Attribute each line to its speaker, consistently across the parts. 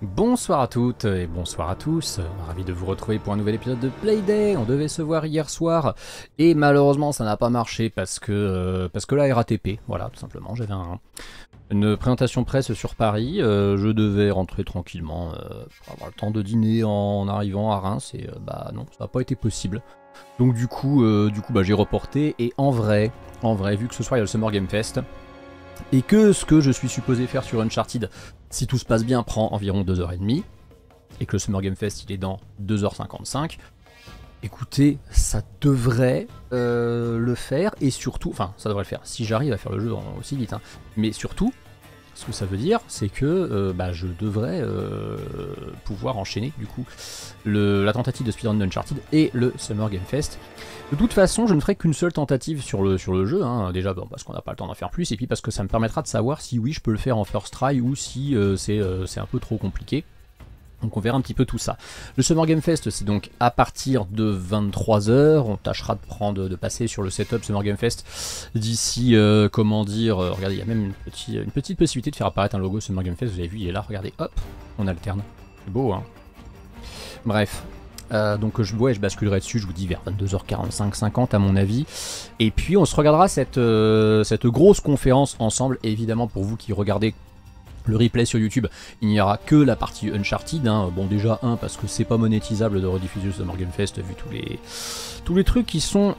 Speaker 1: Bonsoir à toutes et bonsoir à tous, ravi de vous retrouver pour un nouvel épisode de Playday. On devait se voir hier soir et malheureusement ça n'a pas marché parce que la RATP, voilà tout simplement, j'avais une présentation presse sur Paris, je devais rentrer tranquillement pour avoir le temps de dîner en arrivant à Reims et non, ça n'a pas été possible. Donc du coup j'ai reporté et en vrai, vu que ce soir il y a le Summer Game Fest, et que ce que je suis supposé faire sur Uncharted, si tout se passe bien, prend environ 2h30, et que le Summer Game Fest il est dans 2h55, écoutez, ça devrait le faire, et surtout, enfin ça devrait le faire, si j'arrive à faire le jeu aussi vite, hein, mais surtout, ce que ça veut dire, c'est que je devrais pouvoir enchaîner du coup la tentative de speedrun d'Uncharted et le Summer Game Fest. De toute façon, je ne ferai qu'une seule tentative sur le jeu, hein. Déjà parce qu'on n'a pas le temps d'en faire plus, et puis parce que ça me permettra de savoir si oui je peux le faire en first try ou si c'est un peu trop compliqué. Donc on verra un petit peu tout ça. Le Summer Game Fest, c'est donc à partir de 23h. On tâchera de passer sur le setup Summer Game Fest d'ici, regardez, il y a même une petite possibilité de faire apparaître un logo Summer Game Fest. Vous avez vu, il est là, regardez, hop, on alterne. C'est beau, hein. Bref. Donc je basculerai dessus, je vous dis vers 22h45-50 à mon avis. Et puis on se regardera cette grosse conférence ensemble, évidemment pour vous qui regardez le replay sur YouTube, il n'y aura que la partie Uncharted, hein. Bon déjà parce que c'est pas monétisable de rediffuser le Summer Game Fest vu tous les trucs qui sont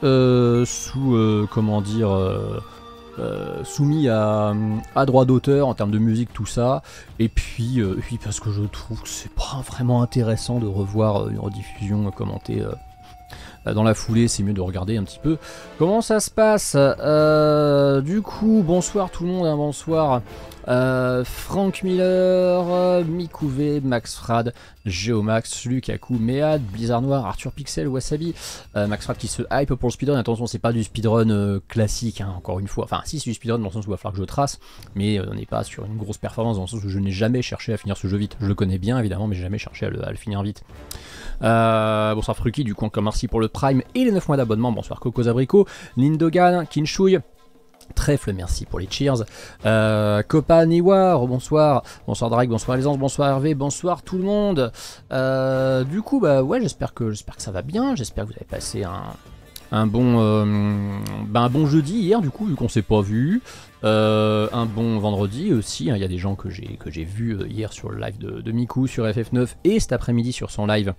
Speaker 1: soumis à droit d'auteur en termes de musique, tout ça, et puis parce que je trouve que c'est pas vraiment intéressant de revoir une rediffusion commentée dans la foulée, c'est mieux de regarder un petit peu comment ça se passe. Du coup, bonsoir tout le monde, hein, bonsoir Frank Miller, Mikouvé, Max Frad, Geomax, Lukaku, Mead, Blizzard Noir, Arthur Pixel, Wasabi, Max Frad qui se hype pour le speedrun. Attention, c'est pas du speedrun classique, hein, encore une fois. Enfin, si c'est du speedrun dans le sens où il va falloir que je trace, mais on n'est pas sur une grosse performance dans le sens où je n'ai jamais cherché à finir ce jeu vite. Je le connais bien évidemment, mais j'ai jamais cherché à le finir vite. Bonsoir Fruki, du coup encore merci pour le Prime et les 9 mois d'abonnement. Bonsoir Coco Abrico, Lindogan, Kinchouille, Trèfle, merci pour les cheers. Copa Niwa, bonsoir. Bonsoir Drake, bonsoir Aisance, bonsoir Hervé, bonsoir tout le monde. Du coup, ouais, j'espère que ça va bien. J'espère que vous avez passé un bon jeudi hier, du coup, vu qu'on s'est pas vu. Un bon vendredi aussi, hein. Il y a des gens que j'ai vus hier sur le live de Miku sur FF9 et cet après-midi sur son live.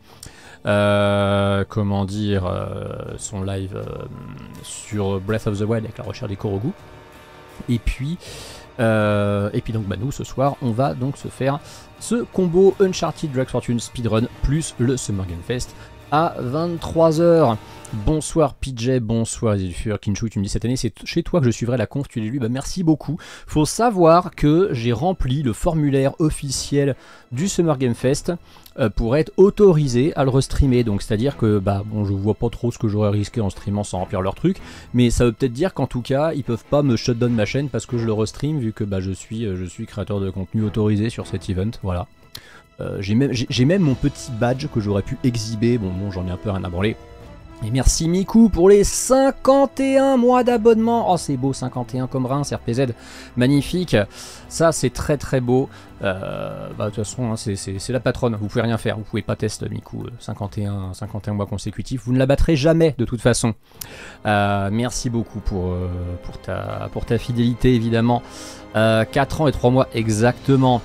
Speaker 1: Son live sur Breath of the Wild avec la recherche des Korogu. Et puis donc nous ce soir on va donc se faire ce combo Uncharted Drake's Fortune Speedrun plus le Summer Game Fest à 23h. Bonsoir PJ, bonsoir Zilfur, Kinchou, tu me dis cette année c'est chez toi que je suivrai la conf, tu l'as lu, merci beaucoup. Faut savoir que j'ai rempli le formulaire officiel du Summer Game Fest pour être autorisé à le restreamer, donc c'est à dire que je vois pas trop ce que j'aurais risqué en streamant sans remplir leur truc, mais ça veut peut-être dire qu'en tout cas ils peuvent pas me shutdown ma chaîne parce que je le restream vu que je suis créateur de contenu autorisé sur cet event, voilà. J'ai même mon petit badge que j'aurais pu exhiber, bon j'en ai un peu rien à branler. Et merci Miku pour les 51 mois d'abonnement. Oh c'est beau, 51 comme Reims, RPZ, magnifique. Ça c'est très très beau. De toute façon hein, c'est la patronne, vous pouvez rien faire, vous pouvez pas tester Miku, 51 mois consécutifs, vous ne la battrez jamais de toute façon. Merci beaucoup pour ta fidélité évidemment. 4 ans et 3 mois exactement.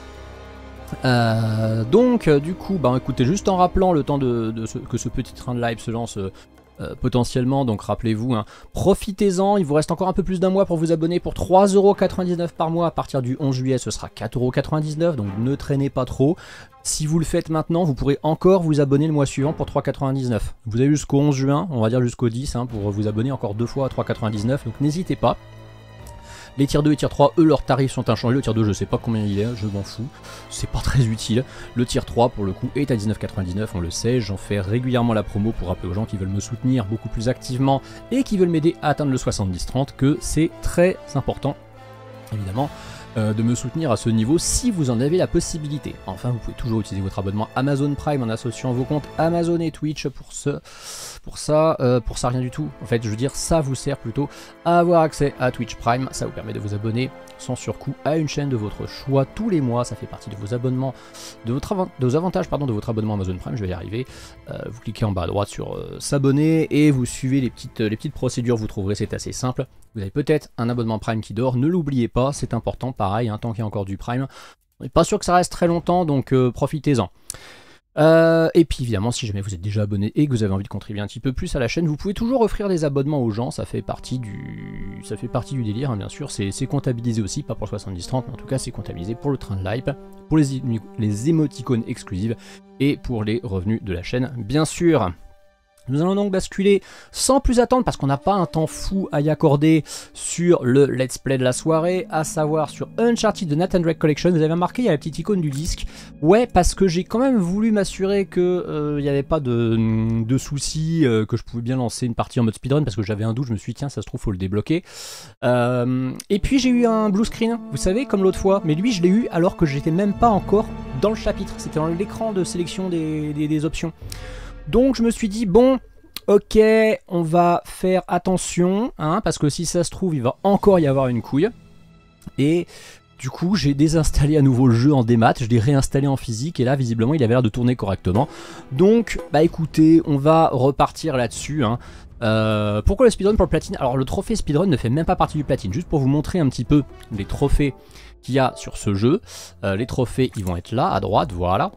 Speaker 1: Donc du coup écoutez, juste en rappelant le temps que ce petit train de live se lance potentiellement, donc rappelez-vous, hein, profitez-en, il vous reste encore un peu plus d'un mois pour vous abonner pour 3,99€ par mois. À partir du 11 juillet ce sera 4,99€, donc ne traînez pas trop. Si vous le faites maintenant, vous pourrez encore vous abonner le mois suivant pour 3,99€. Vous avez jusqu'au 11 juin, on va dire jusqu'au 10 hein, pour vous abonner encore 2 fois à 3,99€, donc n'hésitez pas. Les tiers 2 et tiers 3, eux, leurs tarifs sont inchangés. Le tiers 2, je sais pas combien il est, je m'en fous. C'est pas très utile. Le tiers 3, pour le coup, est à 19,99€, on le sait. J'en fais régulièrement la promo pour rappeler aux gens qui veulent me soutenir beaucoup plus activement et qui veulent m'aider à atteindre le 70-30 que c'est très important, évidemment, de me soutenir à ce niveau si vous en avez la possibilité. Enfin, vous pouvez toujours utiliser votre abonnement Amazon Prime en associant vos comptes Amazon et Twitch pour ça rien du tout. En fait, je veux dire, ça vous sert plutôt à avoir accès à Twitch Prime. Ça vous permet de vous abonner sans surcoût à une chaîne de votre choix tous les mois. Ça fait partie de vos abonnements, de vos avantages pardon, de votre abonnement Amazon Prime. Je vais y arriver. Vous cliquez en bas à droite sur s'abonner et vous suivez les petites procédures. Vous trouverez, c'est assez simple. Vous avez peut-être un abonnement Prime qui dort. Ne l'oubliez pas, c'est important. Pareil, tant qu'il y a encore du Prime. On n'est pas sûr que ça reste très longtemps, donc profitez-en. Et puis évidemment, si jamais vous êtes déjà abonné et que vous avez envie de contribuer un petit peu plus à la chaîne, vous pouvez toujours offrir des abonnements aux gens, ça fait partie du délire, hein, bien sûr, c'est comptabilisé aussi, pas pour 70-30, mais en tout cas c'est comptabilisé pour le train de l'hype, pour les émoticônes exclusives et pour les revenus de la chaîne, bien sûr. Nous allons donc basculer sans plus attendre, parce qu'on n'a pas un temps fou à y accorder, sur le let's play de la soirée, à savoir sur Uncharted de Nathan Drake Collection. Vous avez remarqué, il y a la petite icône du disque. Ouais, parce que j'ai quand même voulu m'assurer que il n'y avait pas de soucis, que je pouvais bien lancer une partie en mode speedrun, parce que j'avais un doute, je me suis dit tiens, ça se trouve, faut le débloquer. Et puis j'ai eu un blue screen, vous savez, comme l'autre fois, mais lui je l'ai eu alors que j'étais même pas encore dans le chapitre, c'était dans l'écran de sélection des options. Donc je me suis dit, bon, ok, on va faire attention, hein, parce que si ça se trouve, il va encore y avoir une couille. Et du coup, j'ai désinstallé à nouveau le jeu en démat, je l'ai réinstallé en physique, et là, visiblement, il avait l'air de tourner correctement. Donc, bah écoutez, on va repartir là-dessus, hein. Pourquoi le speedrun pour le platine? Alors, le trophée speedrun ne fait même pas partie du platine, juste pour vous montrer un petit peu les trophées qu'il y a sur ce jeu. Les trophées, ils vont être là, à droite, voilà.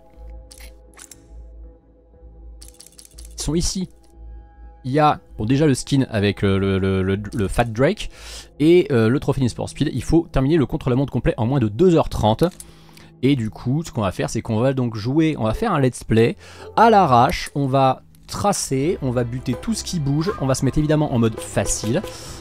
Speaker 1: Sont ici. Il y a bon, déjà le skin avec le Fat Drake et le trophée Need for Speed. Il faut terminer le contre-la-montre complet en moins de 2h30. Et du coup, ce qu'on va faire, c'est qu'on va donc jouer, on va faire un let's play à l'arrache. On va tracer, on va buter tout ce qui bouge. On va se mettre évidemment en mode facile.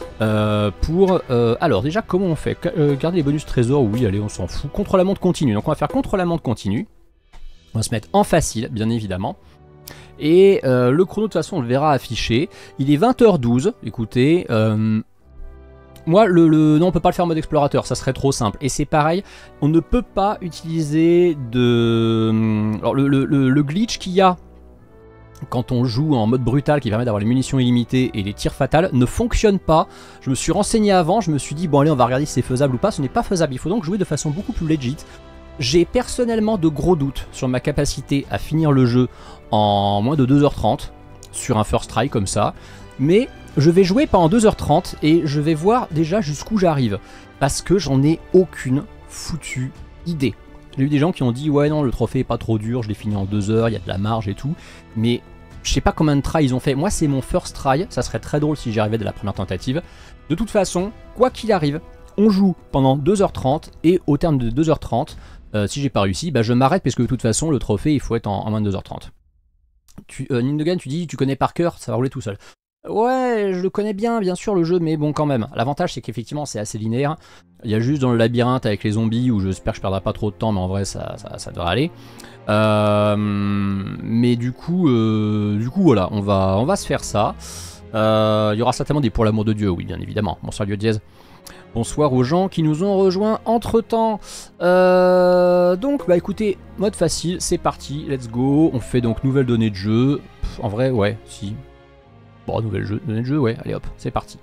Speaker 1: Alors déjà, comment on fait? Garder les bonus trésors, oui, allez, on s'en fout. Contre-la-montre continue. Donc on va faire contre-la-montre continue. On va se mettre en facile, bien évidemment. Et le chrono de toute façon on le verra affiché. Il est 20h12, écoutez. Moi non, on peut pas le faire en mode explorateur, ça serait trop simple. Et c'est pareil, on ne peut pas utiliser de... Alors le glitch qu'il y a quand on joue en mode brutal qui permet d'avoir les munitions illimitées et les tirs fatals ne fonctionne pas. Je me suis renseigné avant, je me suis dit bon allez on va regarder si c'est faisable ou pas. Ce n'est pas faisable, il faut donc jouer de façon beaucoup plus legit. J'ai personnellement de gros doutes sur ma capacité à finir le jeu en moins de 2h30 sur un first try comme ça, mais je vais jouer pendant 2h30 et je vais voir déjà jusqu'où j'arrive, parce que j'en ai aucune foutue idée. J'ai eu des gens qui ont dit ouais non le trophée est pas trop dur, je l'ai fini en 2 heures, il y a de la marge et tout, mais je sais pas combien de tries ils ont fait. Moi c'est mon first try, ça serait très drôle si j'y arrivais dès la première tentative. De toute façon, quoi qu'il arrive, on joue pendant 2h30 et au terme de 2h30, si j'ai pas réussi, bah je m'arrête parce que de toute façon le trophée il faut être en moins de 2h30. Nindogan, tu dis tu connais par cœur, ça va rouler tout seul. Ouais, je le connais bien sûr le jeu, mais bon quand même. L'avantage c'est qu'effectivement c'est assez linéaire. Il y a juste dans le labyrinthe avec les zombies où j'espère que je perdrai pas trop de temps, mais en vrai ça devrait aller. Mais du coup voilà, on va se faire ça. Il y aura certainement des pour l'amour de Dieu, oui bien évidemment. Bonsoir Dieu Diaz. Bonsoir aux gens qui nous ont rejoints entre temps. Donc bah écoutez, mode facile, c'est parti, let's go. On fait donc nouvelle donnée de jeu. En vrai ouais, si. Bon, nouvelle donnée de jeu, ouais, allez hop, c'est parti.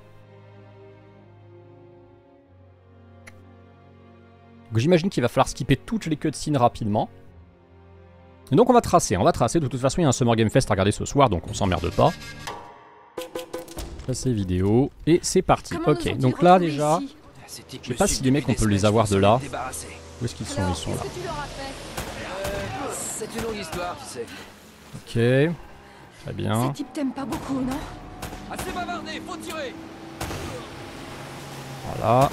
Speaker 1: J'imagine qu'il va falloir skipper toutes les cutscenes rapidement. Et donc on va tracer, de toute façon il y a un Summer Game Fest à regarder ce soir, donc on s'emmerde pas. Tracer vidéo, et c'est parti. Ok, donc là déjà, je sais pas si les mecs on peut les avoir de là. Où est-ce qu'ils sont? Ils sont là.
Speaker 2: C'est une longue histoire, tu sais.
Speaker 1: Ok, très bien.
Speaker 3: Ces types t'aiment pas beaucoup, non?
Speaker 2: Assez bavardé, faut tirer.
Speaker 1: Voilà.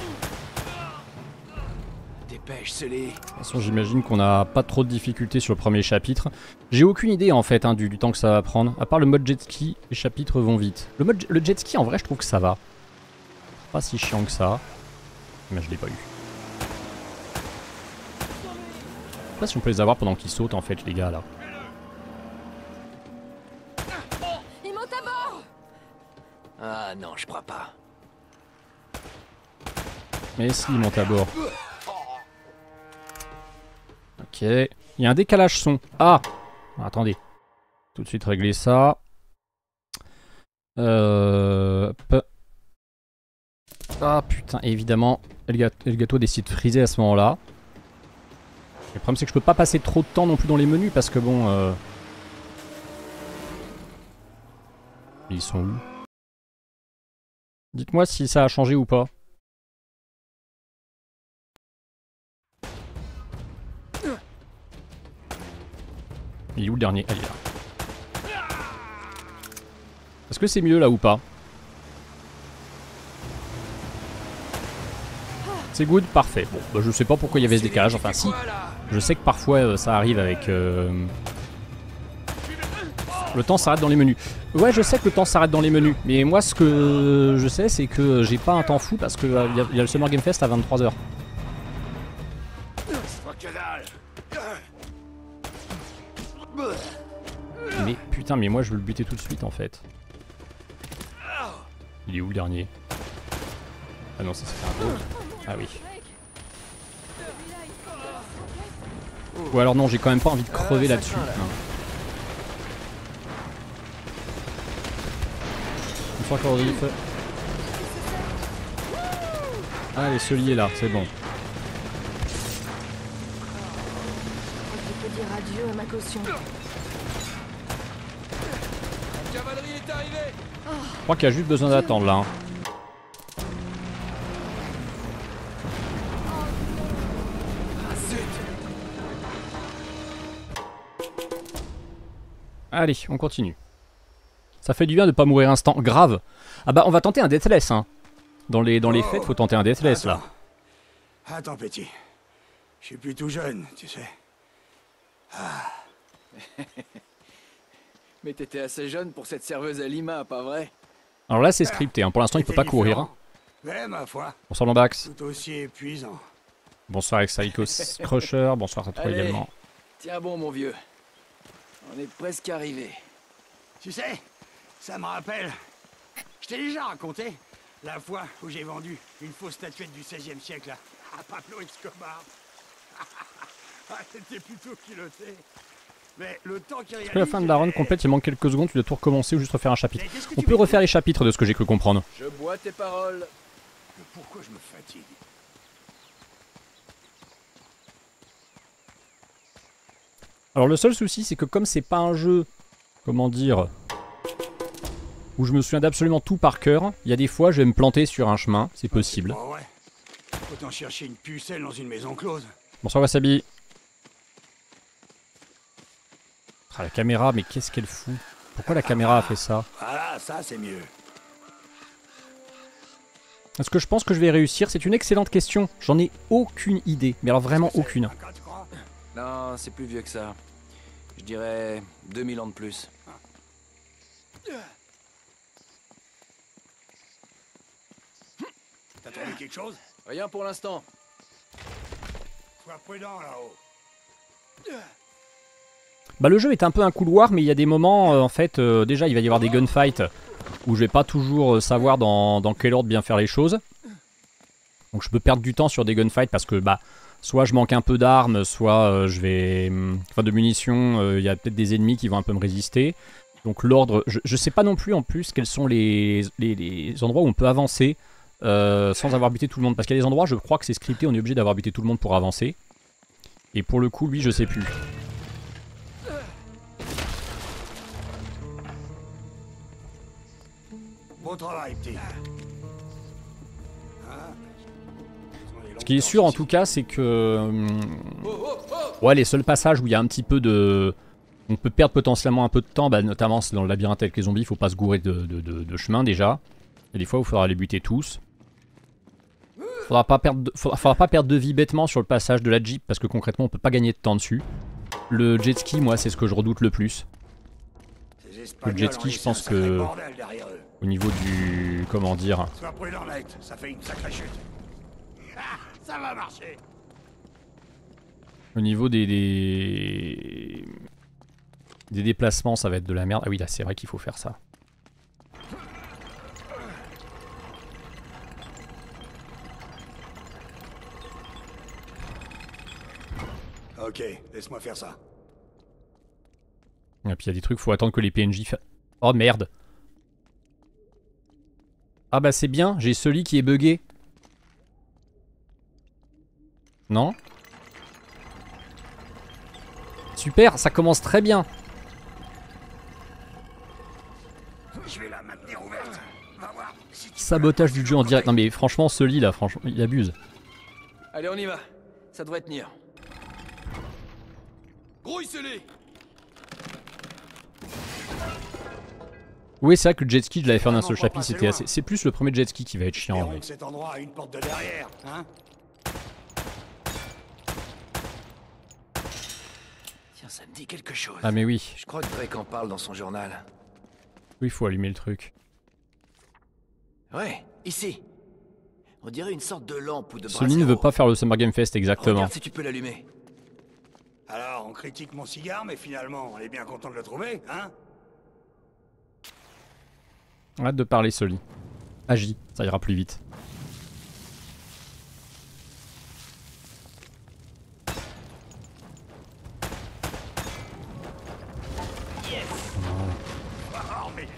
Speaker 2: Dépêche, Sully.
Speaker 1: De toute façon, j'imagine qu'on n'a pas trop de difficultés sur le premier chapitre. J'ai aucune idée en fait du temps que ça va prendre. À part le mode jet ski, les chapitres vont vite. Le jet ski, en vrai, je trouve que ça va. Pas si chiant que ça. Mais je l'ai pas eu. Je sais pas si on peut les avoir pendant qu'ils sautent en fait, les gars là.
Speaker 3: Ils montent à bord!
Speaker 2: Ah non, je crois pas.
Speaker 1: Mais si, ils montent à bord. Ok. Il y a un décalage son. Ah, attendez. Tout de suite régler ça. Hop. Ah putain, évidemment, Elgato décide de friser à ce moment-là. Le problème c'est que je peux pas passer trop de temps non plus dans les menus parce que bon... Ils sont où? Dites-moi si ça a changé ou pas. Il est où le dernier? Ah, il est là. Est-ce que c'est mieux là ou pas? C'est good? Parfait. Bon, bah, je sais pas pourquoi il y avait ce décalage. Enfin si, je sais que parfois ça arrive avec... Le temps s'arrête dans les menus. Ouais, je sais que le temps s'arrête dans les menus. Mais moi, ce que je sais, c'est que j'ai pas un temps fou parce qu'il y a le Summer Game Fest à 23 h. Mais putain, mais moi je veux le buter tout de suite en fait. Il est où le dernier? Ah non, ça c'est un autre. Ah oui. Ou alors non, j'ai quand même pas envie de crever là-dessus. Bonsoir Cordif. Allez, ce lié là, c'est bon.
Speaker 3: Je peux dire adieu à ma caution.
Speaker 2: La cavalerie est arrivée.
Speaker 1: Je crois qu'il y a juste besoin d'attendre là. Hein. Allez, on continue. Ça fait du bien de pas mourir instant. Grave. Ah bah on va tenter un deathless hein. Dans les fêtes, faut tenter un deathless là.
Speaker 4: Attends, petit. Je suis plus tout jeune, tu sais.
Speaker 2: Mais t'étais assez jeune pour cette serveuse à Lima, pas vrai?
Speaker 1: Alors là c'est scripté, hein. Pour l'instant il peut pas courir. Hein.
Speaker 4: Mais ma foi,
Speaker 1: Bonsoir Lombax.
Speaker 4: tout aussi épuisant.
Speaker 1: Bonsoir Exaicos Crusher, bonsoir à toi
Speaker 2: Allez.
Speaker 1: également.
Speaker 2: Tiens bon, mon vieux. On est presque arrivé.
Speaker 4: Tu sais, ça me rappelle... Je t'ai déjà raconté la fois où j'ai vendu une fausse statuette du XVIe siècle à Pablo Escobar. Ah, c'était plutôt culotté. Mais le temps qui réalise...
Speaker 1: Après la fin de la run complète, il manque quelques secondes, tu dois tout recommencer ou juste refaire un chapitre. On peut refaire les chapitres de ce que j'ai cru comprendre.
Speaker 2: Je bois tes paroles.
Speaker 4: Pourquoi je me fatigue?
Speaker 1: Alors le seul souci c'est que comme c'est pas un jeu, comment dire, où je me souviens d'absolument tout par cœur, il y a des fois je vais me planter sur un chemin, c'est possible.
Speaker 4: Oh ouais. Autant chercher une pucelle dans une maison close.
Speaker 1: Bonsoir Wasabi. Ah la caméra, mais qu'est-ce qu'elle fout? Pourquoi la caméra a fait ça?
Speaker 4: Voilà, ça c'est mieux.
Speaker 1: Est-ce que je pense que je vais réussir? C'est une excellente question. J'en ai aucune idée, mais alors vraiment aucune.
Speaker 4: Quand tu crois?
Speaker 2: Non, c'est plus vieux que ça. Je dirais 2000 ans de plus.
Speaker 4: T'as trouvé quelque chose?
Speaker 2: Rien pour l'instant.
Speaker 4: Sois prudent là-haut.
Speaker 1: Bah le jeu est un peu un couloir, mais il y a des moments, en fait, déjà il va y avoir des gunfights où je vais pas toujours savoir dans quel ordre bien faire les choses. Donc je peux perdre du temps sur des gunfights parce que bah soit je manque un peu d'armes, soit je vais... Enfin de munitions, il y a peut-être des ennemis qui vont un peu me résister. Donc l'ordre, je sais pas non plus en plus quels sont les endroits où on peut avancer sans avoir buté tout le monde. Parce qu'il y a des endroits, je crois que c'est scripté, on est obligé d'avoir buté tout le monde pour avancer. Et pour le coup, lui, je sais plus.
Speaker 4: Bon travail, petit.
Speaker 1: Ce qui est sûr en tout cas, c'est que... ouais, les seuls passages où il y a un petit peu de... On peut perdre potentiellement un peu de temps, bah, notamment dans le labyrinthe avec les zombies, il faut pas se gourer de chemin déjà. Il y a des fois où il faudra les buter tous. Faudra pas perdre de vie bêtement sur le passage de la Jeep, parce que concrètement on peut pas gagner de temps dessus. Le jet ski, moi, c'est ce que je redoute le plus. Le jet ski, je pense que... Au niveau du... Comment dire...
Speaker 4: Sois prudent, Light, ça fait une sacrée chute. Ah, ça va marcher.
Speaker 1: Au niveau des déplacements, ça va être de la merde. Ah oui, là, c'est vrai qu'il faut faire ça.
Speaker 4: Ok, laisse-moi faire ça.
Speaker 1: Et puis il y a des trucs, faut attendre que les PNJ fassent... Oh merde. Ah bah c'est bien, j'ai celui qui est buggé. Non? Super, ça commence très bien.
Speaker 4: Je vais la maintenir ouverte. Va voir si tu...
Speaker 1: Sabotage du jeu en direct. Non mais franchement, ce lit là, franchement, il abuse.
Speaker 2: Allez, on y va. Ça devrait tenir. Grouille-les.
Speaker 1: Oui, c'est vrai que le jet ski, je l'avais fait en un seul chapitre, c'était assez... C'est plus le premier jet ski qui va être chiant.
Speaker 4: Espérons
Speaker 1: Mais...
Speaker 4: que cet endroit a une porte de derrière, hein?
Speaker 2: Tiens, ça me dit quelque chose.
Speaker 1: Ah mais oui,
Speaker 2: Je crois que Drake en parle dans son journal.
Speaker 1: oui, il faut allumer le truc.
Speaker 2: Ouais, ici. On dirait une sorte de lampe ou de
Speaker 1: Sony ne veut pas faire le Summer Game Fest, exactement.
Speaker 2: Regarde si tu peux l'allumer.
Speaker 4: Alors, on critique mon cigare, mais finalement, on est bien content de le trouver, hein?
Speaker 1: Arrête de parler, Soli. Agis, ça ira plus vite.
Speaker 4: Oh, mais...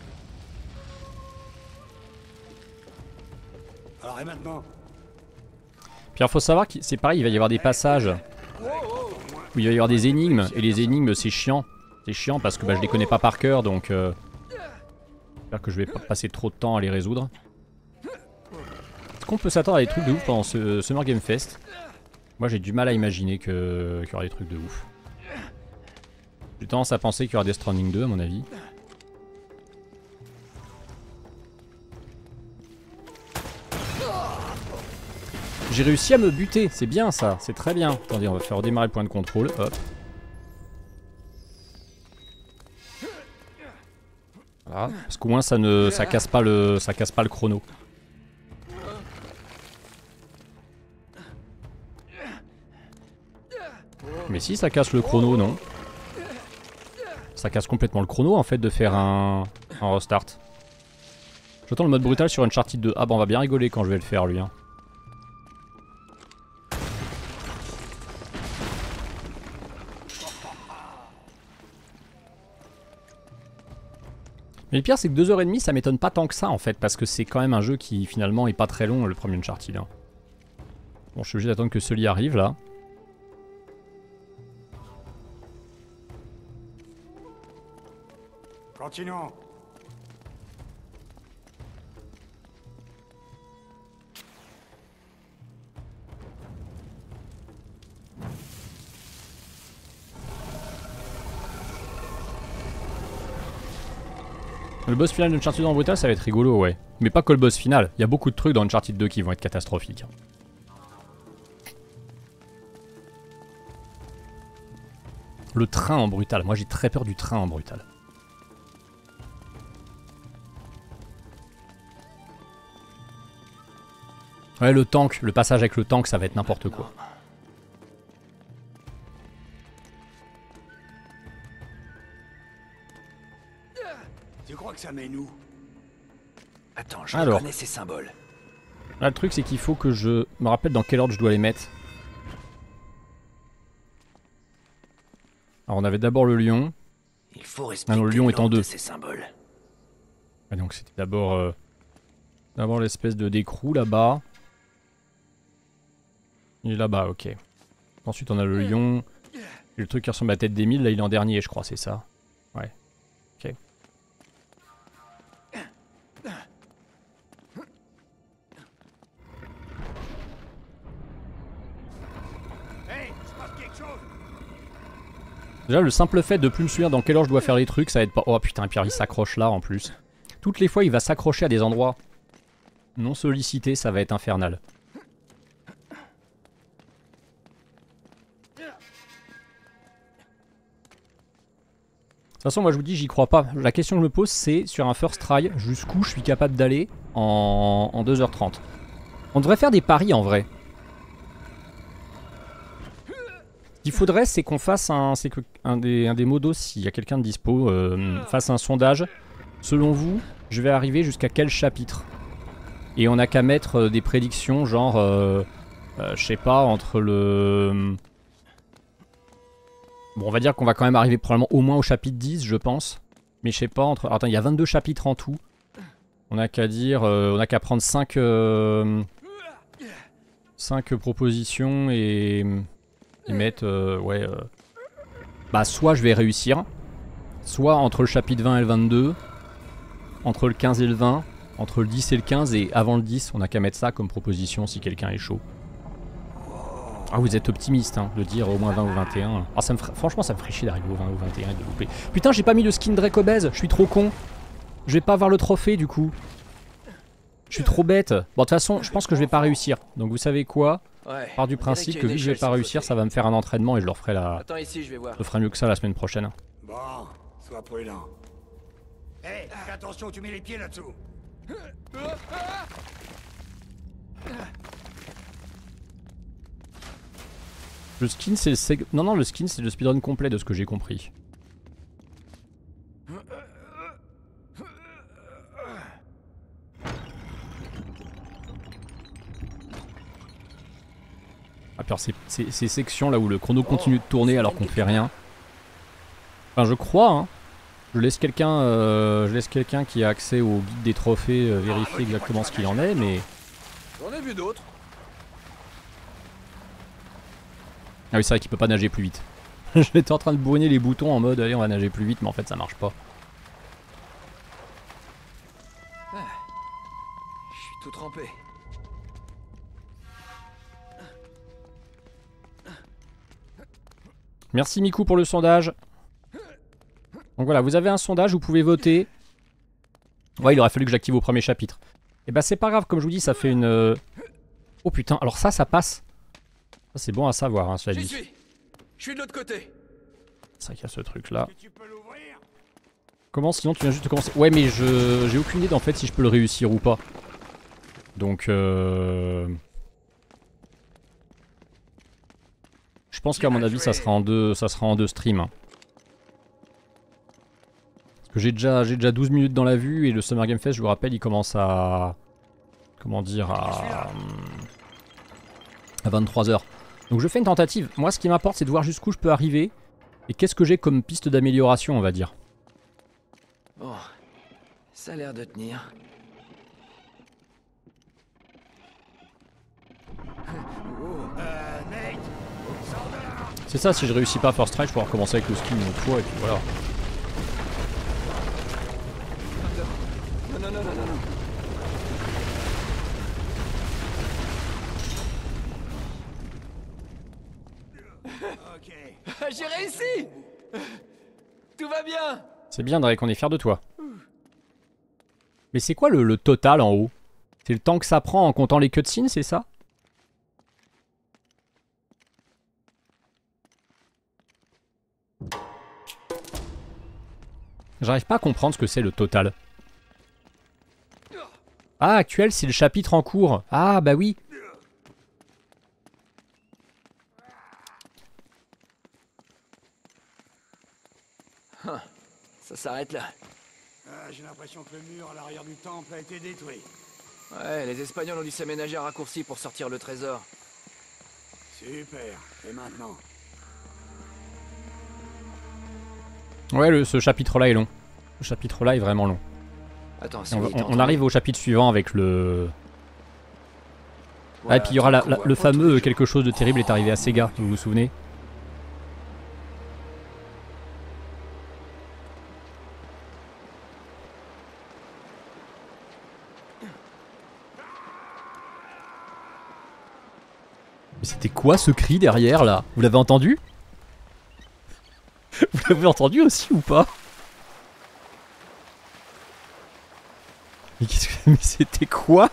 Speaker 4: Alors, et maintenant?
Speaker 1: Puis il faut savoir que c'est pareil, il va y avoir des passages où il va y avoir des énigmes, et les énigmes c'est chiant. C'est chiant parce que bah, je les connais pas par cœur, donc j'espère que je vais pas passer trop de temps à les résoudre. Est-ce qu'on peut s'attendre à des trucs de ouf pendant ce Summer Game Fest? Moi j'ai du mal à imaginer qu'il y aura des trucs de ouf. J'ai tendance à penser qu'il y aura Death Stranding 2 à mon avis. J'ai réussi à me buter, c'est bien ça, c'est très bien. Attendez, on va faire redémarrer le point de contrôle, hop. Voilà, parce qu'au moins ça casse pas le chrono. Mais si ça casse le chrono, non. Ça casse complètement le chrono en fait de faire un restart. J'attends le mode brutal sur Uncharted 2. Ah bah on va bien rigoler quand je vais le faire lui. Hein. Mais le pire c'est que 2h30 ça m'étonne pas tant que ça en fait, parce que c'est quand même un jeu qui finalement est pas très long, le premier Uncharted. Hein. Bon, je suis obligé d'attendre que celui arrive là.
Speaker 4: Continuons.
Speaker 1: Le boss final d'Uncharted dans Brutal, ça va être rigolo, ouais. Mais pas que le boss final. Il y a beaucoup de trucs dans Uncharted 2 qui vont être catastrophiques. Le train en Brutal. Moi, j'ai très peur du train en Brutal. Ouais, le tank. Le passage avec le tank, ça va être n'importe quoi.
Speaker 4: Tu crois que ça mène où?
Speaker 2: Attends, je
Speaker 1: Alors.
Speaker 2: reconnais ces symboles.
Speaker 1: Là, le truc, c'est qu'il faut que je me rappelle dans quel ordre je dois les mettre. Alors, on avait d'abord le lion.
Speaker 2: Il faut
Speaker 1: Ah
Speaker 2: respecter
Speaker 1: non, le lion est en
Speaker 2: l'ordre de
Speaker 1: deux.
Speaker 2: ces symboles.
Speaker 1: Ah, donc, c'était d'abord l'espèce de d'écrou là-bas. Il est là-bas, ok. Ensuite, on a le lion. Et le truc qui ressemble à la tête d'Emile, là, il est en dernier, je crois, c'est ça. Ouais. Ok.
Speaker 4: Hey, il se passe quelque chose?
Speaker 1: Déjà, le simple fait de plus me souvenir dans quelle heure je dois faire les trucs, ça aide pas. Oh putain, Pierre, il s'accroche là en plus. Toutes les fois, il va s'accrocher à des endroits non sollicités, ça va être infernal. De toute façon, moi je vous dis, j'y crois pas. La question que je me pose, c'est sur un first try, jusqu'où je suis capable d'aller en 2h30. On devrait faire des paris en vrai. Ce qu'il faudrait, c'est qu'on fasse un des modos, s'il y a quelqu'un de dispo, fasse un sondage. Selon vous, je vais arriver jusqu'à quel chapitre? Et on n'a qu'à mettre des prédictions, genre, je sais pas, entre le Bon, on va dire qu'on va quand même arriver probablement au moins au chapitre 10, je pense. Mais je sais pas, entre... Attends, il y a 22 chapitres en tout. On a qu'à dire... on a qu'à prendre 5 propositions et mettre... Bah, soit je vais réussir. Soit entre le chapitre 20 et le 22. Entre le 15 et le 20. Entre le 10 et le 15. Et avant le 10, on a qu'à mettre ça comme proposition si quelqu'un est chaud. Ah, vous êtes optimiste, hein, de dire au moins 20 ou 21. Ah, franchement, ça me ferait chier d'arriver au 20 ou 21 et de louper. Putain, j'ai pas mis le skin Drake obèse, je suis trop con. Je vais pas avoir le trophée du coup. Je suis trop bête. Bon, de toute façon, je pense que je vais pas réussir. Donc, vous savez quoi?
Speaker 2: Ouais.
Speaker 1: Je pars du principe que vu que je vais pas réussir, ça va me faire un entraînement et je le referai
Speaker 2: Attends ici, je vais voir.
Speaker 1: Je ferai mieux que ça la semaine prochaine.
Speaker 4: Bon, sois prudent. Hé, fais attention, tu mets les pieds là-dessous.
Speaker 1: Le skin, c'est... Non, le skin, c'est le speedrun complet de ce que j'ai compris. Ah, puis ces sections là où le chrono continue de tourner alors qu'on fait rien. Enfin, je crois, hein. Je laisse quelqu'un qui a accès au guide des trophées vérifier exactement ce qu'il en est, mais...
Speaker 2: J'en ai vu d'autres.
Speaker 1: Ah oui, c'est vrai qu'il peut pas nager plus vite. J'étais en train de bourriner les boutons en mode allez, on va nager plus vite, mais en fait ça marche pas.
Speaker 2: Je suis tout trempé.
Speaker 1: Merci Miku pour le sondage. Donc voilà, vous avez un sondage, vous pouvez voter. Ouais, il aurait fallu que j'active au premier chapitre. Et bah c'est pas grave, comme je vous dis, ça fait une... Oh putain, alors ça passe. Ça c'est bon à savoir, hein, cela dit.
Speaker 2: Je suis de l'autre côté.
Speaker 1: C'est vrai qu'il y a ce truc là.
Speaker 4: Tu peux l'ouvrir?
Speaker 1: Comment sinon tu viens juste de commencer? Ouais mais j'ai aucune idée en fait si je peux le réussir ou pas. Donc Je pense qu'à mon avis ça sera en deux streams. Hein. Parce que j'ai déjà 12 minutes dans la vue et le Summer Game Fest, je vous rappelle, il commence à... Comment dire, à 23 h. Donc je fais une tentative. Moi ce qui m'importe c'est de voir jusqu'où je peux arriver. Et qu'est-ce que j'ai comme piste d'amélioration on va dire.
Speaker 2: Bon, ça a l'air de tenir.
Speaker 4: Nate, sors de là.
Speaker 1: C'est ça, si je réussis pas à First Try, je pourrais recommencer avec le skin une autre fois et puis voilà.
Speaker 2: Non.
Speaker 4: Ok.
Speaker 2: J'ai réussi. Tout va bien.
Speaker 1: C'est bien Drake, on est fiers de toi. Mais c'est quoi le total en haut? C'est le temps que ça prend en comptant les cutscenes, c'est ça? J'arrive pas à comprendre ce que c'est le total. Ah, actuel, c'est le chapitre en cours. Ah, bah oui.
Speaker 2: Ça s'arrête là.
Speaker 4: Ah, j'ai l'impression que le mur à l'arrière du temple a été détruit.
Speaker 2: Ouais, les Espagnols ont dû s'aménager un raccourci pour sortir le trésor.
Speaker 4: Super. Et maintenant?
Speaker 1: Ouais, ce chapitre-là est long. Ce chapitre-là est vraiment long.
Speaker 2: Attends,
Speaker 1: On arrive au chapitre suivant avec le... Ah, et puis il y aura le fameux quelque chose de terrible est arrivé à Sega, vous vous souvenez? Mais c'était quoi ce cri derrière là? Vous l'avez entendu? Vous l'avez entendu aussi ou pas? Mais qu'est-ce que... Mais c'était quoi?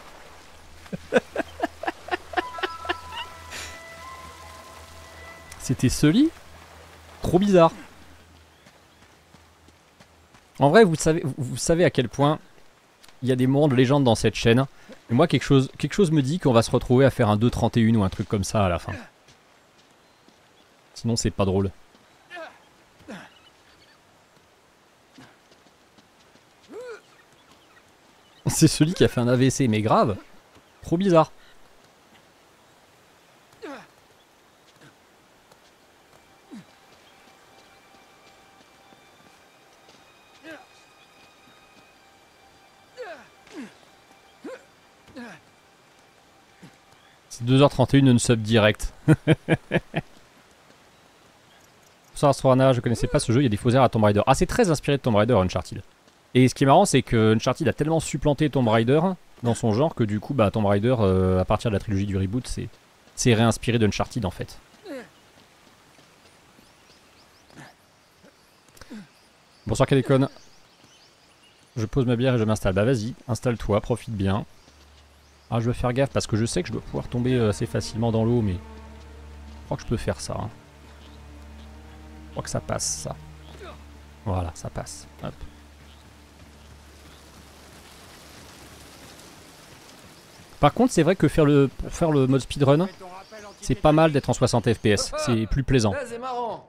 Speaker 1: C'était Sully? Trop bizarre. En vrai, vous savez à quel point il y a des moments de légende dans cette chaîne. Et moi, quelque chose me dit qu'on va se retrouver à faire un 2.31 ou un truc comme ça à la fin. Sinon, c'est pas drôle. C'est celui qui a fait un AVC, mais grave. Trop bizarre. C'est 2h31 non-sub direct. Bonsoir Swarna, je connaissais pas ce jeu, il y a des faux airs à Tomb Raider. Ah, c'est très inspiré de Tomb Raider Uncharted. Et ce qui est marrant, c'est que Uncharted a tellement supplanté Tomb Raider dans son genre que du coup, bah, Tomb Raider, à partir de la trilogie du reboot, c'est réinspiré d'Uncharted en fait. Bonsoir Kadekon. Je pose ma bière et je m'installe. Bah vas-y, installe-toi, profite bien. Ah, je vais faire gaffe parce que je sais que je dois pouvoir tomber assez facilement dans l'eau, mais je crois que je peux faire ça. Hein. Je crois que ça passe, ça. Voilà, ça passe. Hop. Par contre, c'est vrai que pour faire le mode speedrun, c'est pas mal d'être en 60 FPS. C'est plus plaisant.
Speaker 2: Là, c'est marrant.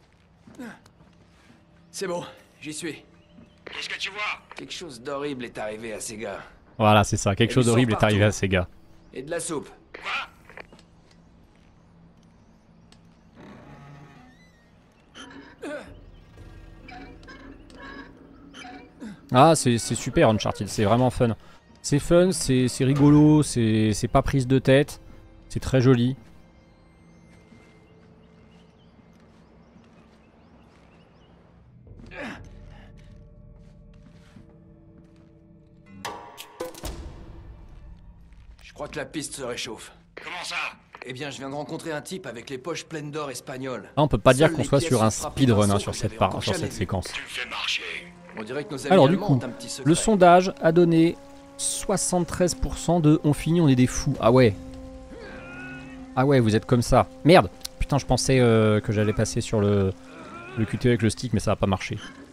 Speaker 2: C'est bon, j'y suis.
Speaker 4: Qu'est-ce que tu vois?
Speaker 2: Quelque chose d'horrible est arrivé à ces gars.
Speaker 1: Voilà, c'est ça. Quelque chose d'horrible est arrivé à ces gars.
Speaker 2: Et de la soupe.
Speaker 4: Quoi?
Speaker 1: Ah, c'est super Uncharted, c'est vraiment fun. C'est fun, c'est rigolo, c'est pas prise de tête, c'est très joli.
Speaker 2: Je crois que la piste se réchauffe.
Speaker 4: Comment ça?
Speaker 2: Eh bien, je viens de rencontrer un type avec les poches pleines d'or espagnol.
Speaker 1: Ah, on peut pas dire
Speaker 2: Seules
Speaker 1: qu'on
Speaker 2: les
Speaker 1: soit
Speaker 2: pièces
Speaker 1: sur un
Speaker 2: sont frappées
Speaker 1: speedrun
Speaker 2: d'un
Speaker 1: hein,
Speaker 2: son
Speaker 1: sur
Speaker 2: que
Speaker 1: cette
Speaker 2: j'avais encore
Speaker 1: sur
Speaker 2: jamais
Speaker 1: cette
Speaker 2: vu.
Speaker 1: séquence.
Speaker 4: Tu me fais marcher.
Speaker 2: On dirait que nos amis
Speaker 1: Alors du
Speaker 2: allemands
Speaker 1: coup,
Speaker 2: ont un petit secret.
Speaker 1: le sondage a donné 73% de on finit, on est des fous. Ah ouais. Ah ouais, vous êtes comme ça. Merde. Putain, je pensais que j'allais passer sur le QTE avec le stick, mais ça va pas marcher.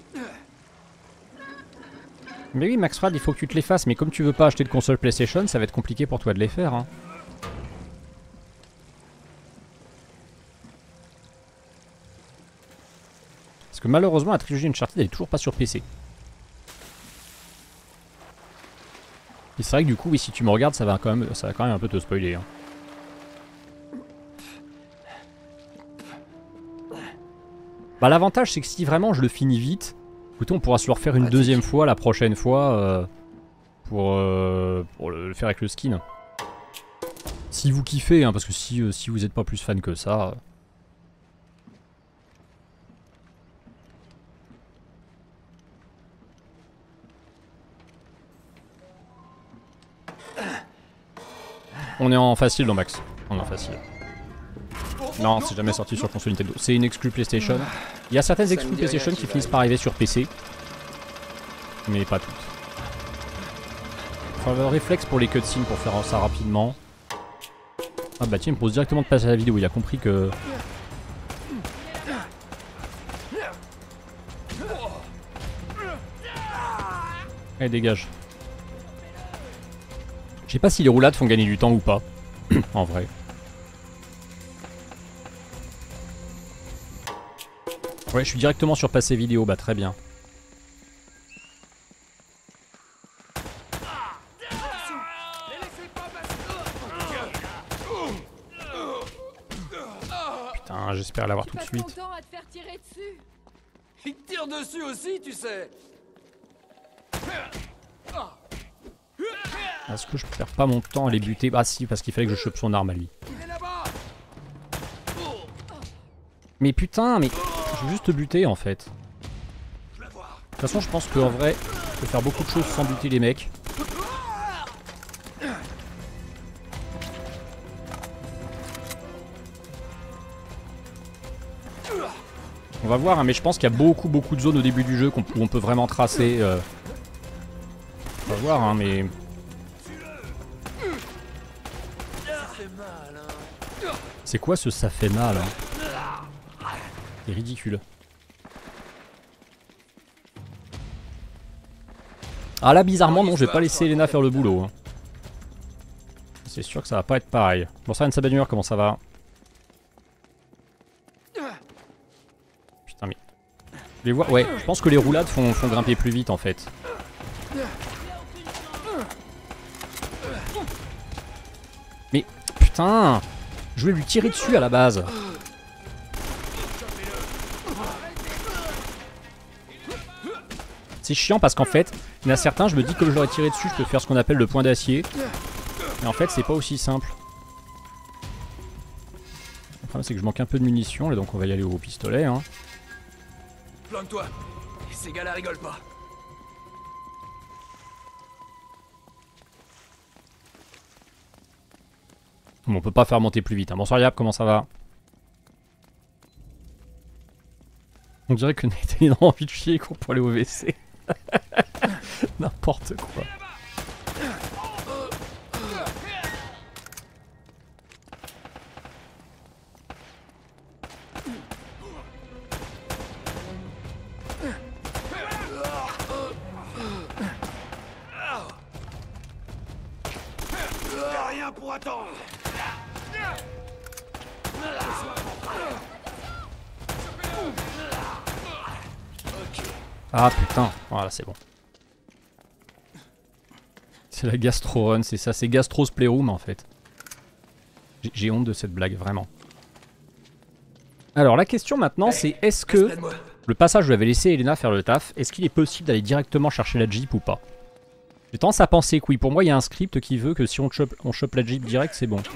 Speaker 1: Mais oui, Max Frad, il faut que tu te les fasses. Mais comme tu veux pas acheter de console PlayStation, ça va être compliqué pour toi de les faire. Hein. Parce que malheureusement, la trilogie Uncharted, elle est toujours pas sur PC. Et c'est vrai que du coup, oui, si tu me regardes, ça va quand même un peu te spoiler. Hein. Bah l'avantage c'est que si vraiment je le finis vite, écoutez on pourra se le refaire une deuxième fois la prochaine fois pour le faire avec le skin. Si vous kiffez, hein, parce que si vous n'êtes pas plus fan que ça... On est en facile dans Max, on est en facile. Non, c'est jamais sorti sur console Nintendo. C'est une exclu PlayStation. Il y a certaines exclus PlayStation qui finissent par arriver sur PC. Mais pas toutes. Faut avoir le réflexe pour les cutscenes pour faire ça rapidement. Ah bah tiens, il me pose directement de passer à la vidéo. Il a compris que... Allez, dégage. Je sais pas si les roulades font gagner du temps ou pas. En vrai. Ouais, je suis directement sur passer vidéo, bah très bien. Putain, j'espère l'avoir tout de suite.
Speaker 2: Il tire dessus aussi, tu sais.
Speaker 1: Est-ce que je perds pas mon temps à les buter? Ah si, parce qu'il fallait que je chope son arme à lui. Mais putain, mais... Je veux juste te buter en fait. De toute façon, je pense qu'en vrai, je peux faire beaucoup de choses sans buter les mecs. On va voir, hein, mais je pense qu'il y a beaucoup de zones au début du jeu où on peut vraiment tracer. On va voir, hein, mais... C'est quoi ce ça fait mal hein? C'est ridicule. Ah là bizarrement non, je vais pas laisser Elena faire le boulot. Hein. C'est sûr que ça va pas être pareil. Bonsoir Anne Sabanur, comment ça va? Putain mais... Les vois... Ouais, je pense que les roulades font grimper plus vite en fait. Mais putain, je voulais lui tirer dessus à la base. C'est chiant parce qu'en fait, il y en a certains, je me dis que je leur ai tiré dessus, je peux faire ce qu'on appelle le point d'acier. Mais en fait, c'est pas aussi simple. problème c'est que je manque un peu de munitions, et donc on va y aller au pistolet. Hein.
Speaker 2: Planque-toi. Ces gars-là rigolent pas.
Speaker 1: Bon, on peut pas faire monter plus vite. Hein. Bonsoir Yap, comment ça va? On dirait que Nathan il a envie de chier et qu'on peut aller au WC. N'importe quoi.
Speaker 4: Rien pour attendre.
Speaker 1: Ah putain, voilà c'est bon. C'est la gastro run, c'est ça, c'est Gastro's Playroom en fait. J'ai honte de cette blague, vraiment. Alors la question maintenant c'est est-ce que le passage où j'avais laissé Elena faire le taf, est-ce qu'il est possible d'aller directement chercher la Jeep ou pas? J'ai tendance à penser que oui, pour moi il y a un script qui veut que si on chope la Jeep direct c'est bon.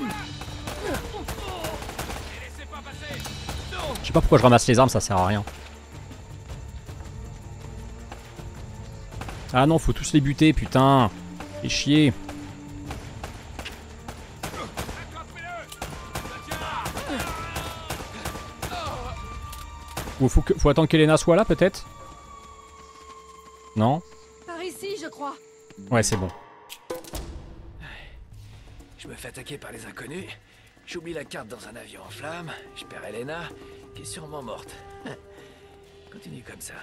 Speaker 1: Je sais pas pourquoi je ramasse les armes, ça sert à rien. Ah non, faut tous les buter, putain. Fais chier. Ou faut attendre qu'Elena soit là, peut-être? Non?
Speaker 3: Par ici, je crois.
Speaker 1: Ouais, c'est bon.
Speaker 2: Je me fais attaquer par les inconnus. J'oublie la carte dans un avion en flammes. Je perds Elena, qui est sûrement morte. Continue comme ça.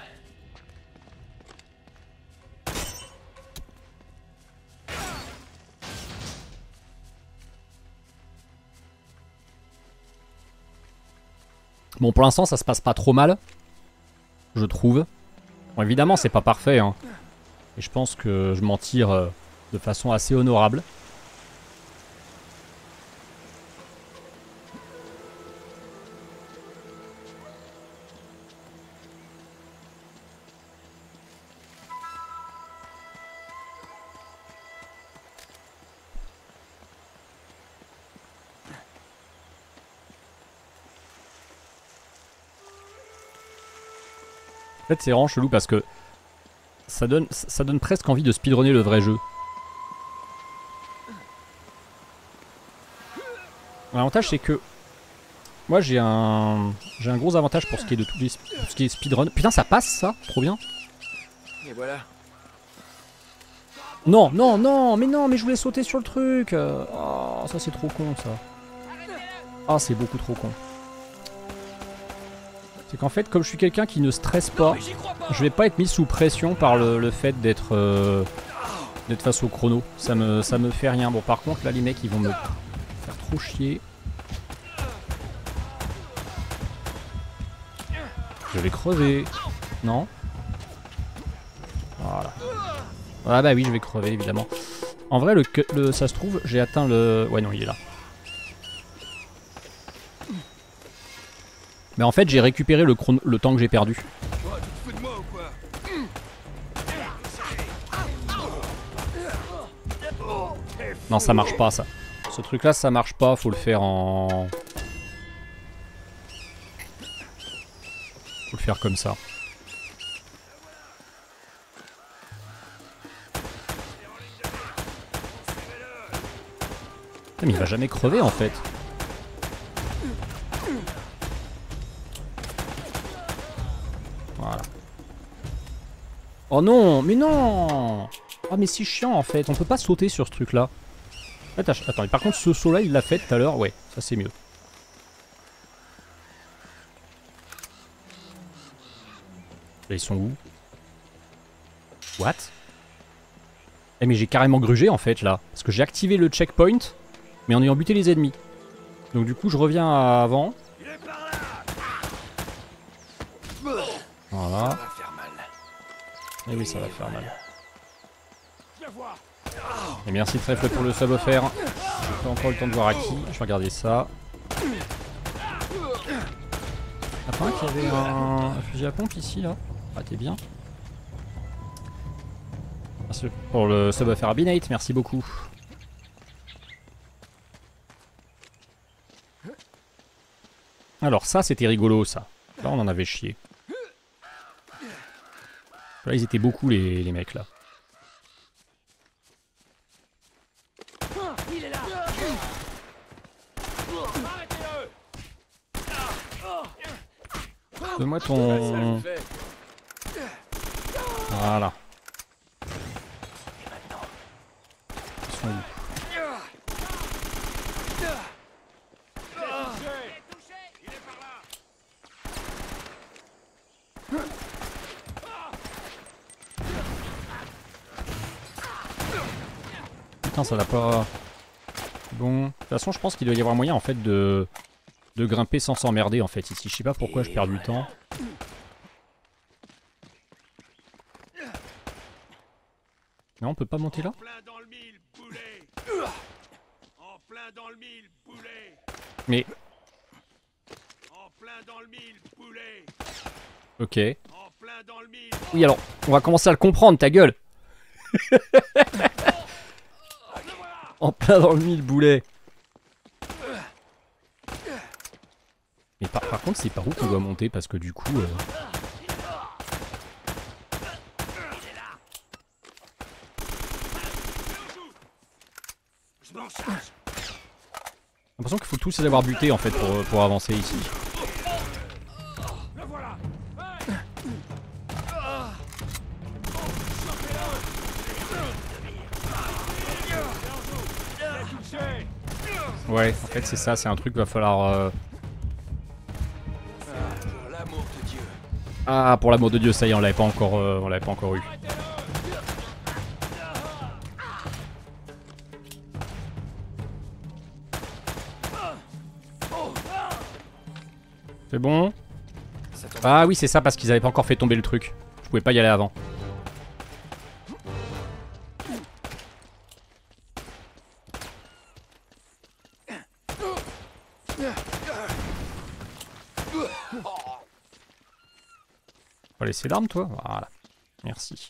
Speaker 1: Bon, pour l'instant, ça se passe pas trop mal. Je trouve. Bon, évidemment, c'est pas parfait. Hein. Et je pense que je m'en tire de façon assez honorable. En fait, c'est vraiment chelou parce que ça donne presque envie de speedrunner le vrai jeu. L'avantage, c'est que moi, j'ai un gros avantage pour ce qui est de tout ce qui est speedrun. Putain, ça passe ça, trop bien.
Speaker 2: Et voilà.
Speaker 1: Non, non, non, mais je voulais sauter sur le truc. Oh, ça c'est trop con ça. Ah, c'est beaucoup trop con. C'est qu'en fait, comme je suis quelqu'un qui ne stresse pas, je vais pas être mis sous pression par le fait d'être face au chrono. Ça me fait rien. Bon, par contre, là, les mecs, ils vont me faire trop chier. Je vais crever. Non? Voilà. Ah bah oui, je vais crever, évidemment. En vrai, ça se trouve, j'ai atteint le... Ouais, non, il est là. Mais en fait, j'ai récupéré le temps que j'ai perdu. Non, ça marche pas, ça. Ce truc-là, ça marche pas, faut le faire en... Faut le faire comme ça. Mais il va jamais crever, en fait. Voilà. Oh non, mais non! Oh mais c'est chiant en fait, on peut pas sauter sur ce truc là. Attends, et par contre ce saut là il l'a fait tout à l'heure, ouais, ça c'est mieux. Là ils sont où? What? Eh mais j'ai carrément grugé en fait là, parce que j'ai activé le checkpoint, mais en ayant buté les ennemis. Donc du coup je reviens à avant. Voilà.
Speaker 2: Ça va faire mal.
Speaker 1: Et oui, ça va faire mal. Et merci Trèfle pour le sub offert. J'ai pas encore le temps de voir à qui. Je vais regarder ça. Ah, pas qu'il y avait un fusil à pompe ici là. Ah, t'es bien. Merci pour le sub offert à Binate, merci beaucoup. Alors ça, c'était rigolo, ça. Là, on en avait chié. Là, ils étaient beaucoup, les mecs, là.
Speaker 2: Il est là.
Speaker 1: Donne-moi ton... Voilà. Ils sont où? Putain, ça va pas... Bon, de toute façon, je pense qu'il doit y avoir moyen, en fait, de grimper sans s'emmerder, en fait, ici. Je sais pas pourquoi je perds du temps. Non, on peut pas monter là? Mais... Ok. Oui, alors, on va commencer à le comprendre, ta gueule. En plein dans le mille, boulet. Mais par contre, c'est par où qu'on doit monter? Parce que du coup... J'ai l'impression qu'il faut tous les avoir butés en fait pour avancer ici. Ouais, en fait c'est ça, c'est un truc qu'il va falloir... Ah, pour l'amour de Dieu, ça y est, on l'avait pas encore eu. C'est bon? Ah oui, c'est ça, parce qu'ils avaient pas encore fait tomber le truc. Je pouvais pas y aller avant. On va laisser l'arme, toi? Voilà. Merci.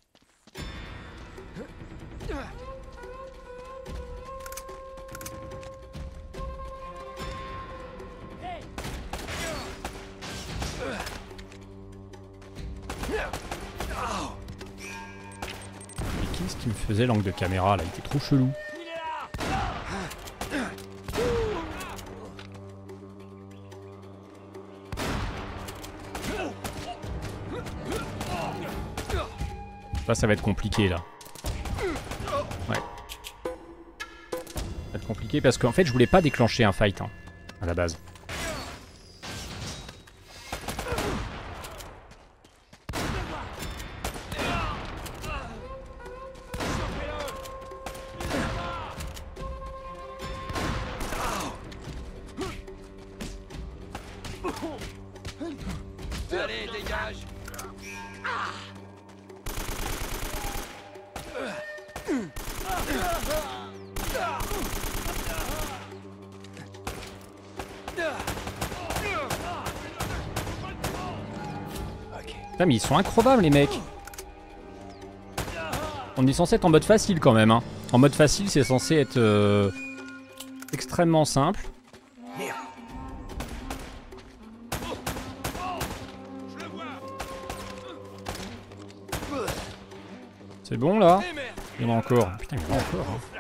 Speaker 1: Qu'est-ce qui me faisait l'angle de caméra là? Il était trop chelou. Là, ça va être compliqué là. Ouais. Ça va être compliqué parce qu'en fait, je voulais pas déclencher un fight hein, à la base.
Speaker 2: Allez, dégage.
Speaker 1: Putain, mais ils sont incroyables les mecs. On est censé être en mode facile quand même hein. En mode facile c'est censé être extrêmement simple. C'est bon là? Il y en a encore. Putain, il y en a encore. Hein.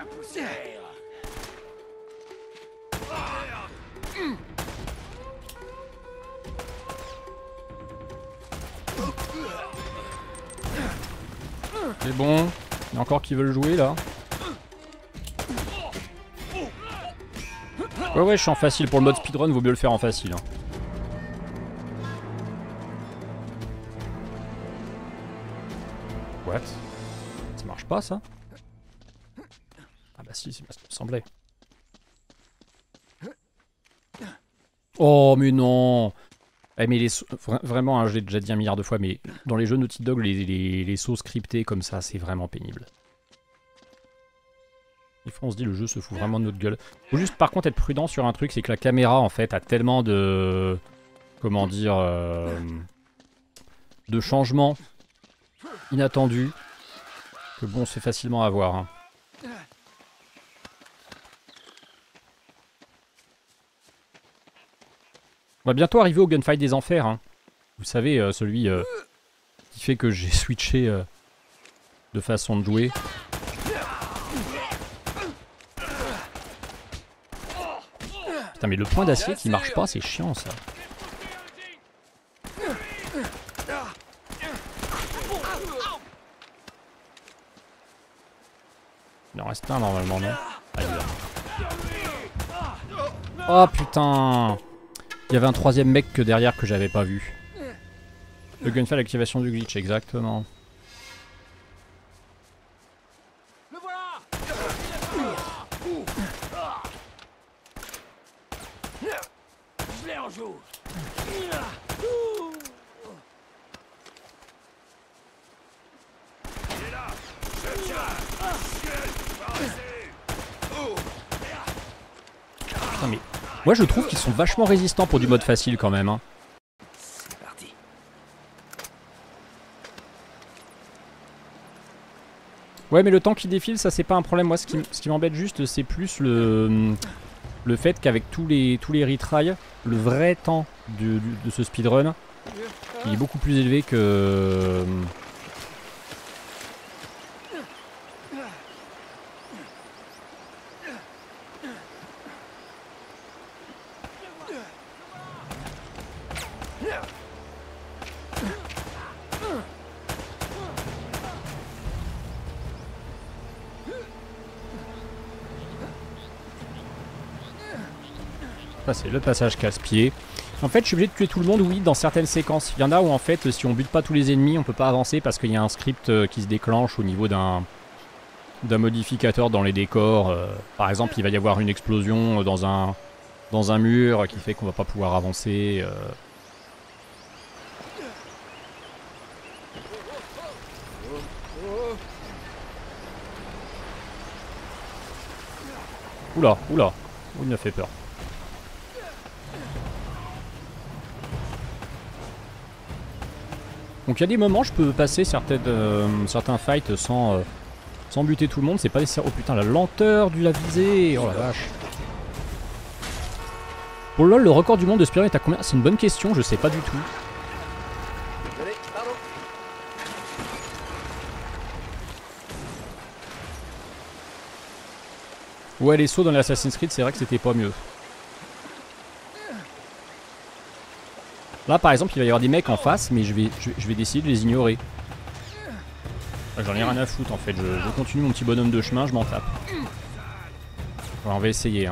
Speaker 1: C'est bon. Il y en a encore qui veulent jouer là. Ouais, je suis en facile. Pour le mode speedrun, vaut mieux le faire en facile. Hein. What? Ça marche pas ça? Ah bah si, c'est bien ce qui me semblait. Oh mais non! Eh, mais vraiment, hein, je l'ai déjà dit un milliard de fois, mais dans les jeux Naughty Dog, les sauts scriptés comme ça, c'est vraiment pénible. Des fois on se dit le jeu se fout vraiment de notre gueule. Faut juste par contre être prudent sur un truc, c'est que la caméra en fait a tellement de... Comment dire... de changements inattendus que bon, c'est facilement à voir. Hein. On va bientôt arriver au gunfight des enfers. Hein. Vous savez, celui qui fait que j'ai switché de façon de jouer. Putain, mais le point d'acier qui marche pas, c'est chiant ça. Il en reste un normalement, non? Ah, oh putain! Il y avait un troisième mec que derrière que j'avais pas vu. Le gunfight, l'activation du glitch, exactement.
Speaker 4: Le voilà. Je l'ai en joue.
Speaker 1: Putain, mais moi je trouve qu'ils sont vachement résistants pour du mode facile quand même. Hein.
Speaker 2: C'est parti.
Speaker 1: Ouais, mais le temps qui défile, ça c'est pas un problème. Moi, ce qui m'embête juste, c'est plus le fait qu'avec tous les retries, le vrai temps de ce speedrun, il est beaucoup plus élevé que... Ça c'est le passage casse-pied. En fait je suis obligé de tuer tout le monde, oui, dans certaines séquences. Il y en a où en fait si on bute pas tous les ennemis on peut pas avancer parce qu'il y a un script qui se déclenche au niveau d'un modificateur dans les décors. Par exemple il va y avoir une explosion dans un mur qui fait qu'on va pas pouvoir avancer. Oula, oula, oh, il m'a fait peur. Donc il y a des moments, je peux passer certains fights sans buter tout le monde. C'est pas nécessaire. Oh putain, la lenteur de la visée. Oh la vache. Oh lol, le record du monde de speedrun est à combien? C'est une bonne question, je sais pas du tout.
Speaker 2: Allez, pardon.
Speaker 1: Ouais, les sauts dans les Assassin's Creed, c'est vrai que c'était pas mieux. Là par exemple il va y avoir des mecs en face mais je vais décider de les ignorer. J'en ai rien à foutre en fait, je continue mon petit bonhomme de chemin, je m'en tape. Alors, on va essayer. Hein.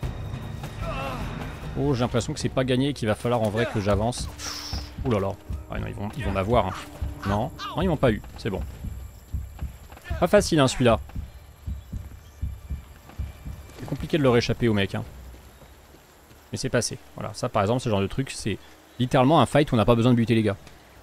Speaker 1: Oh j'ai l'impression que c'est pas gagné et qu'il va falloir en vrai que j'avance. Ouh là là. Ah non ils vont m'avoir. Hein. Non, non ils m'ont pas eu, c'est bon. Pas facile hein celui-là. C'est compliqué de leur échapper aux mecs. Hein. Mais c'est passé. Voilà, ça par exemple ce genre de truc c'est... littéralement un fight où on n'a pas besoin de buter les gars.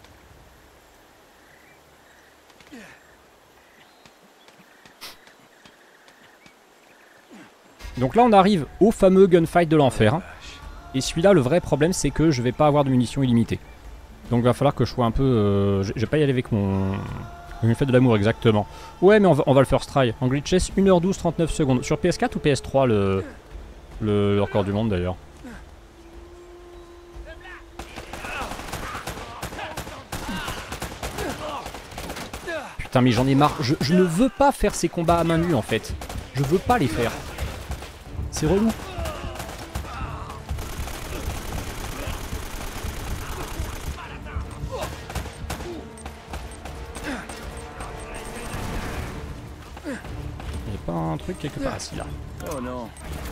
Speaker 1: Donc là on arrive au fameux gunfight de l'enfer. Et celui-là le vrai problème c'est que je vais pas avoir de munitions illimitées. Donc il va falloir que je sois un peu... je vais pas y aller avec mon... une fête de l'amour exactement. Ouais mais on va le first try. En glitchless 1h12 39 secondes. Sur PS4 ou PS3 le record du monde d'ailleurs. Putain mais j'en ai marre, je ne veux pas faire ces combats à main nue en fait. Je veux pas les faire. C'est relou. Il n'y a pas un truc quelque part ici là.
Speaker 4: Oh non.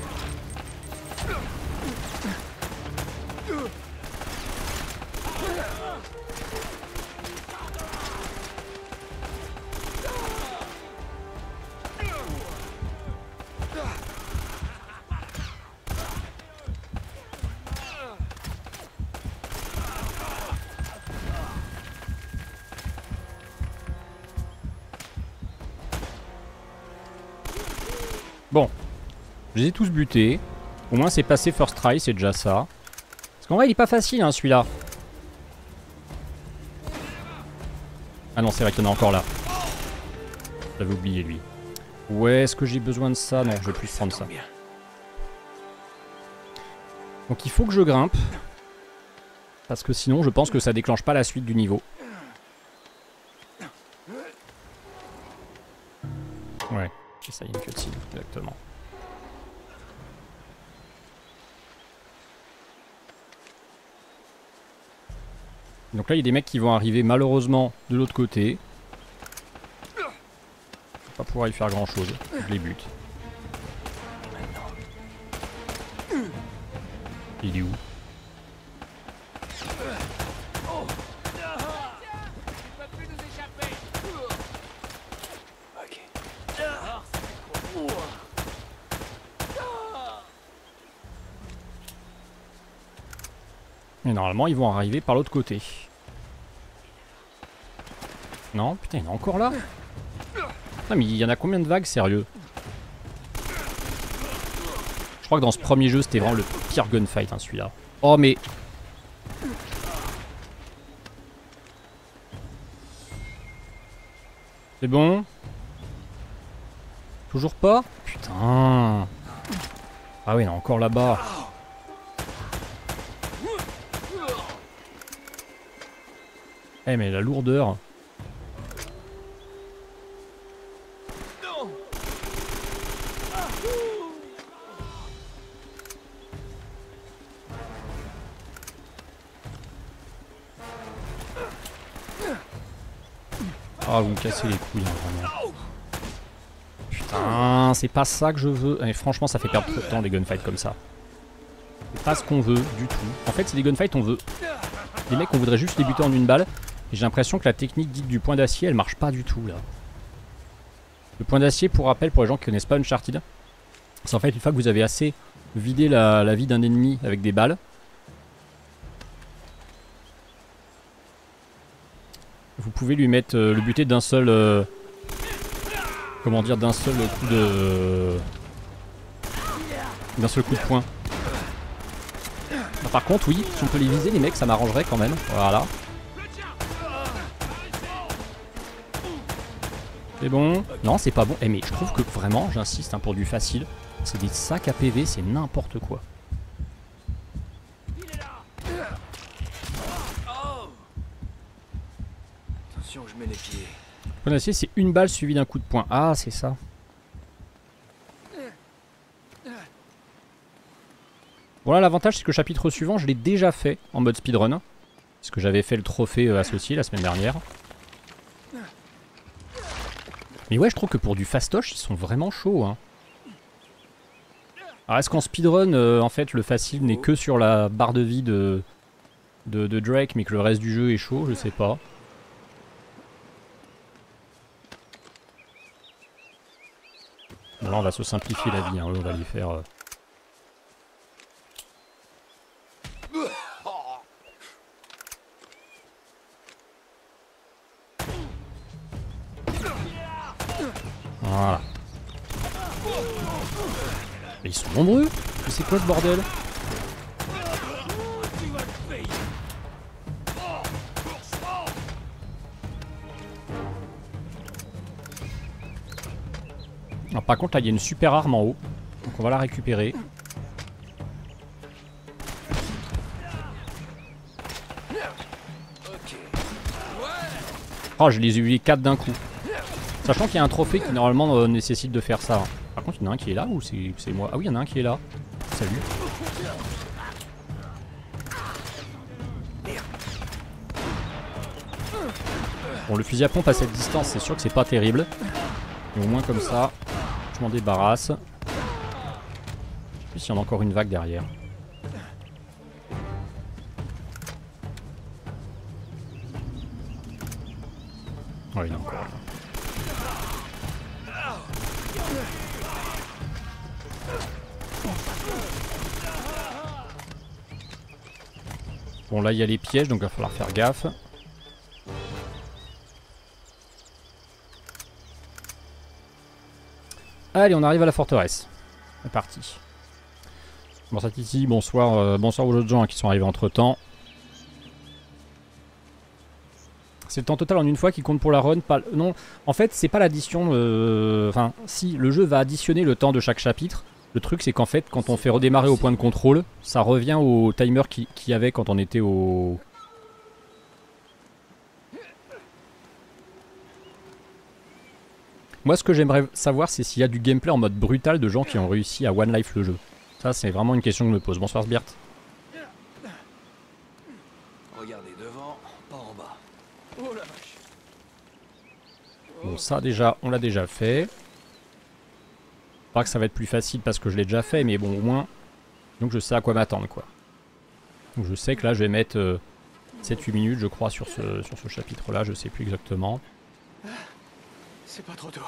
Speaker 1: Bon, je les ai tous butés. Au moins c'est passé first try, c'est déjà ça. Parce qu'en vrai il est pas facile hein celui-là. Ah non c'est vrai qu'il y en a encore là. J'avais oublié lui. Ouais, est-ce que j'ai besoin de ça? Non, je vais plus prendre ça. Donc il faut que je grimpe. Parce que sinon, je pense que ça déclenche pas la suite du niveau. Ouais, c'est ça, il y a une cutscene, exactement. Donc là, il y a des mecs qui vont arriver malheureusement de l'autre côté. Je vais pas pouvoir y faire grand chose. Je les bute. Il est où? Et normalement, ils vont arriver par l'autre côté. Non, putain, il est encore là. Non, mais il y en a combien de vagues, sérieux? Je crois que dans ce premier jeu, c'était vraiment le pire gunfight, hein, celui-là. Oh, mais... C'est bon? Toujours pas? Putain. Ah oui, il y en a encore là-bas. Eh mais la lourdeur. Ah vous me cassez les couilles hein, vraiment. Putain, c'est pas ça que je veux. Et franchement ça fait perdre trop de temps les gunfights comme ça. C'est pas ce qu'on veut du tout. En fait c'est des gunfights on veut. Les mecs on voudrait juste les buter en une balle. Et j'ai l'impression que la technique dite du point d'acier elle marche pas du tout là. Le point d'acier pour rappel pour les gens qui connaissent pas Uncharted, c'est en fait une fois que vous avez assez vidé la vie d'un ennemi avec des balles, vous pouvez lui mettre le buter d'un seul comment dire, d'un seul coup de poing. Ah, par contre oui, si on peut les viser les mecs ça m'arrangerait quand même. Voilà. C'est bon. Non, c'est pas bon. Eh mais je trouve que vraiment, j'insiste hein, pour du facile, c'est des sacs à PV, c'est n'importe quoi.
Speaker 2: Attention, je mets les pieds.
Speaker 1: Le point d'acier, c'est une balle suivie d'un coup de poing. Ah, c'est ça. Bon là, l'avantage, c'est que le chapitre suivant, je l'ai déjà fait en mode speedrun. Parce que j'avais fait le trophée associé la semaine dernière. Mais ouais, je trouve que pour du fastoche, ils sont vraiment chauds. Hein. Alors est-ce qu'en speedrun, en fait, le facile n'est que sur la barre de vie de Drake, mais que le reste du jeu est chaud? Je sais pas. Bon, là, on va se simplifier la vie. Hein. On va les faire... Voilà. Mais ils sont nombreux. Mais c'est quoi ce bordel? Alors, par contre là il y a une super arme en haut. Donc on va la récupérer. Oh je les ai eu les 4 d'un coup. Sachant qu'il y a un trophée qui normalement nécessite de faire ça. Par contre il y en a un qui est là ou c'est moi? Ah oui il y en a un qui est là. Salut. Bon le fusil à pompe à cette distance c'est sûr que c'est pas terrible. Mais au moins comme ça je m'en débarrasse. Je sais plus s'il y en a encore une vague derrière. Oh il y en a encore là. Bon là il y a les pièges donc il va falloir faire gaffe. Allez on arrive à la forteresse. C'est parti. Bon ça ici, bonsoir, bonsoir aux autres gens qui sont arrivés entre temps. C'est le temps total en une fois qui compte pour la run. Pas... Non, en fait c'est pas l'addition, enfin si le jeu va additionner le temps de chaque chapitre. Le truc, c'est qu'en fait, quand on fait redémarrer au point de contrôle, ça revient au timer qu'il y avait quand on était au... Moi, ce que j'aimerais savoir, c'est s'il y a du gameplay en mode brutal de gens qui ont réussi à one life le jeu. Ça, c'est vraiment une question que je me pose. Bonsoir, Sbirt.
Speaker 2: Regardez devant, pas en bas. Oh la vache.
Speaker 1: Bon, ça, déjà, on l'a déjà fait. Pas que ça va être plus facile parce que je l'ai déjà fait, mais bon, au moins... Donc, je sais à quoi m'attendre, quoi. Donc, je sais que là, je vais mettre 7-8 minutes, je crois, sur ce chapitre-là. Je sais plus exactement.
Speaker 2: C'est pas trop tôt.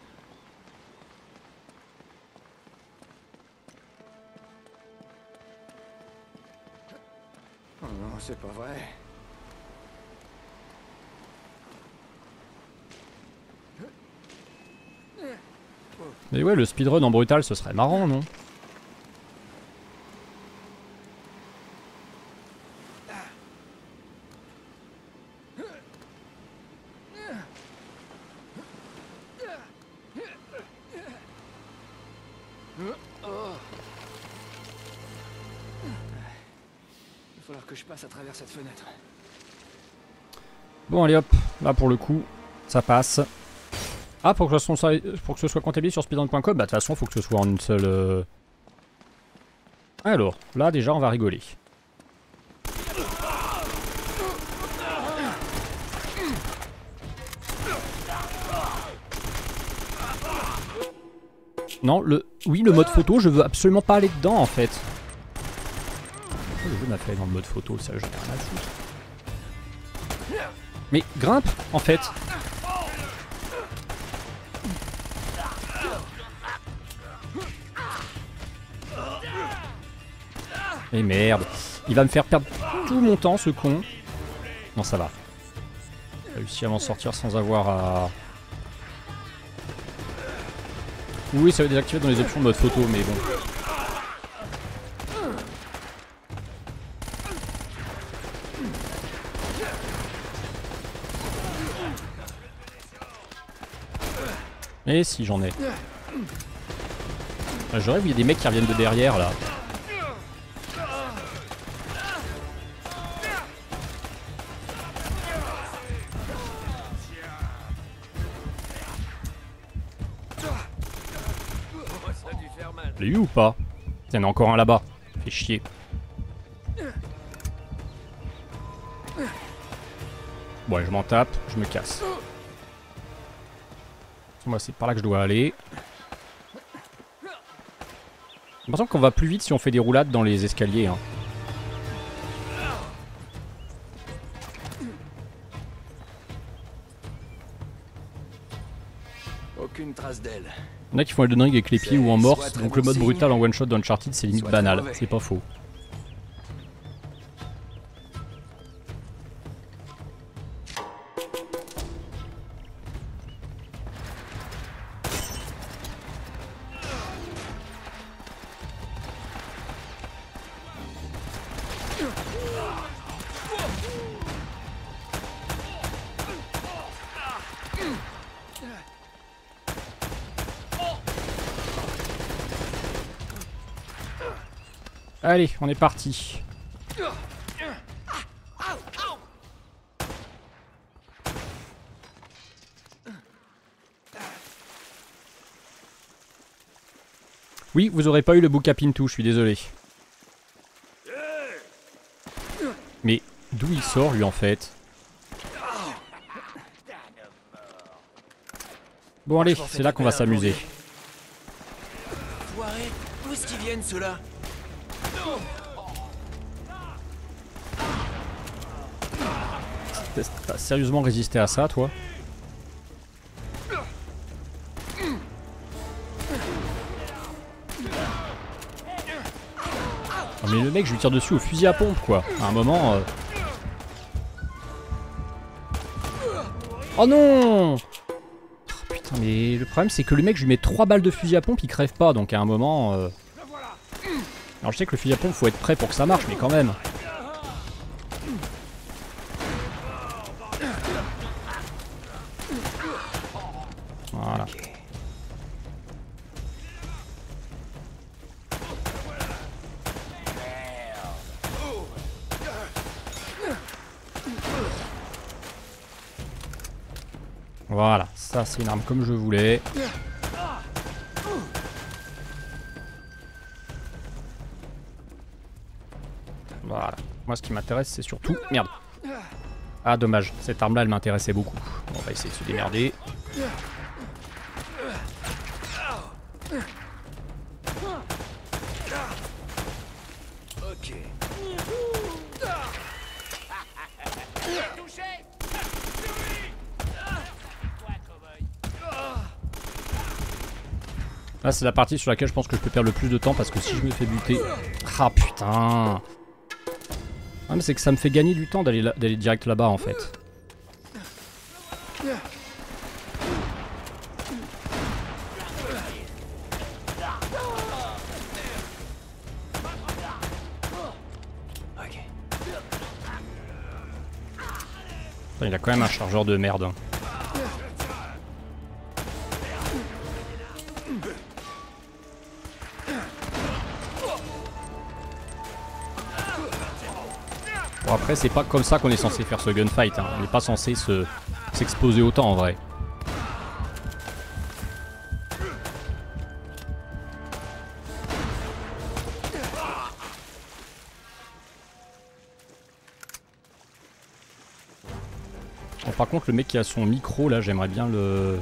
Speaker 2: Oh non, c'est pas vrai.
Speaker 1: Mais ouais, le speedrun en brutal, ce serait marrant, non?
Speaker 2: Il va falloir que je passe à travers cette fenêtre.
Speaker 1: Bon, allez hop. Là, pour le coup, ça passe. Ah, pour que ce soit comptabilisé sur speedrun.com, bah de toute façon, il faut que ce soit en une seule... Alors, là, déjà, on va rigoler. Non, oui, le mode photo, je veux absolument pas aller dedans, en fait. Le jeu m'a fait dans le mode photo, ça, j'ai rien à foutre. Mais grimpe, en fait. Et merde, il va me faire perdre tout mon temps, ce con. Non, ça va. J'ai réussi à m'en sortir sans avoir à... Oui, ça va désactiver dans les options de mode photo, mais bon. Et si j'en ai. Je rêve, il y a des mecs qui reviennent de derrière là. Je l'ai eu ou pas? Il y en a encore un là-bas. Fait chier. Bon, allez, je m'en tape, je me casse. Moi, c'est par là que je dois aller. J'ai l'impression qu'on va plus vite si on fait des roulades dans les escaliers. Hein.
Speaker 2: Aucune trace d'elle.
Speaker 1: Il y en a qui font Elden Ring avec les pieds ou en morse, donc le mode brutal en one shot d'Uncharted c'est limite banal, c'est pas faux. Allez, on est parti. Oui, vous aurez pas eu le bouc Pintou, je suis désolé. Mais d'où il sort lui en fait? Bon allez, c'est là qu'on va s'amuser.
Speaker 2: Foiré, où est-ce qu'ils viennent ceux-là?
Speaker 1: T'as sérieusement résisté à ça, toi? Oh, mais le mec, je lui tire dessus au fusil à pompe, quoi. À un moment... Oh non! Oh, putain, mais le problème, c'est que le mec, je lui mets 3 balles de fusil à pompe, il crève pas, donc à un moment... Alors je sais que le fusil à pompe, faut être prêt pour que ça marche, mais quand même... Voilà. Voilà, ça c'est une arme comme je voulais. Voilà. Moi ce qui m'intéresse c'est surtout... Merde. Ah dommage, cette arme là elle m'intéressait beaucoup. Bon, on va essayer de se démerder.
Speaker 2: Ok.
Speaker 1: Là c'est la partie sur laquelle je pense que je peux perdre le plus de temps parce que si je me fais buter... Ah putain. Ah mais c'est que ça me fait gagner du temps d'aller direct là-bas en fait.
Speaker 2: Ok.
Speaker 1: Putain, il a quand même un chargeur de merde. Bon après c'est pas comme ça qu'on est censé faire ce gunfight, hein. On n'est pas censé s'exposer autant en vrai. Bon, par contre le mec qui a son micro là j'aimerais bien le...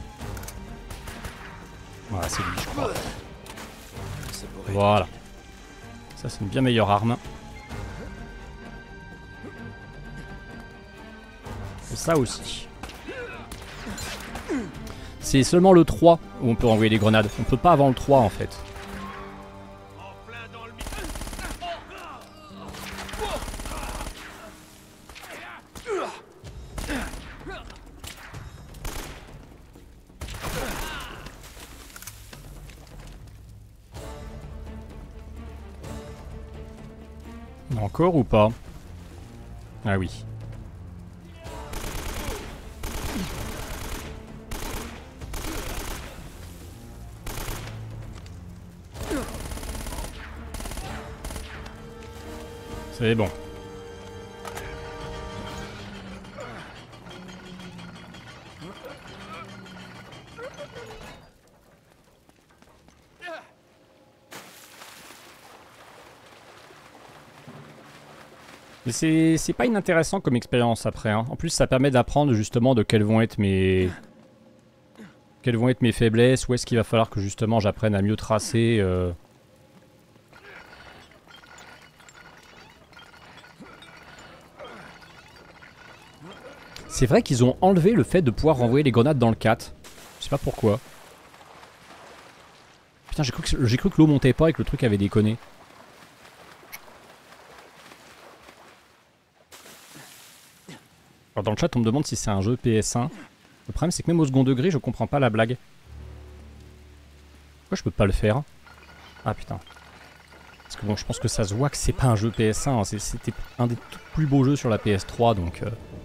Speaker 1: Voilà c'est lui je crois. Voilà. Ça c'est une bien meilleure arme. Et ça aussi. C'est seulement le 3 où on peut envoyer des grenades. On peut pas avant le 3 en fait. Encore ou pas? Ah oui. C'est bon. Mais c'est pas inintéressant comme expérience après, hein. En plus ça permet d'apprendre justement de quelles vont être mes faiblesses, où est-ce qu'il va falloir que justement j'apprenne à mieux tracer. C'est vrai qu'ils ont enlevé le fait de pouvoir renvoyer les grenades dans le 4. Je sais pas pourquoi. Putain j'ai cru que l'eau montait pas et que le truc avait déconné. Alors dans le chat on me demande si c'est un jeu PS1. Le problème c'est que même au second degré je comprends pas la blague. Pourquoi je peux pas le faire? Ah putain. Parce que bon je pense que ça se voit que c'est pas un jeu PS1, hein. C'était un des tout plus beaux jeux sur la PS3 donc...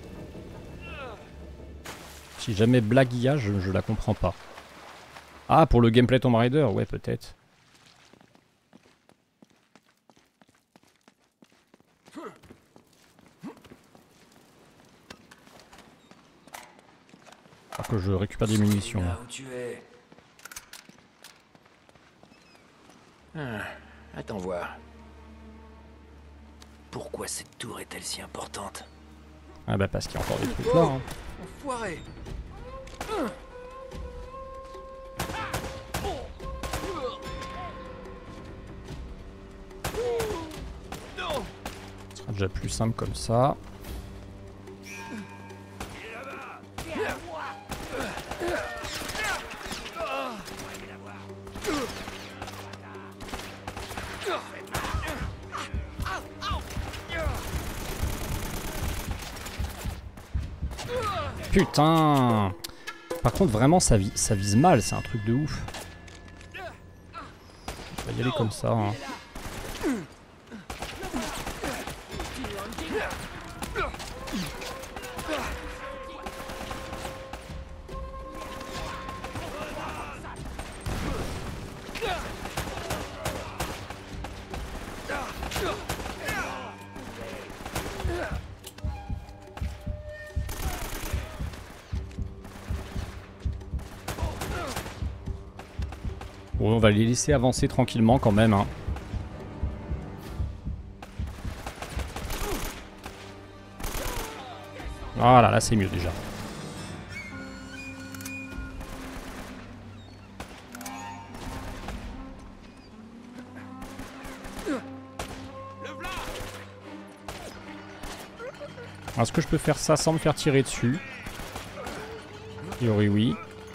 Speaker 1: Si jamais blague y a, je la comprends pas. Ah pour le gameplay Tomb Raider, ouais peut-être. Alors que je récupère des munitions.
Speaker 2: Là où tu es. Attends voir. Pourquoi cette tour est-elle si importante?
Speaker 1: Ah bah parce qu'il y a encore des trucs là. Hein.
Speaker 2: Enfoiré.
Speaker 1: Ce sera déjà plus simple comme ça. Putain! Par contre vraiment ça vise mal, c'est un truc de ouf. Je vais y aller comme ça. Hein. Bon, on va les laisser avancer tranquillement quand même. Hein. Voilà, là c'est mieux déjà. Est-ce que je peux faire ça sans me faire tirer dessus? A priori oui.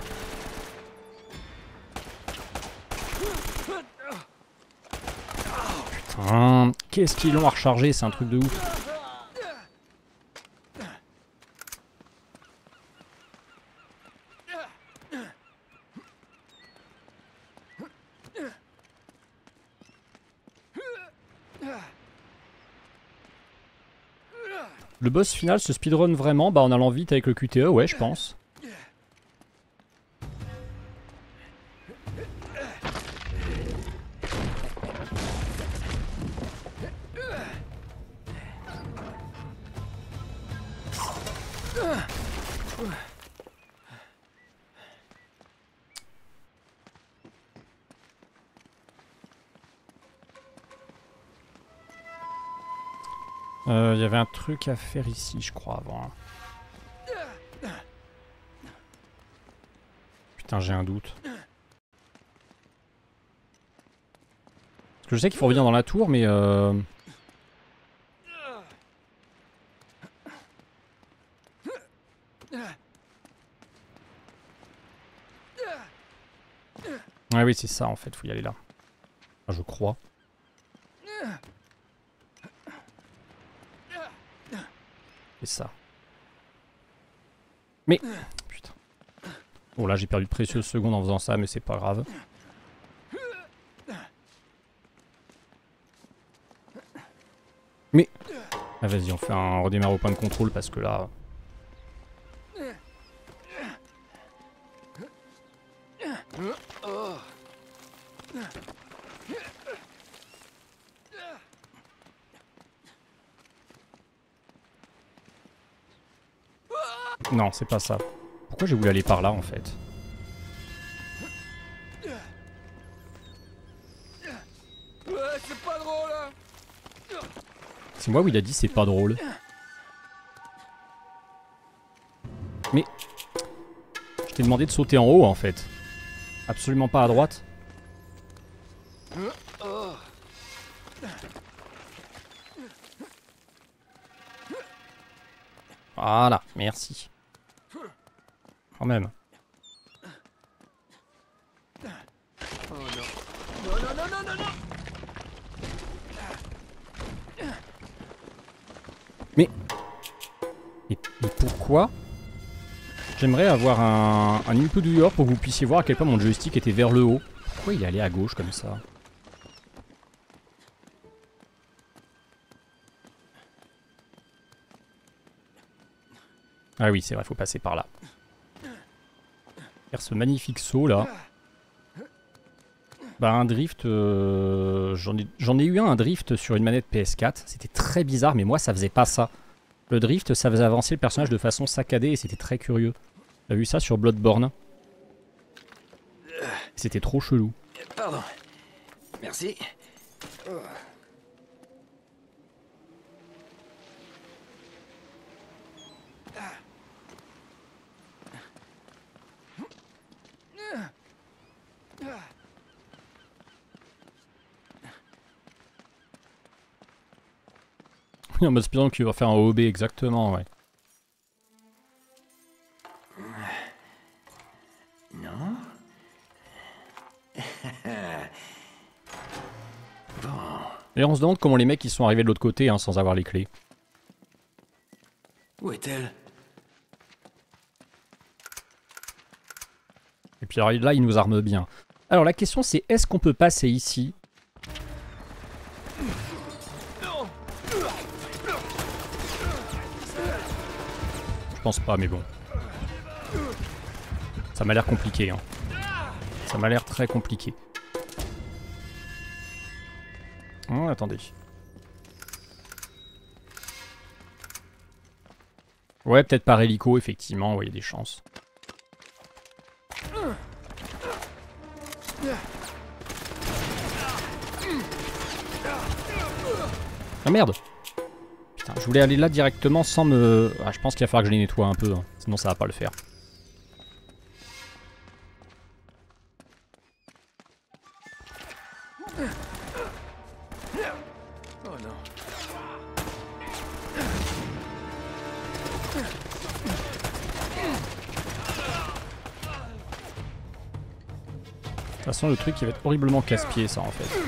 Speaker 1: Putain, qu'est-ce qu'ils l'ont à recharger, c'est un truc de ouf. Le boss final se speedrun vraiment en allant vite avec le QTE, ouais je pense. Il y avait un truc à faire ici, je crois, avant. Putain, j'ai un doute. Parce que je sais qu'il faut revenir dans la tour, mais... Ouais, oui, c'est ça, en fait, faut y aller là. Enfin, je crois. C'est ça. Mais... Putain. Bon là j'ai perdu de précieuses secondes en faisant ça, mais c'est pas grave. Mais... Ah vas-y, on fait un redémarre au point de contrôle parce que là... Non, c'est pas ça. Pourquoi j'ai voulu aller par là en fait?
Speaker 2: C'est pas drôle, hein.
Speaker 1: C'est moi où il a dit c'est pas drôle. Mais... Je t'ai demandé de sauter en haut en fait. Absolument pas à droite. Voilà, merci. Quand même.
Speaker 2: Oh non. Non, non, non, non, non, non.
Speaker 1: Mais pourquoi? J'aimerais avoir un input viewer pour que vous puissiez voir à quel point mon joystick était vers le haut. Pourquoi il est allé à gauche comme ça? Ah oui, c'est vrai, faut passer par là. Faire ce magnifique saut là. Bah un drift, j'en ai eu un drift sur une manette PS4. C'était très bizarre, mais moi ça faisait pas ça. Le drift, ça faisait avancer le personnage de façon saccadée et c'était très curieux. T'as vu ça sur Bloodborne? C'était trop chelou.
Speaker 2: Pardon. Merci. Oh.
Speaker 1: Il y a un mode speedrun qui va faire un OB exactement, ouais.
Speaker 2: Non. Bon.
Speaker 1: Et on se demande comment les mecs ils sont arrivés de l'autre côté hein, sans avoir les clés.
Speaker 2: Où est-elle?
Speaker 1: Et puis alors là, il nous arme bien. Alors la question c'est, est-ce qu'on peut passer ici? Je pense pas, mais bon. Ça m'a l'air compliqué. Hein. Ça m'a l'air très compliqué. Oh, attendez. Ouais, peut-être par hélico, effectivement. Ouais, il y a des chances. Ah merde! Putain, je voulais aller là directement sans me... Ah, je pense qu'il va falloir que je les nettoie un peu, hein. Sinon ça va pas le faire.
Speaker 2: Oh non.
Speaker 1: De toute façon, le truc qui va être horriblement casse-pied, ça, en fait.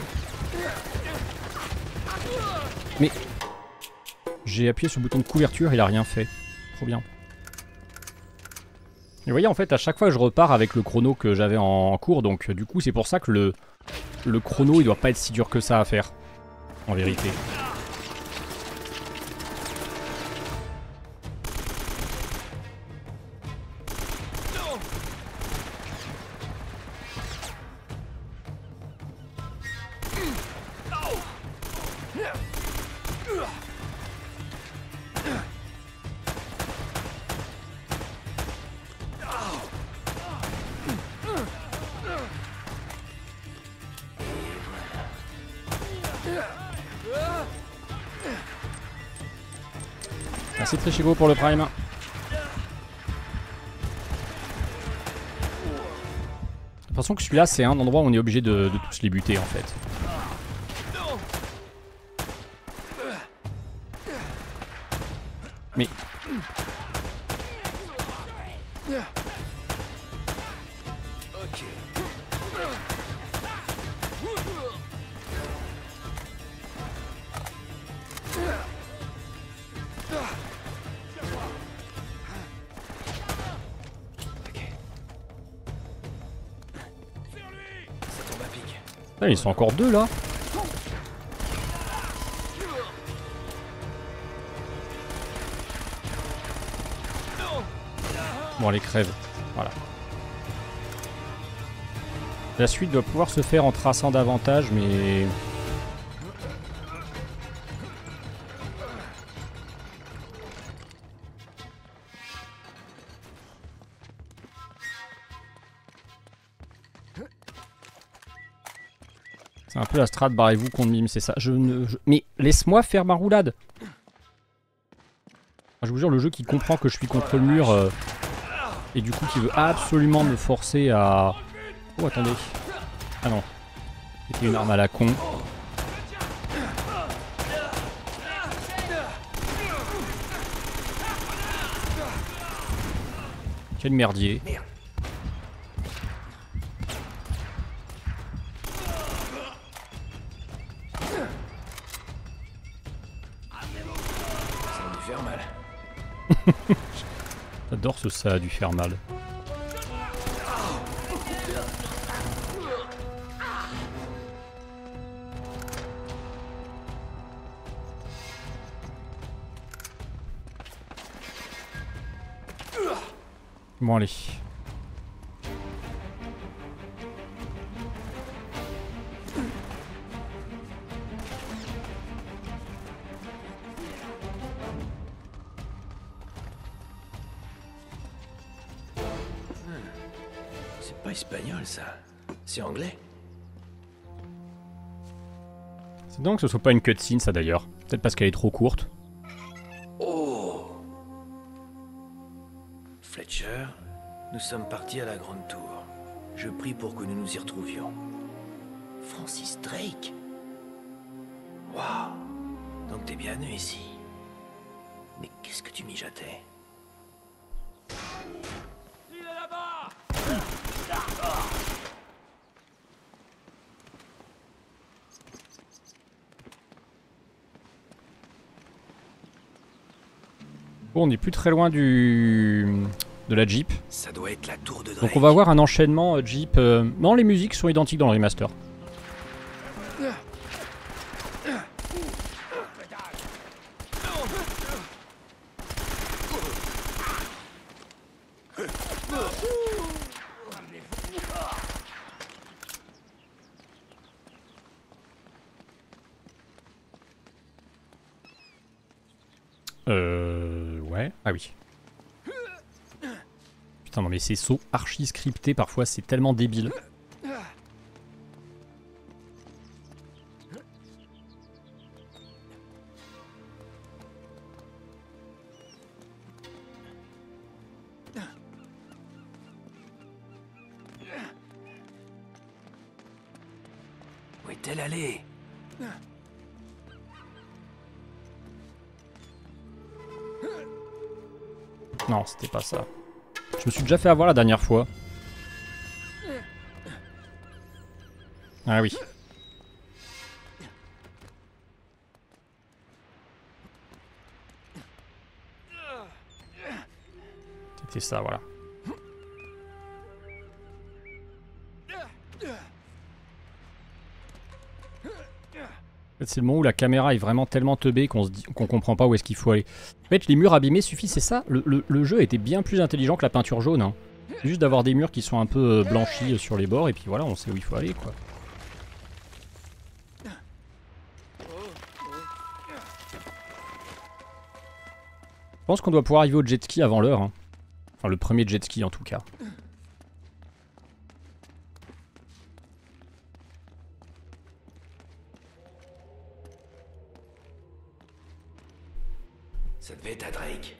Speaker 1: Mais... J'ai appuyé sur le bouton de couverture, il a rien fait. Trop bien. Et vous voyez, en fait, à chaque fois, je repars avec le chrono que j'avais en cours. Donc, du coup, c'est pour ça que le chrono, il doit pas être si dur que ça à faire. En vérité. Merci Trichigo pour le prime. De toute façon que celui-là c'est un endroit où on est obligé de tous les buter en fait. Mais...
Speaker 2: Ok. Ça tombe à pic.
Speaker 1: Ah, ils sont encore deux là. Bon, allez, crève. Voilà. La suite doit pouvoir se faire en traçant davantage, mais... C'est un peu la strat, barrez-vous contre mime, c'est ça. Mais laisse-moi faire ma roulade. Je vous jure, le jeu qui comprend que je suis contre le mur et du coup qui veut absolument me forcer à... Oh, attendez. Ah non. C'était une arme à la con. Quel merdier.
Speaker 2: Ça a dû faire mal.
Speaker 1: J'adore ce ça a dû faire mal. Bon allez.
Speaker 2: C'est pas espagnol ça. C'est anglais.
Speaker 1: C'est dingue que ce soit pas une cutscene ça d'ailleurs. Peut-être parce qu'elle est trop courte.
Speaker 2: Oh Fletcher, nous sommes partis à la Grande Tour. Je prie pour que nous nous y retrouvions. Francis Drake. Waouh. Donc t'es bien venu ici. Mais qu'est-ce que tu mijotais?
Speaker 1: Bon, on n'est plus très loin de la Jeep.
Speaker 2: Ça doit être la tour de Drake.
Speaker 1: Donc on va avoir un enchaînement Jeep. Non, les musiques sont identiques dans le remaster. Ouais. Ah oui. Putain, non mais ces sauts archi scriptés parfois, c'est tellement débile.
Speaker 2: est-elle allée?
Speaker 1: Non, c'était pas ça. Je me suis déjà fait avoir la dernière fois. Ah oui. C'était ça, voilà. En fait, c'est le moment où la caméra est vraiment tellement teubée qu'on comprend pas où est-ce qu'il faut aller. En fait, les murs abîmés suffisent, c'est ça. Le jeu était bien plus intelligent que la peinture jaune. Hein. Juste d'avoir des murs qui sont un peu blanchis sur les bords et puis voilà, on sait où il faut aller, quoi. Je pense qu'on doit pouvoir arriver au jet ski avant l'heure. Hein. Enfin, le premier jet ski en tout cas.
Speaker 2: Ça devait être à Drake.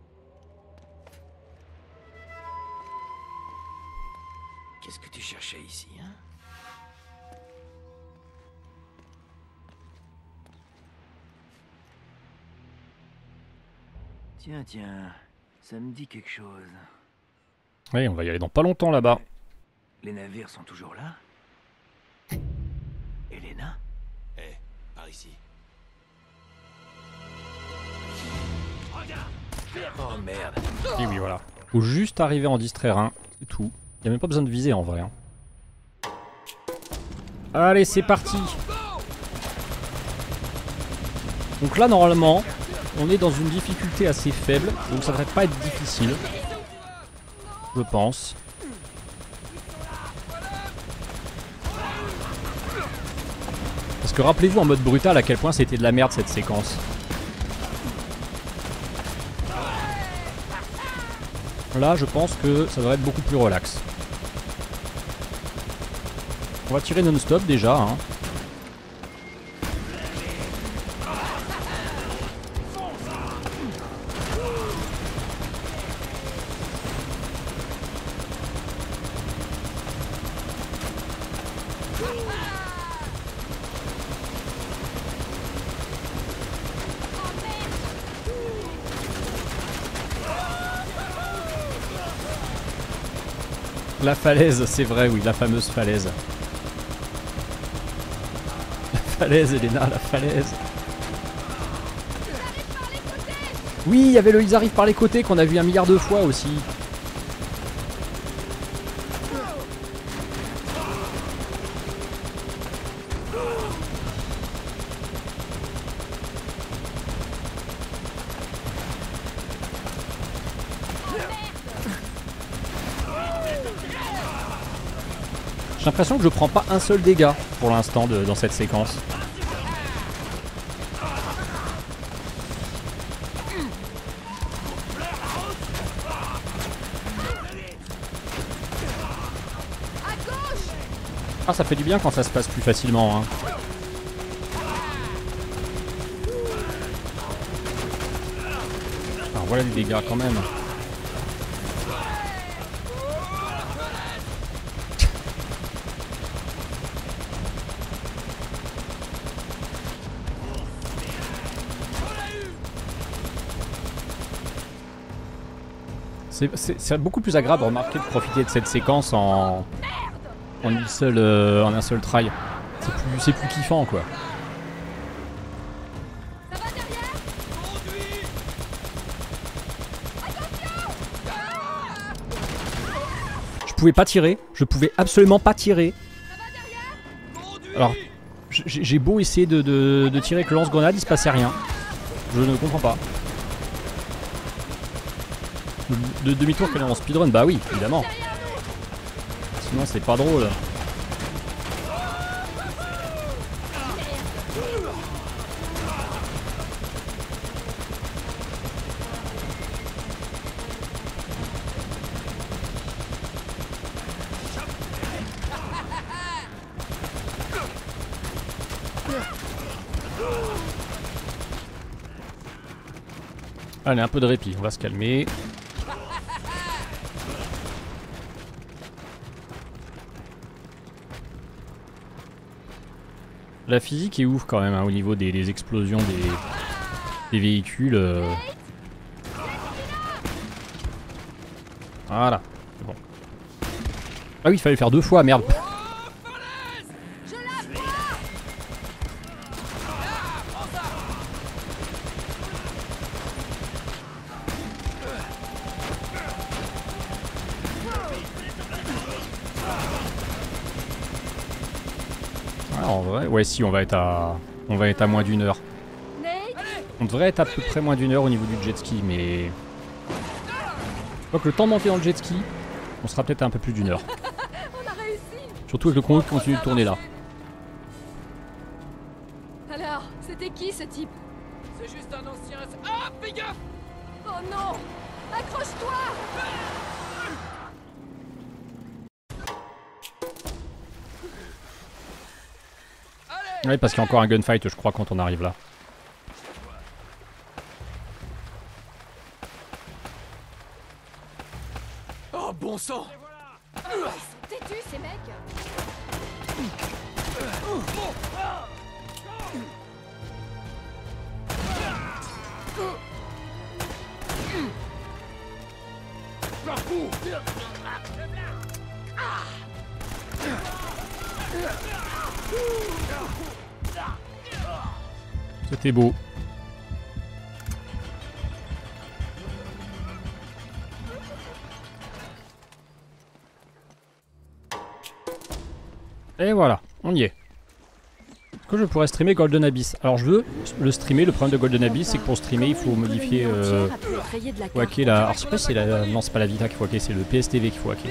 Speaker 2: Qu'est-ce que tu cherchais ici, hein? Tiens, ça me dit quelque chose.
Speaker 1: Oui, on va y aller dans pas longtemps là-bas.
Speaker 2: Les navires sont toujours là? Elena? Par ici. Oh merde.
Speaker 1: Et oui, voilà. Faut juste arriver à en distraire un, c'est tout. Y a même pas besoin de viser en vrai. Hein. Allez, c'est parti. Donc là, normalement, on est dans une difficulté assez faible, donc ça devrait pas être difficile. Je pense. Parce que rappelez-vous en mode brutal à quel point c'était de la merde cette séquence. Là, je pense que ça devrait être beaucoup plus relax. On va tirer non-stop déjà. Hein. La falaise, c'est vrai, oui, la fameuse falaise. La falaise, Elena, la falaise. Oui, il y avait le ils arrivent par les côtés qu'on a vu 1 milliard de fois aussi. J'ai l'impression que je prends pas un seul dégât pour l'instant dans cette séquence. Ah, ça fait du bien quand ça se passe plus facilement. Hein. Ah, voilà les dégâts quand même. C'est beaucoup plus agréable de remarquer de profiter de cette séquence en un seul try. C'est plus kiffant quoi. Je pouvais pas tirer, je pouvais absolument pas tirer. Alors, j'ai beau essayer de tirer avec le lance-grenade, il se passait rien. Je ne comprends pas. De demi-tour qu'elle est en speedrun, bah oui, évidemment. Sinon c'est pas drôle. Allez, un peu de répit, on va se calmer. La physique est ouf quand même hein, au niveau des explosions des véhicules. Voilà, c'est bon. Ah oui, il fallait le faire 2 fois, merde. En vrai, ouais si on va être à moins d'1 heure. On devrait être à peu près moins d'1 heure au niveau du jet ski, mais donc le temps de monter dans le jet ski, on sera peut-être à un peu plus d'1 heure.
Speaker 3: On a réussi.
Speaker 1: Surtout avec le convoi qui continue de tourner là.
Speaker 3: Alors, c'était qui ce type?
Speaker 5: C'est juste un ancien... Ah, fais gaffe!
Speaker 3: Oh non! Accroche-toi!
Speaker 1: Oui, parce qu'il y a encore un gunfight, je crois, quand on arrive là.
Speaker 5: Oh, bon sang!
Speaker 3: Ils sont têtus ces mecs!
Speaker 1: C'était beau. Et voilà, on y est. Est-ce que je pourrais streamer Golden Abyss? Alors je veux le streamer, le problème de Golden Abyss c'est que pour streamer il faut modifier... faut hacker la... Alors je sais pas si c'est la... Non c'est pas la Vita qu'il faut hacker, c'est le PSTV qu'il faut hacker.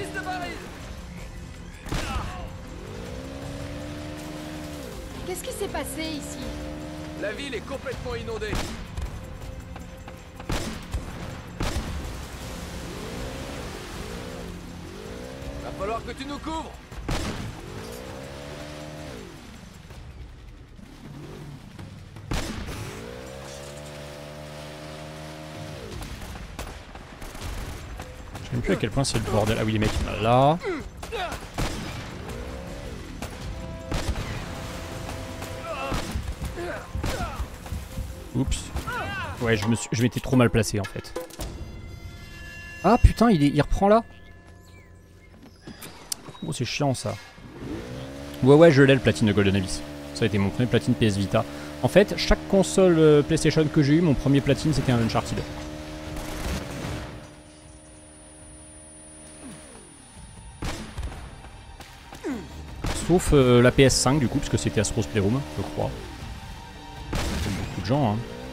Speaker 3: Qu'est-ce qui s'est passé ici?
Speaker 5: La ville est complètement inondée. Va falloir que tu nous couvres.
Speaker 1: Je sais même plus à quel point c'est le bordel. Ah oui les mecs, là. Oups. Ouais, je m'étais trop mal placé en fait. Ah putain, il reprend là. Oh, c'est chiant ça. Ouais, je l'ai le platine de Golden Abyss. Ça a été mon premier platine PS Vita. En fait, chaque console PlayStation que j'ai eu, mon premier platine c'était un Uncharted. Sauf la PS5 du coup, parce que c'était Astro's Playroom, je crois. Comme beaucoup de gens, hein.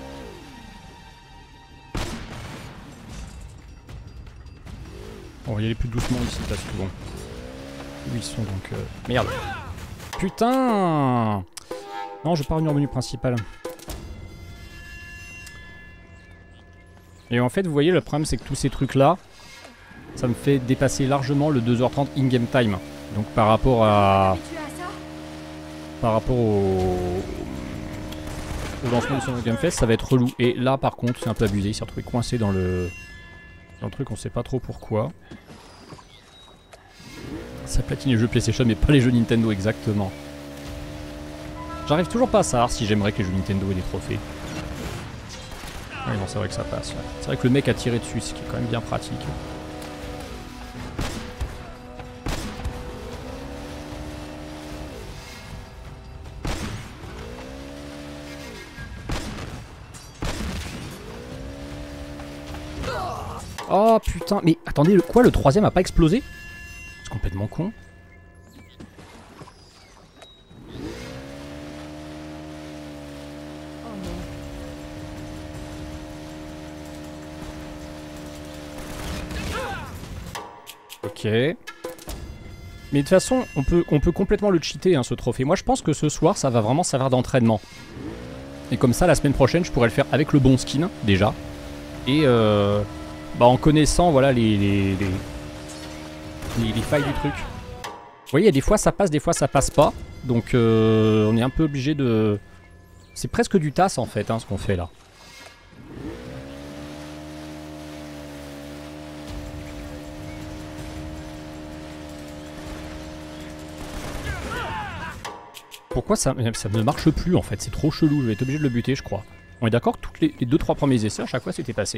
Speaker 1: On va y aller plus doucement ici parce que bon. Où ils sont donc... Merde. Putain! Non, je pars revenir au menu principal. Et en fait, vous voyez, le problème c'est que tous ces trucs là, ça me fait dépasser largement le 2h30 in-game time. Donc par rapport à... Par rapport au lancement du Summer Game Fest, ça va être relou. Et là par contre, c'est un peu abusé, il s'est retrouvé coincé dans le truc, on sait pas trop pourquoi. Ça platine les jeux PlayStation mais pas les jeux Nintendo exactement. J'arrive toujours pas à savoir si j'aimerais que les jeux Nintendo aient des trophées. Oui non c'est vrai que ça passe. Ouais. C'est vrai que le mec a tiré dessus, ce qui est quand même bien pratique. Oh putain, mais attendez, quoi, le troisième a pas explosé? C'est complètement con. Ok. Mais de toute façon, on peut complètement le cheater, hein, ce trophée. Moi, je pense que ce soir, ça va vraiment servir d'entraînement. Et comme ça, la semaine prochaine, je pourrais le faire avec le bon skin, déjà. Et bah, en connaissant, voilà, les failles du truc. Vous voyez, des fois, ça passe, des fois, ça passe pas. Donc, on est un peu obligé de... C'est presque du TAS, en fait, hein, ce qu'on fait, là. pourquoi ça ne marche plus en fait, c'est trop chelou, je vais être obligé de le buter je crois. On est d'accord que toutes les 2-3 premiers essais à chaque fois c'était passé.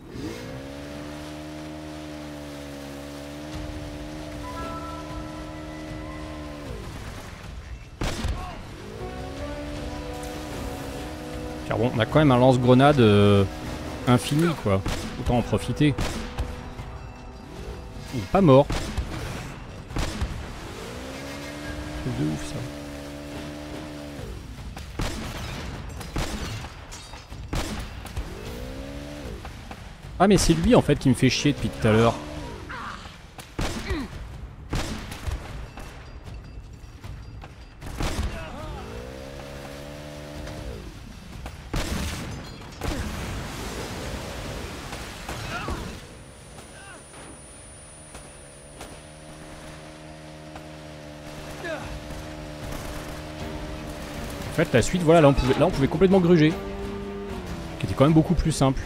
Speaker 1: Car bon, on a quand même un lance-grenade infini quoi, autant en profiter. Ouh, pas mort. C'est de ouf ça. Ah mais c'est lui en fait qui me fait chier depuis tout à l'heure. En fait la suite voilà là on pouvait complètement gruger. Qui était quand même beaucoup plus simple.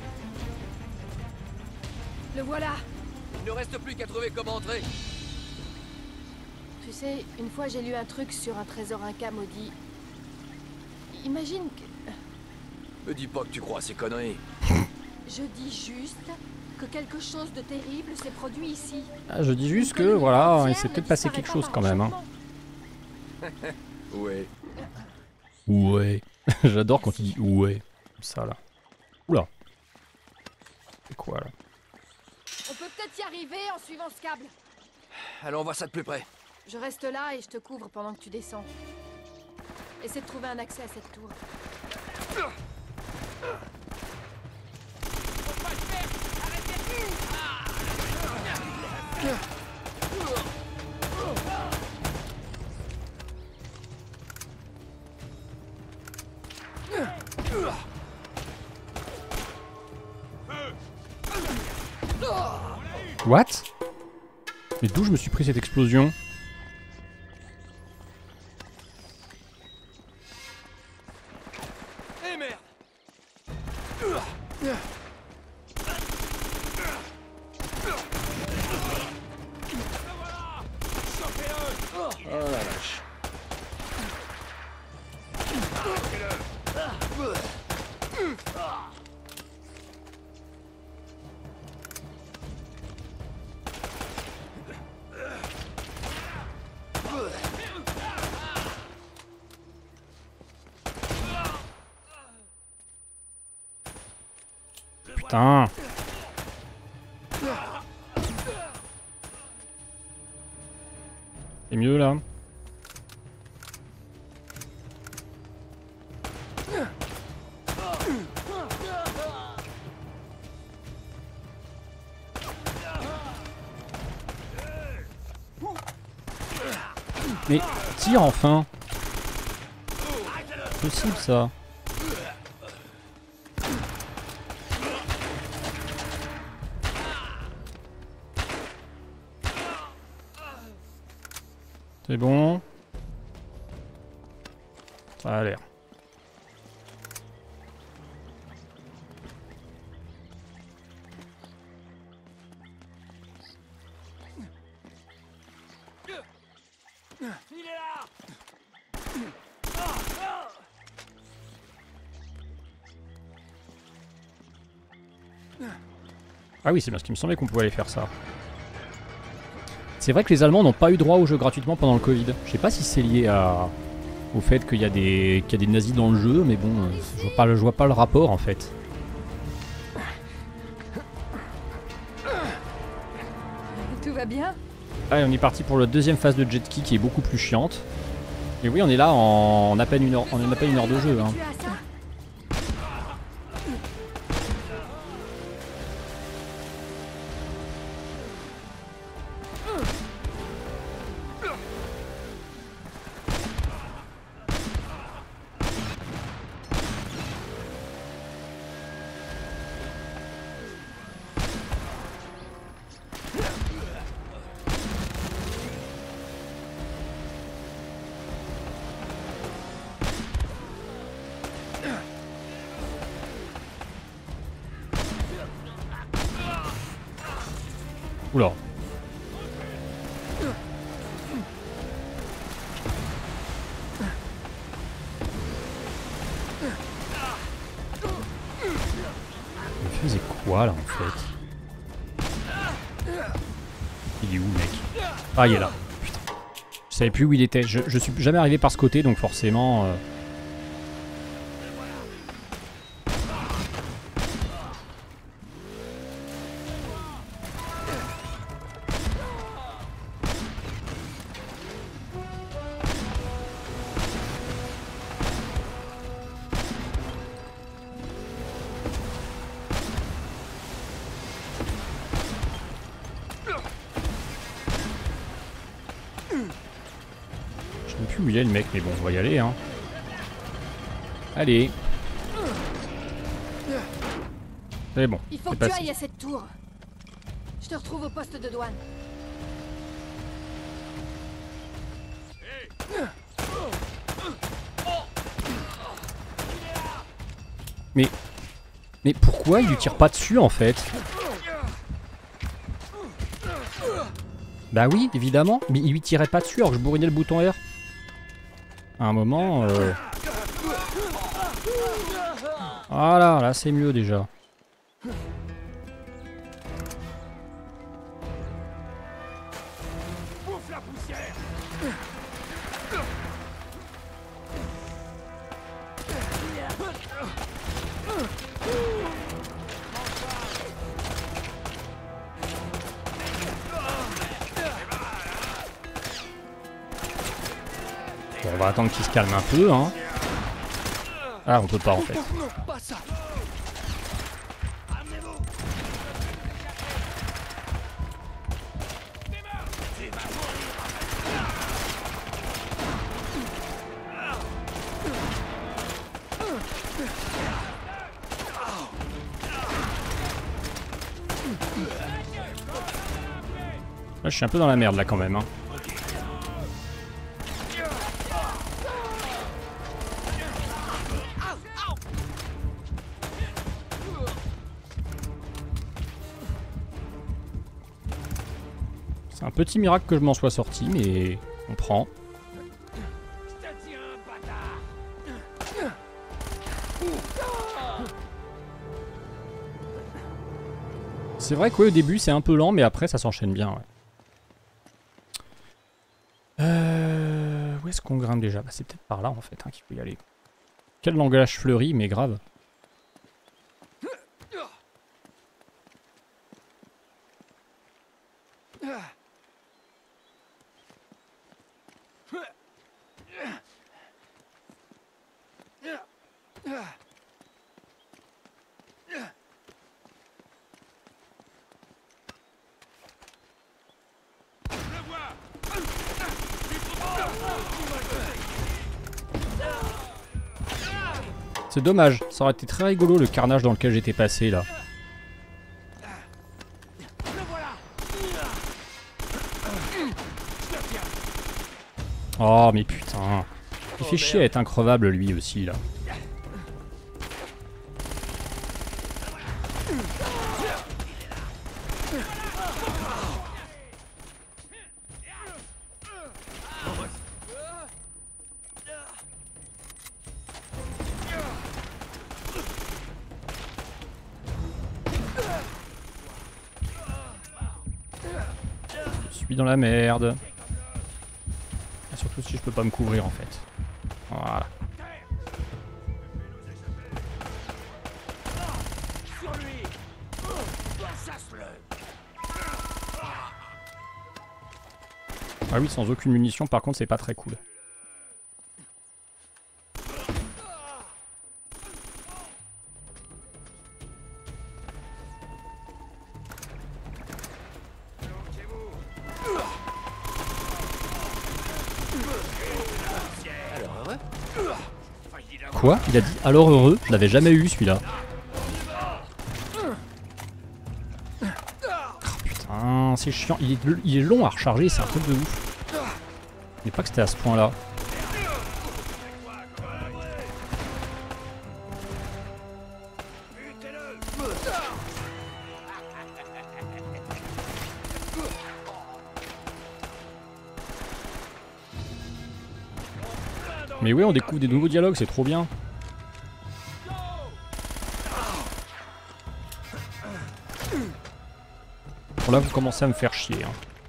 Speaker 3: Le voilà.
Speaker 5: Il ne reste plus qu'à trouver comment entrer.
Speaker 3: Tu sais, une fois j'ai lu un truc sur un trésor inca maudit. Imagine que...
Speaker 5: Me dis pas que tu crois à ces conneries.
Speaker 3: Je dis juste que quelque chose de terrible s'est produit ici.
Speaker 1: Ah, je dis juste que voilà, il s'est peut-être passé quelque chose quand même. Hein.
Speaker 5: Ouais.
Speaker 1: Ouais. J'adore quand il dit ouais. Comme ça là. Oula. C'est quoi là?
Speaker 3: On peut peut-être y arriver en suivant ce câble.
Speaker 5: Allons, on voit ça de plus près.
Speaker 3: Je reste là et je te couvre pendant que tu descends. Essaie de trouver un accès à cette tour.
Speaker 1: What? Mais d'où je me suis pris cette explosion?
Speaker 5: Eh merde! Oh la vache.
Speaker 1: Putain. C'est mieux là. Mais tire enfin. C'est possible ça. C'est bon. Ça a l'air.
Speaker 4: Il est là!
Speaker 1: Ah oui, c'est bien ce qui me semblait qu'on pouvait aller faire ça. C'est vrai que les Allemands n'ont pas eu droit au jeu gratuitement pendant le Covid. Je sais pas si c'est lié au fait qu'il y a des nazis dans le jeu, mais bon, je vois pas le rapport en fait.
Speaker 3: Tout va bien?
Speaker 1: Allez, on est parti pour la deuxième phase de jet ski qui est beaucoup plus chiante. Et oui, on est là en à peine une heure de jeu. Hein.
Speaker 3: Tu as ça?
Speaker 1: Oula. quoi là en fait? Il est où le mec? Ah il est là. Putain. Je savais plus où il était. Je suis jamais arrivé par ce côté donc forcément... Je ne sais plus où il est le mec, mais bon, on va y aller, hein. Allez. C'est bon.
Speaker 3: Il faut que tu ailles à cette tour. Je te retrouve au poste de douane.
Speaker 1: Mais pourquoi il lui tire pas dessus en fait? Bah oui, évidemment, mais il lui tirait pas dessus alors que je bourrinais le bouton R. À un moment... Voilà, là c'est mieux déjà. Bon, on va attendre qu'il se calme un peu, hein. Ah, on peut pas en fait. Là, je suis un peu dans la merde là quand même, hein. C'est un petit miracle que je m'en sois sorti, mais on prend. C'est vrai qu'au début c'est un peu lent, mais après ça s'enchaîne bien. Ouais. Où est-ce qu'on grimpe déjà? Bah, c'est peut-être par là en fait hein, qu'il faut y aller. Quel langage fleuri, mais grave. C'est dommage, ça aurait été très rigolo le carnage dans lequel j'étais passé là. Oh mais putain, il fait chier à être increvable lui aussi là. Je suis dans la merde. Et surtout si je peux pas me couvrir en fait. Voilà. Ah oui, sans aucune munition par contre c'est pas très cool. Quoi? Il a dit alors heureux? Je l'avais jamais eu celui-là. Oh, putain, c'est chiant. Il est long à recharger, c'est un truc de ouf. Je savais pas que c'était à ce point-là. Mais oui, on découvre des nouveaux dialogues, c'est trop bien. là, vous commencez à me faire chier. Hein.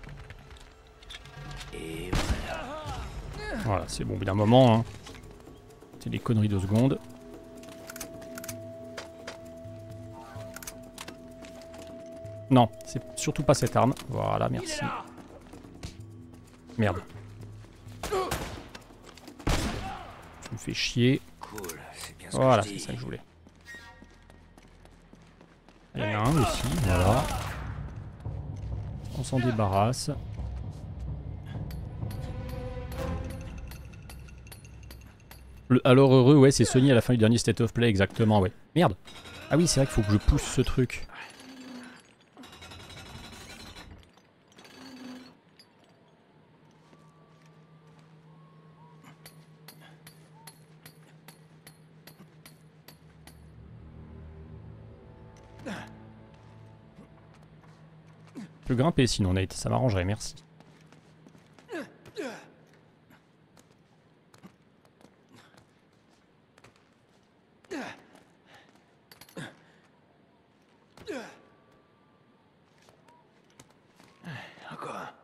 Speaker 2: Et
Speaker 1: Voilà, c'est bon, au bout d'un moment. Hein. C'est des conneries de secondes. Non, c'est surtout pas cette arme. Voilà, merci. Merde. Tu me fais chier.
Speaker 2: cool, c'est bien ce
Speaker 1: Voilà,
Speaker 2: que je
Speaker 1: c'est
Speaker 2: dis.
Speaker 1: ça que je voulais. Il y en a un aussi, voilà. On s'en débarrasse. Le alors heureux, ouais, c'est Sony à la fin du dernier State of Play, exactement, ouais. Merde. Ah oui, c'est vrai qu'il faut que je pousse ce truc. Je peux grimper sinon, Nate, ça m'arrangerait, merci.
Speaker 2: Encore un.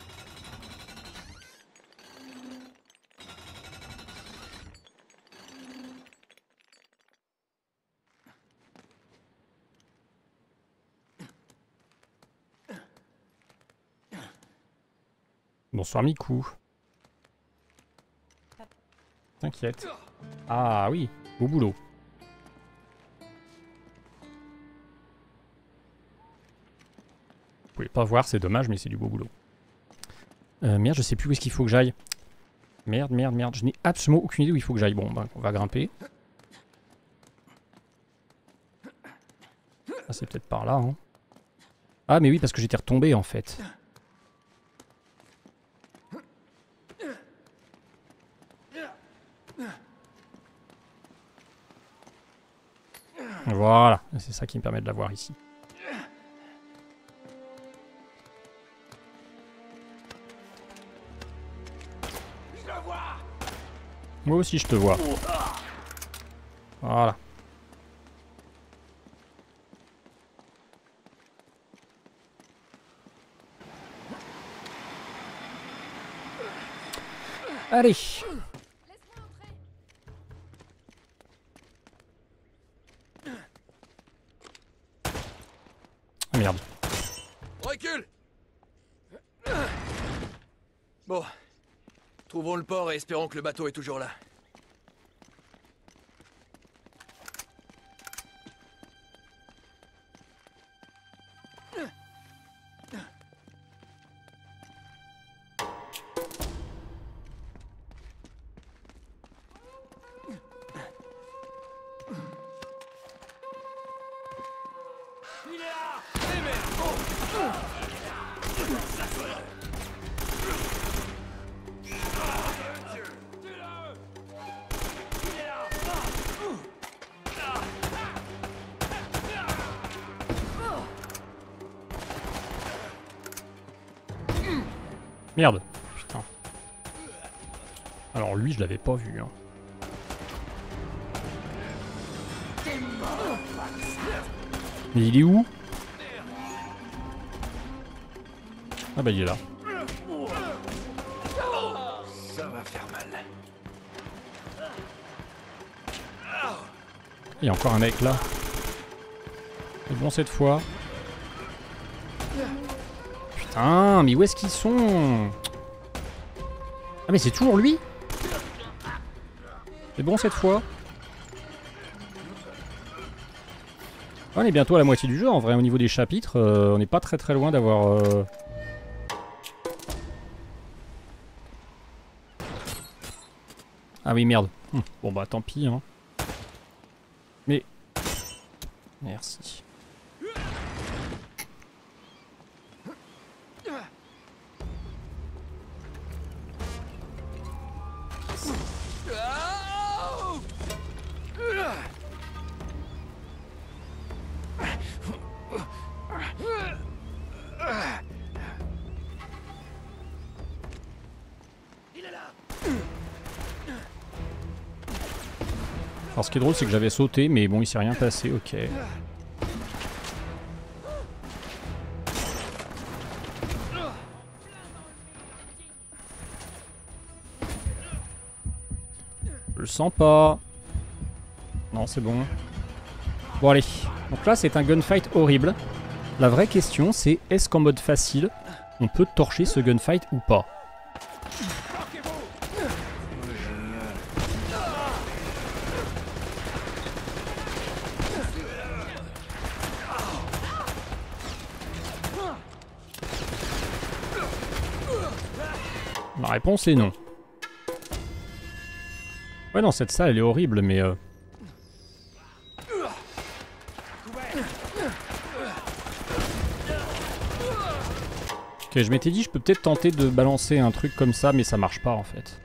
Speaker 1: Bonsoir Miku. T'inquiète. Ah oui, beau boulot. Vous pouvez pas voir, c'est dommage, mais c'est du beau boulot. Merde, je sais plus où est-ce qu'il faut que j'aille. Merde, merde, merde. Je n'ai absolument aucune idée où il faut que j'aille. Bon, bah, on va grimper. Ah, c'est peut-être par là, hein. Ah, mais oui, parce que j'étais retombé, en fait. Voilà, c'est ça qui me permet de l'avoir ici. Moi aussi je te vois. Voilà. Allez. Ah merde.
Speaker 5: Recule. Bon. Trouvons le port et espérons que le bateau est toujours là.
Speaker 1: Merde. Putain. Alors lui, je l'avais pas vu. Hein. Mais il est où? Ah bah il est là.
Speaker 2: Ça va faire mal.
Speaker 1: Il y a encore un mec là. C'est bon cette fois. Putain, mais où est-ce qu'ils sont? Ah mais c'est toujours lui? C'est bon cette fois. On est bientôt à la moitié du jeu en vrai, au niveau des chapitres, on n'est pas très loin d'avoir... Ah oui merde. Bon bah tant pis hein. Mais... Merci. Alors ce qui est drôle c'est que j'avais sauté mais bon il s'est rien passé, ok. le sens pas. Non, c'est bon. Bon, allez. Donc là, c'est un gunfight horrible. La vraie question, c'est est-ce qu'en mode facile, on peut torcher ce gunfight ou pas? La réponse est non. Ouais, non, cette salle, elle est horrible, mais... Ok, je m'étais dit, je peux peut-être tenter de balancer un truc comme ça, mais ça marche pas, en fait.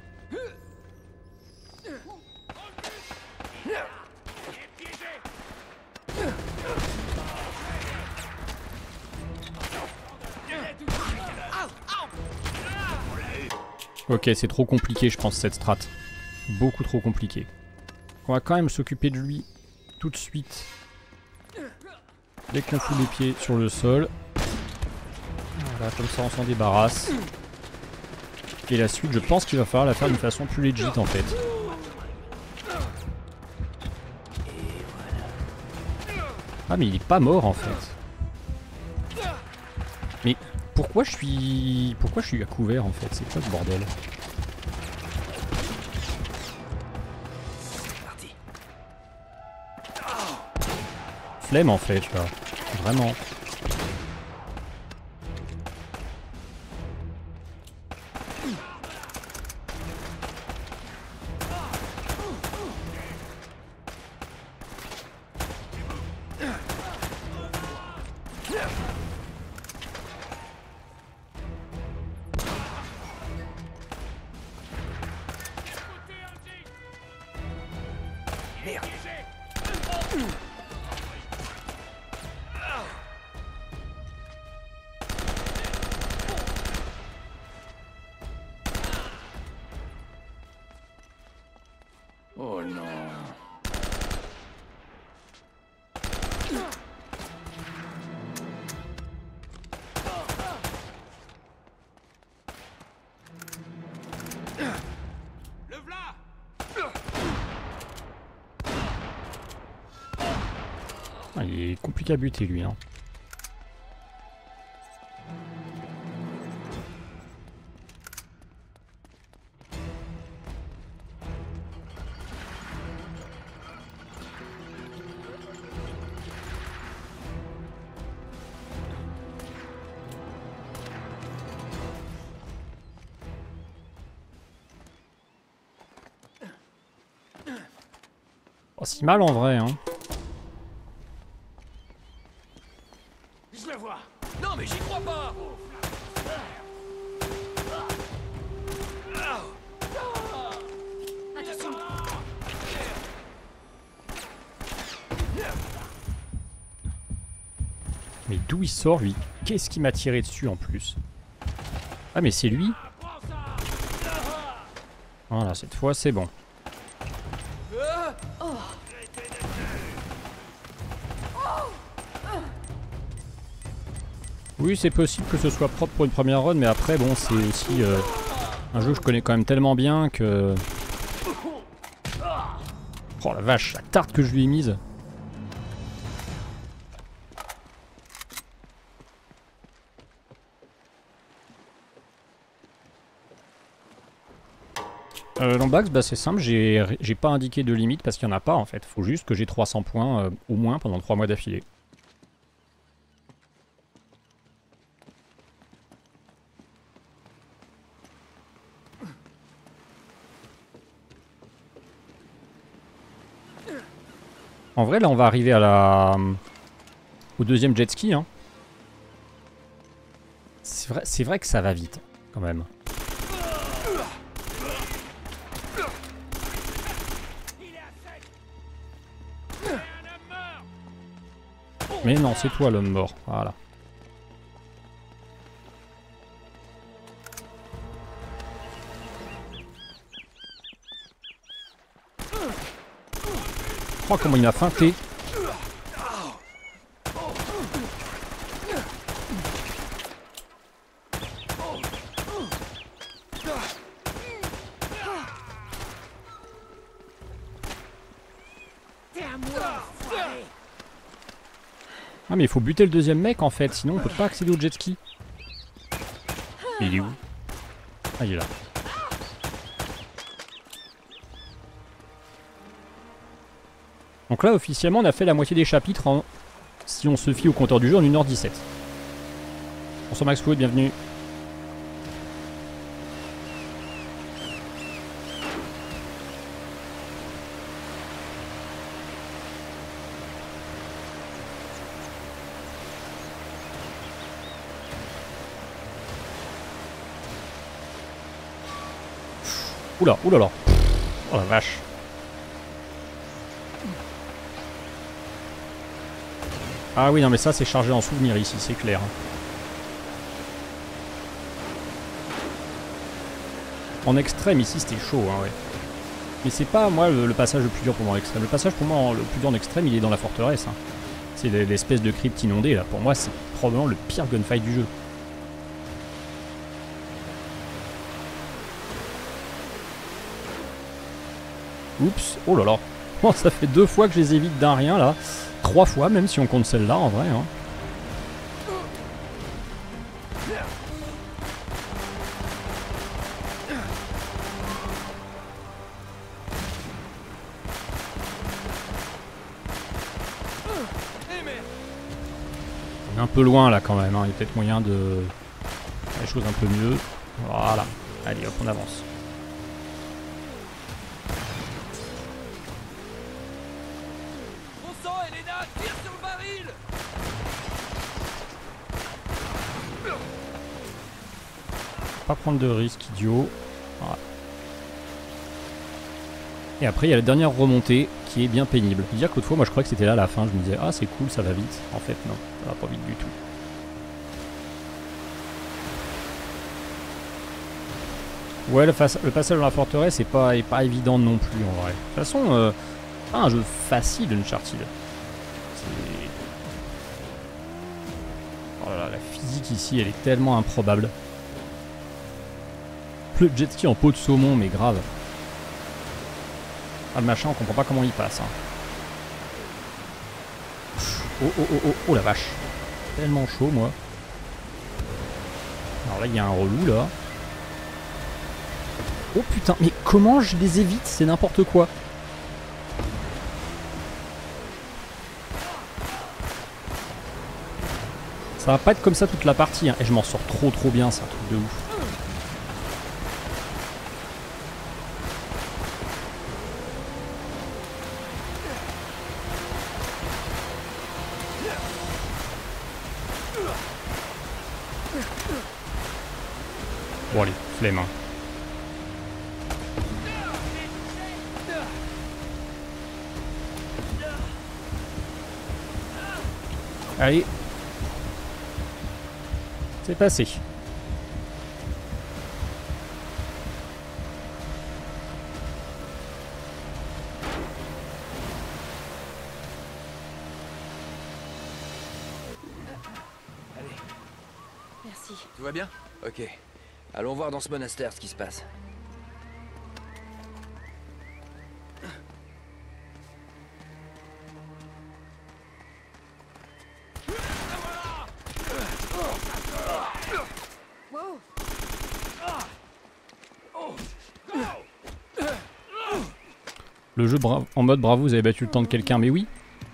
Speaker 1: Ok, c'est trop compliqué, je pense, cette strat. Beaucoup trop compliqué. On va quand même s'occuper de lui tout de suite. Dès qu'on fout les pieds sur le sol. Voilà, comme ça on s'en débarrasse. Et la suite, je pense qu'il va falloir la faire d'une façon plus legit en fait. Ah mais il est pas mort en fait. Mais pourquoi je suis à couvert en fait? C'est quoi ce bordel? Flemme en fait là. Vraiment.
Speaker 2: Oh non.
Speaker 4: Le v'là!
Speaker 1: Ah, il est compliqué à buter lui hein. Oh, si mal en vrai hein.
Speaker 4: Je le vois!
Speaker 5: Non, mais j'y crois pas.
Speaker 3: Attention.
Speaker 1: Mais d'où il sort lui? Qu'est-ce qui m'a tiré dessus en plus? Ah mais c'est lui? Voilà, cette fois c'est bon. Oui, c'est possible que ce soit propre pour une première run, mais après, bon, c'est aussi un jeu que je connais quand même tellement bien que... Oh la vache, la tarte que je lui ai mise. Lombax, bah c'est simple, j'ai pas indiqué de limite parce qu'il n'y en a pas en fait. Faut juste que j'ai 300 points au moins pendant 3 mois d'affilée. En vrai, là, on va arriver à au deuxième jet ski. Hein. C'est vrai que ça va vite, quand même. Mais non, c'est toi l'homme mort. Voilà. Oh, comment il m'a feinté. Ah mais il faut buter le deuxième mec en fait, sinon on peut pas accéder au jet ski. Il est où? Ah il est là. Donc là officiellement on a fait la moitié des chapitres en... si on se fie au compteur du jeu en 1h17. Bonsoir Max Fluid, bienvenue. Oula, oulala. Oh la vache. Ah oui, non mais ça c'est chargé en souvenir ici, c'est clair. En extrême ici c'était chaud, hein, ouais. Mais c'est pas moi le passage le plus dur pour moi en extrême. Le passage pour moi le plus dur en extrême il est dans la forteresse. Hein. C'est l'espèce de crypte inondée là. Pour moi c'est probablement le pire gunfight du jeu. Oups, oh là là. Oh, ça fait 2 fois que je les évite d'un rien là. 3 fois même si on compte celle-là en vrai. Hein. On est un peu loin là quand même. Hein. Il y a peut-être moyen de faire les choses un peu mieux. Voilà. Allez hop, on avance. Pas prendre de risques, idiot. Voilà. Et après, il y a la dernière remontée qui est bien pénible. Dire qu'autrefois, moi je croyais que c'était là à la fin. Je me disais, ah c'est cool, ça va vite. En fait, non, ça va pas vite du tout. Ouais, le passage dans la forteresse est pas évident non plus en vrai. De toute façon, pas un jeu facile Uncharted. Oh là là, la physique ici, elle est tellement improbable. Le jet ski en peau de saumon, mais grave. Ah le machin, on comprend pas comment il passe. Hein. Oh oh oh oh, oh la vache. Tellement chaud moi. Alors là il y a un relou là. Oh putain, mais comment je les évite? C'est n'importe quoi. Ça va pas être comme ça toute la partie. Hein. Et je m'en sors trop bien, c'est un truc de ouf. Bon allez, flemme. Hein. Allez. C'est passé.
Speaker 5: Allez.
Speaker 3: Merci.
Speaker 5: Tout va bien? Ok. Allons voir dans ce monastère ce qui se passe.
Speaker 3: Wow.
Speaker 1: Le jeu en mode bravo, vous avez battu le temps de quelqu'un, mais oui.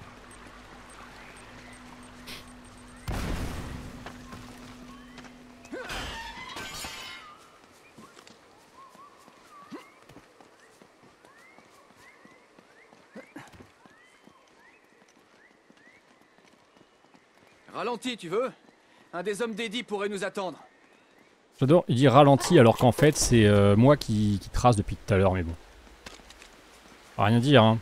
Speaker 5: Ralentis, tu veux? Un des hommes d'Eddie pourrait nous attendre.
Speaker 1: J'adore, il dit ralenti alors qu'en fait c'est moi qui trace depuis tout à l'heure, mais bon. On va rien dire, hein.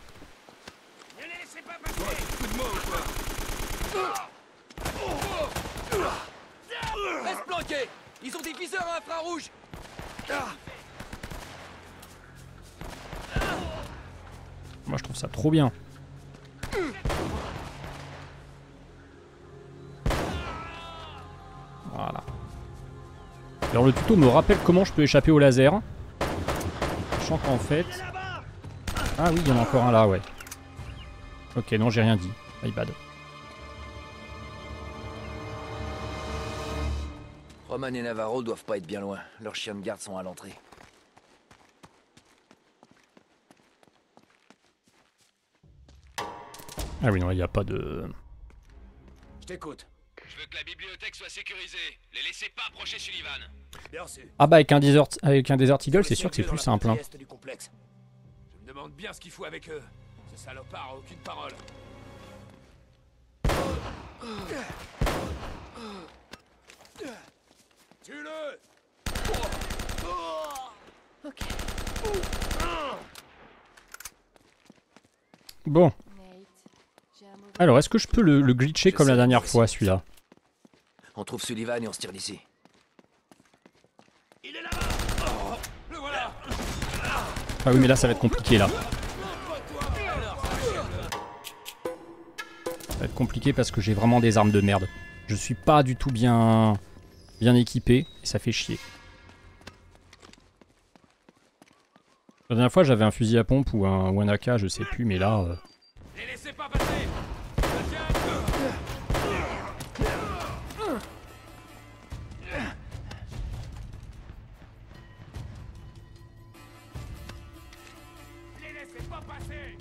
Speaker 5: Reste planqué! Ils ont des viseurs à infrarouge!
Speaker 1: Moi je trouve ça trop bien. Voilà. Alors le tuto me rappelle comment je peux échapper au laser. Sachant qu'en fait... Ah oui, il y en a encore un là, ouais. Ok, non, j'ai rien dit. My bad.
Speaker 2: Roman et Navarro doivent pas être bien loin. Leurs chiens de garde sont à l'entrée.
Speaker 1: Ah oui, non, il n'y a pas de...
Speaker 4: Je t'écoute.
Speaker 6: Je veux que la bibliothèque soit sécurisée. Les laissez pas approcher Sullivan.
Speaker 4: Bien sûr.
Speaker 1: Ah bah avec un Desert Eagle, c'est sûr que c'est plus simple. Hein.
Speaker 4: Du complexe.
Speaker 6: Je me demande bien ce qu'il fout avec eux. Ce salopard a aucune parole. Tue-le!
Speaker 3: Ok.
Speaker 1: Bon,
Speaker 3: Nate, j'ai un mauvais...
Speaker 1: alors est-ce que je peux le glitcher
Speaker 2: Je
Speaker 1: comme la
Speaker 2: sais,
Speaker 1: dernière
Speaker 2: moi
Speaker 1: fois,
Speaker 2: aussi.
Speaker 1: celui-là?
Speaker 2: On trouve Sullivan et on se tire d'ici.
Speaker 6: Il est là-bas! Le voilà!
Speaker 1: Ah oui, mais là, ça va être compliqué, là. Ça va être compliqué parce que j'ai vraiment des armes de merde. Je suis pas du tout bien équipé, et ça fait chier. La dernière fois, j'avais un fusil à pompe ou un AK, je sais plus, mais là...
Speaker 6: Les laissez pas passer! Les laissez pas passer!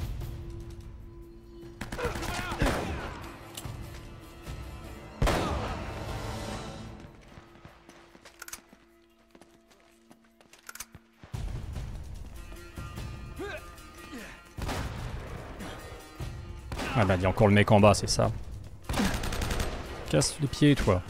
Speaker 1: Ah bah, il y a encore le mec en bas, c'est ça. Casse les pieds, toi.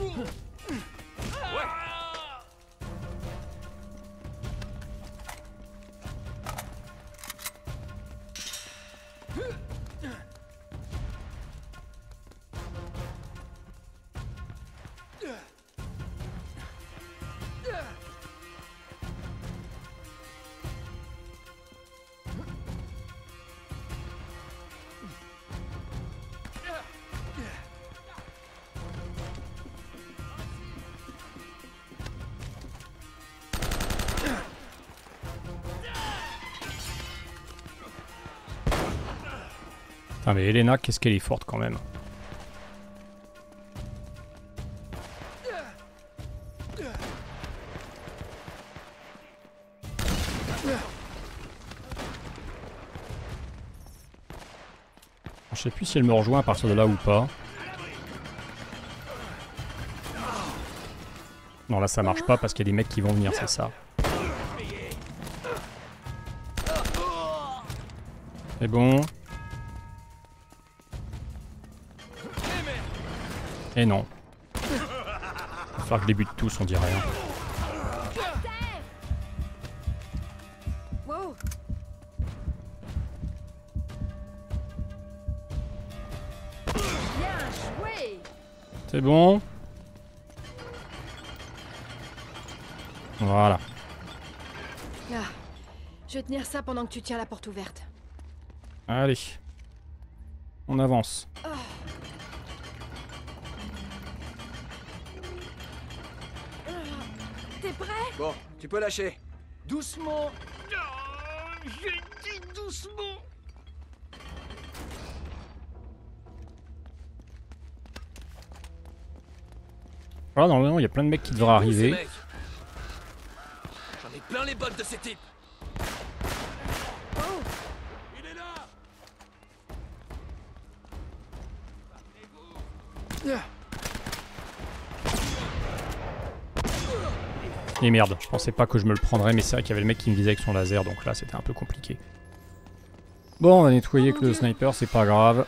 Speaker 1: Ah mais Elena, qu'est-ce qu'elle est forte quand même. Je sais plus si elle me rejoint à partir de là ou pas. Non, là ça marche pas parce qu'il y a des mecs qui vont venir, c'est ça. C'est bon. Et non. Il va falloir que je les bute tous, on dirait. Hein.
Speaker 3: Wow. Bien joué.
Speaker 1: C'est bon. Voilà.
Speaker 3: Ah, je vais tenir ça pendant que tu tiens la porte ouverte.
Speaker 1: Allez. On avance.
Speaker 3: T'es prêt?
Speaker 5: Bon, tu peux lâcher.
Speaker 4: Doucement. J'ai dit doucement.
Speaker 1: Voilà, normalement, il y a plein de mecs qui devraient
Speaker 5: Ces
Speaker 1: arriver.
Speaker 5: mecs. J'en ai plein les bottes de ces types.
Speaker 3: Oh,
Speaker 6: Il est là!
Speaker 1: Et merde, je pensais pas que je me le prendrais, mais c'est vrai qu'il y avait le mec qui me visait avec son laser, donc là c'était un peu compliqué. Bon, on va nettoyer avec le sniper, c'est pas grave.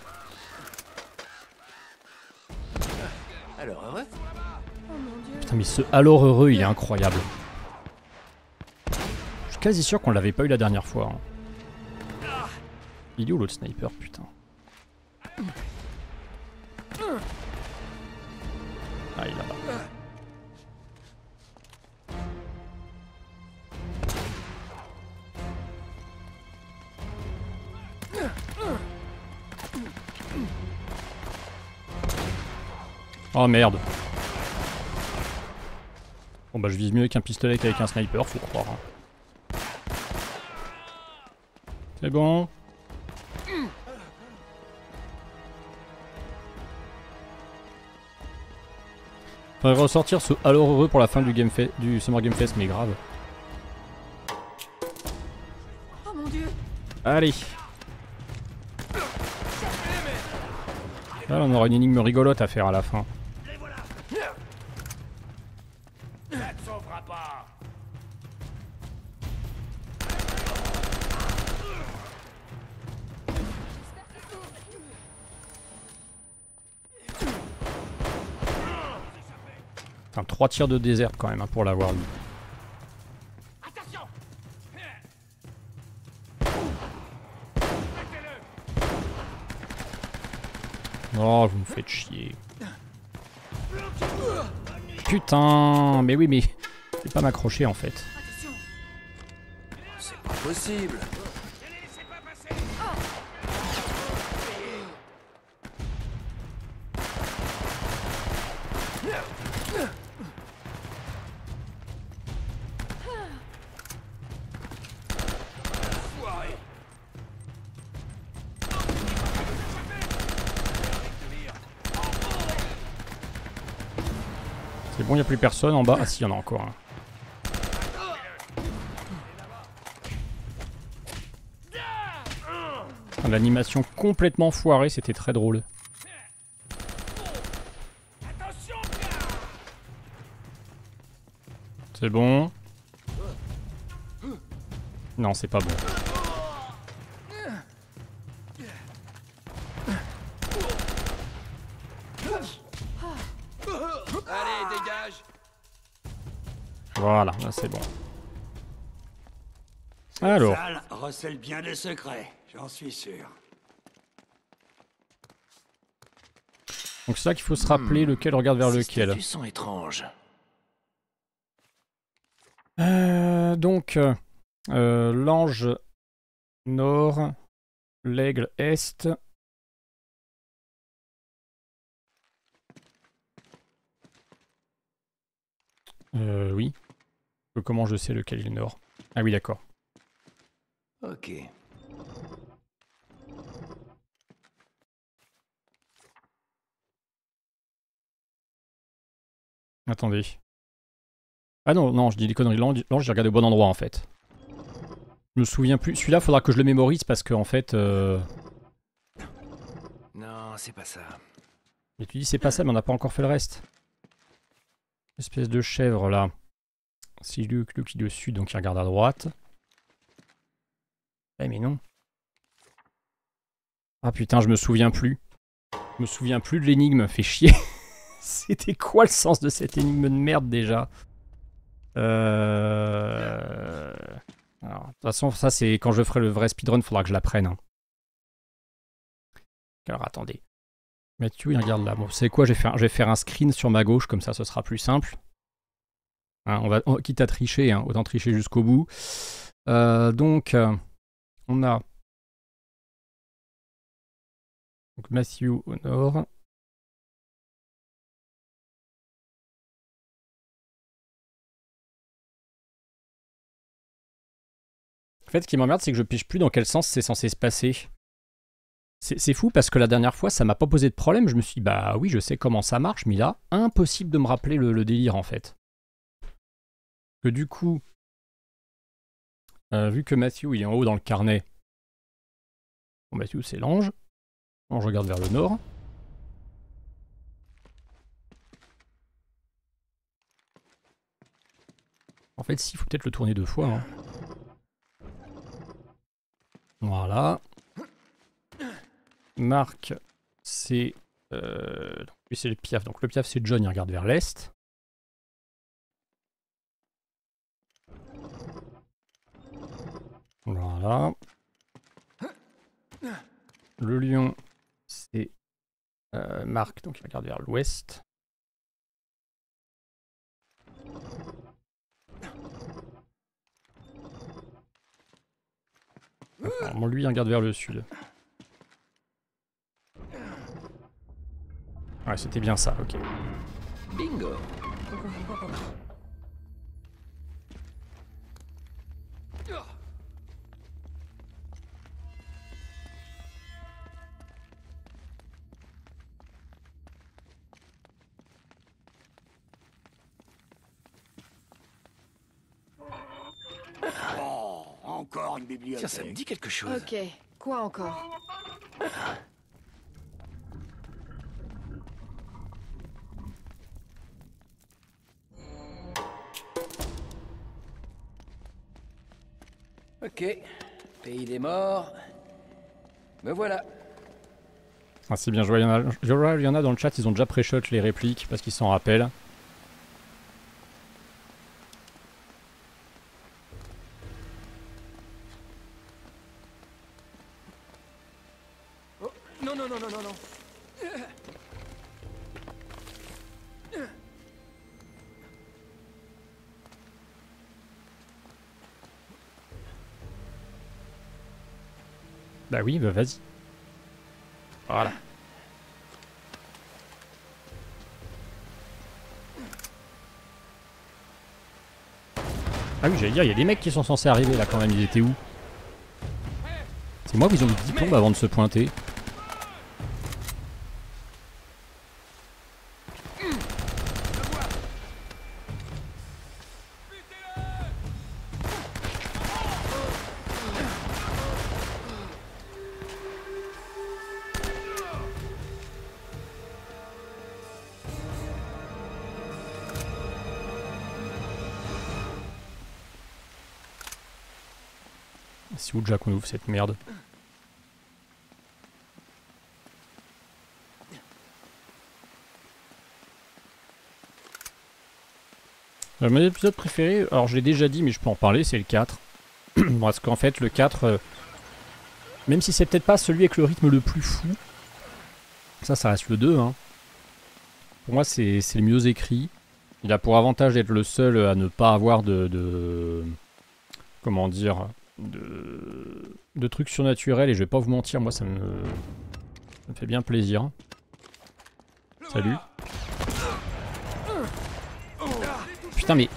Speaker 2: Alors, heureux?
Speaker 3: oh mon dieu.
Speaker 1: Putain, mais ce alors heureux, il est incroyable. Je suis quasi sûr qu'on l'avait pas eu la dernière fois. Hein. Il est où l'autre sniper, putain? Ah, il est là-bas. Oh merde. Bon bah je vise mieux avec un pistolet qu'avec un sniper, faut croire. Hein. C'est bon. Faudrait ressortir ce alors heureux pour la fin du Summer Game Fest, mais grave.
Speaker 3: Oh mon dieu!
Speaker 1: Allez. Là, on aura une énigme rigolote à faire à la fin.
Speaker 6: Ça te sauvera pas.
Speaker 1: Enfin, 3 tirs de désert quand même hein, pour l'avoir lui.
Speaker 6: Attention.
Speaker 1: Oh, vous me faites chier. Putain, mais oui, mais je vais pas m'accrocher en fait.
Speaker 5: C'est pas possible.
Speaker 1: C'est bon, il n'y a plus personne en bas. Ah si, il y en a encore un. L'animation complètement foirée, c'était très drôle. C'est bon. Non, c'est pas bon.
Speaker 5: Allez, dégage.
Speaker 1: Voilà, là c'est bon.
Speaker 4: Cette
Speaker 1: Alors.
Speaker 4: salle recèle bien des secrets, j'en suis sûr.
Speaker 1: Donc c'est là qu'il faut se rappeler lequel regarde vers
Speaker 2: Ces
Speaker 1: lequel.
Speaker 2: statues sont étranges.
Speaker 1: Donc, l'ange nord, l'aigle est. Oui. Comment je sais lequel est le nord? Ah oui, d'accord.
Speaker 2: Ok.
Speaker 1: Attendez. Ah non, non, je dis des conneries. L'ange, j'ai regardé au bon endroit en fait. Je me souviens plus. Celui-là, faudra que je le mémorise parce que en fait.
Speaker 2: Non, c'est pas ça.
Speaker 1: Et tu dis c'est pas ça, mais on n'a pas encore fait le reste. Espèce de chèvre là. C'est Luke qui est au sud, donc il regarde à droite. Eh mais non. Ah putain, je me souviens plus. Je me souviens plus de l'énigme, fait chier. C'était quoi le sens de cette énigme de merde déjà? Alors, de toute façon, ça c'est quand je ferai le vrai speedrun, faudra que je l'apprenne. Hein. Alors attendez. Mathieu, il regarde là. Bon, vous savez quoi, je vais faire un screen sur ma gauche, comme ça ce sera plus simple. Hein, quitte à tricher, hein, autant tricher jusqu'au bout. Donc, on a donc Matthew au nord. En fait, ce qui m'emmerde, c'est que je pige plus dans quel sens c'est censé se passer. C'est fou parce que la dernière fois, ça m'a pas posé de problème. Je me suis dit, bah oui, je sais comment ça marche, mais là, impossible de me rappeler le délire en fait. Que du coup, vu que Matthew il est en haut dans le carnet, bon, Matthew c'est l'ange. L'ange regarde vers le nord. En fait, si, il faut peut-être le tourner 2 fois. Hein. Voilà. Marc, c'est... lui, c'est le Piaf. Donc le Piaf, c'est John, il regarde vers l'est. Voilà. Le lion, c'est Marc, donc il regarde vers l'ouest. Bon, lui, il regarde vers le sud. Ouais, c'était bien ça, ok.
Speaker 2: Bingo.
Speaker 4: Oh, encore une bibliothèque.
Speaker 2: Tiens, ça me dit quelque chose.
Speaker 3: Ok, quoi encore?
Speaker 2: Ok. Pays des morts. Me voilà.
Speaker 1: Ah, c'est bien joué, il y en a dans le chat, ils ont déjà pré-shot les répliques parce qu'ils s'en rappellent.
Speaker 2: Oh, non, non, non, non, non, non.
Speaker 1: Bah oui, bah vas-y. Voilà. Ah oui, j'allais dire, il y a des mecs qui sont censés arriver là quand même, ils étaient où? C'est moi qu'ils ont mis 10 plombes avant de se pointer. C'est où déjà qu'on ouvre cette merde? Mon épisode préféré, alors je l'ai déjà dit mais je peux en parler, c'est le 4. Parce qu'en fait le 4, même si c'est peut-être pas celui avec le rythme le plus fou, ça reste le 2. Hein. Pour moi c'est le mieux écrit. Il a pour avantage d'être le seul à ne pas avoir comment dire, de trucs surnaturels, et je vais pas vous mentir, moi ça me fait bien plaisir. Salut. Putain mais...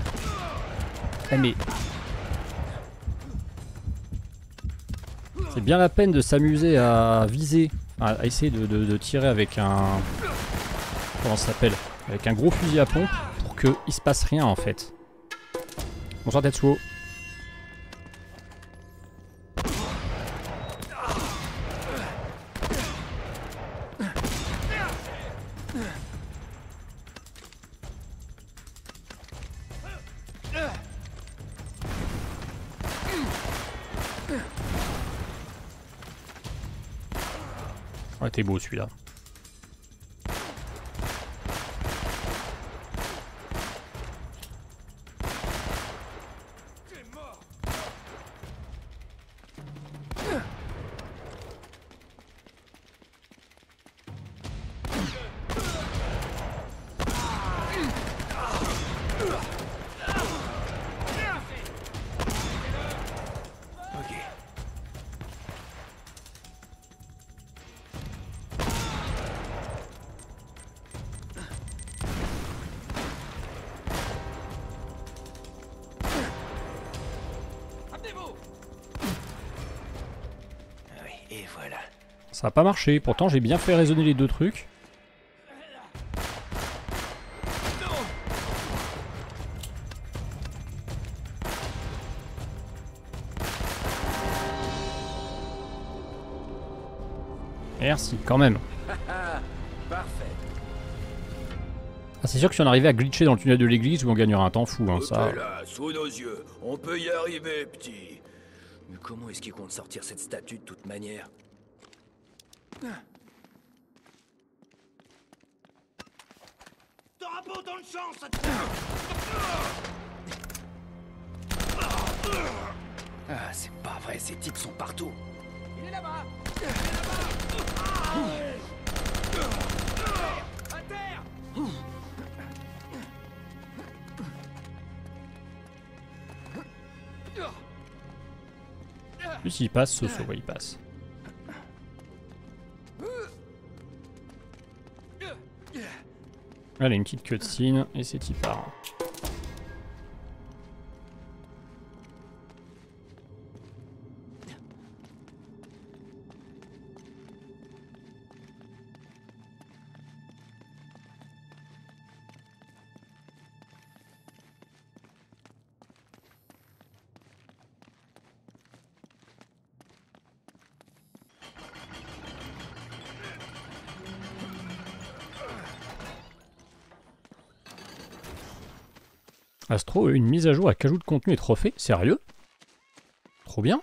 Speaker 1: C'est bien la peine de s'amuser à viser, à essayer de tirer avec un... Comment ça s'appelle? Avec un gros fusil à pompe pour qu'il se passe rien en fait. Bonsoir Tetsuo. Ouais, t'es beau celui-là.
Speaker 2: Et voilà.
Speaker 1: Ça a pas marché, pourtant j'ai bien fait résonner les deux trucs. Merci, quand même.
Speaker 2: Parfait.
Speaker 1: Ah, c'est sûr que si on arrivait à glitcher dans le tunnel de l'église, où on gagnerait un temps fou, hein, ça.
Speaker 5: Ok là, sous nos yeux. On peut y arriver, petit.
Speaker 2: Mais comment est-ce qu'il compte sortir cette statue de toute manière?
Speaker 4: T'auras pas autant de chance.
Speaker 2: Ah, c'est pas vrai, ces types sont partout.
Speaker 4: Il est là-bas. À terre.
Speaker 1: Plus s'il passe, ce soit il passe. Allez, une petite cutscene, et c'est y part. Astro, une mise à jour avec ajout de contenu et trophées. Sérieux? Trop bien.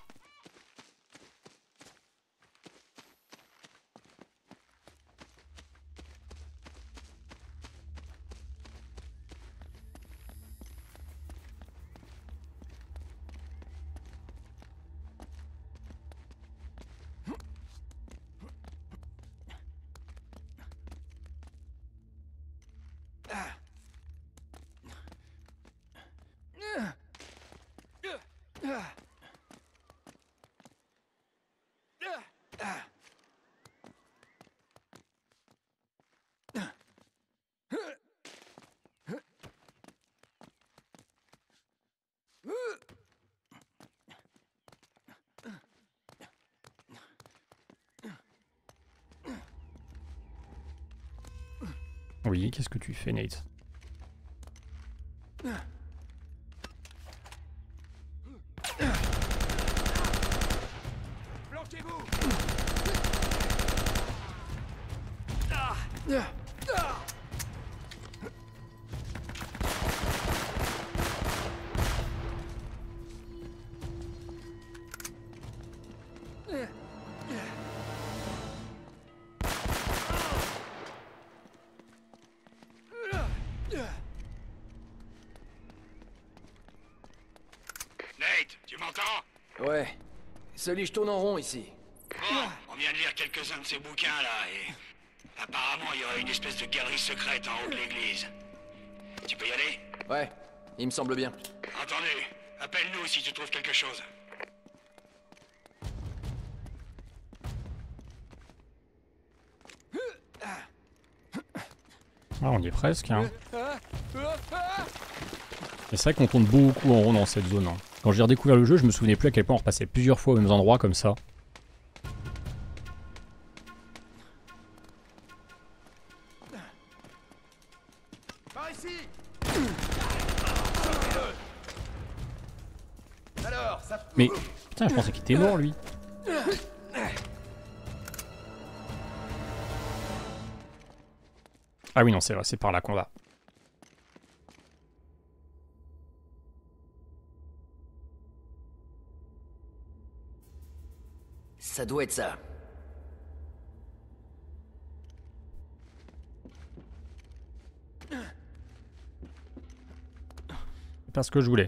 Speaker 1: Oui, qu'est-ce que tu fais, Nate?
Speaker 6: Planquez-vous.
Speaker 4: Nate, tu m'entends?
Speaker 5: Ouais. Salut, je tourne en rond ici.
Speaker 4: Bon, on vient de lire quelques-uns de ces bouquins là et... apparemment il y aurait une espèce de galerie secrète en haut de l'église. Tu peux y aller?
Speaker 5: Ouais, il me semble bien.
Speaker 4: Entendu. Appelle-nous si tu trouves quelque chose.
Speaker 1: Ah, on y est presque, hein. Mais c'est vrai qu'on tourne beaucoup en rond dans cette zone. Hein. Quand j'ai redécouvert le jeu, je me souvenais plus à quel point on repassait plusieurs fois aux mêmes endroits comme ça.
Speaker 6: Par ici. Alors, ça...
Speaker 1: Mais putain, je pensais qu'il était mort lui. Ah oui, non, c'est vrai, c'est par là qu'on va.
Speaker 5: Ça doit être ça.
Speaker 1: C'est pas ce que je voulais.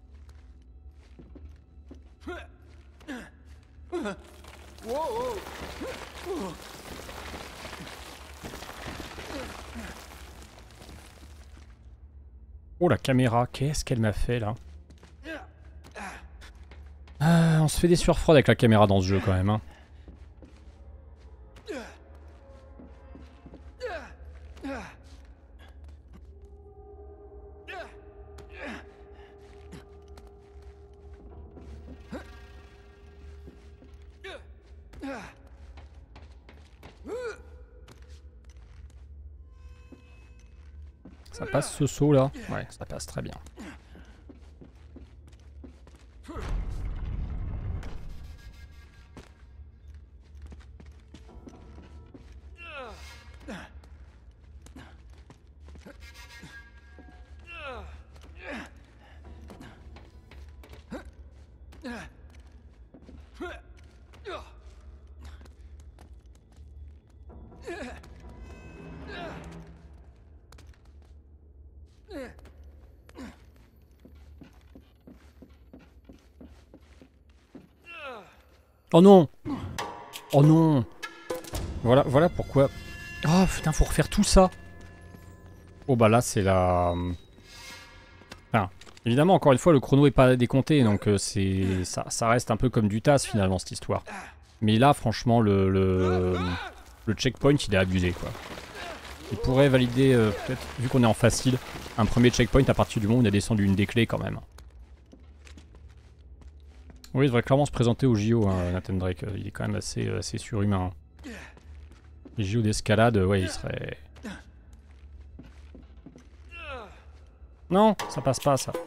Speaker 1: Oh la caméra, qu'est-ce qu'elle m'a fait là? Ah, on se fait des sueurs froides avec la caméra dans ce jeu quand même. Hein. Ça passe ce saut là? Ouais, ça passe très bien. Oh non! Oh non! Voilà pourquoi... Oh putain, faut refaire tout ça! Oh bah là, c'est la... Enfin, évidemment, encore une fois, le chrono est pas décompté, donc c'est ça reste un peu comme du TAS finalement, cette histoire. Mais là, franchement, le checkpoint, il est abusé, quoi. Il pourrait valider, peut-être, vu qu'on est en facile, un premier checkpoint à partir du moment où on a descendu une des clés, quand même. Oui, il devrait clairement se présenter au JO, hein, Nathan Drake. Il est quand même assez surhumain. Hein. Les JO d'escalade, ouais, il serait... Non, ça passe pas, ça.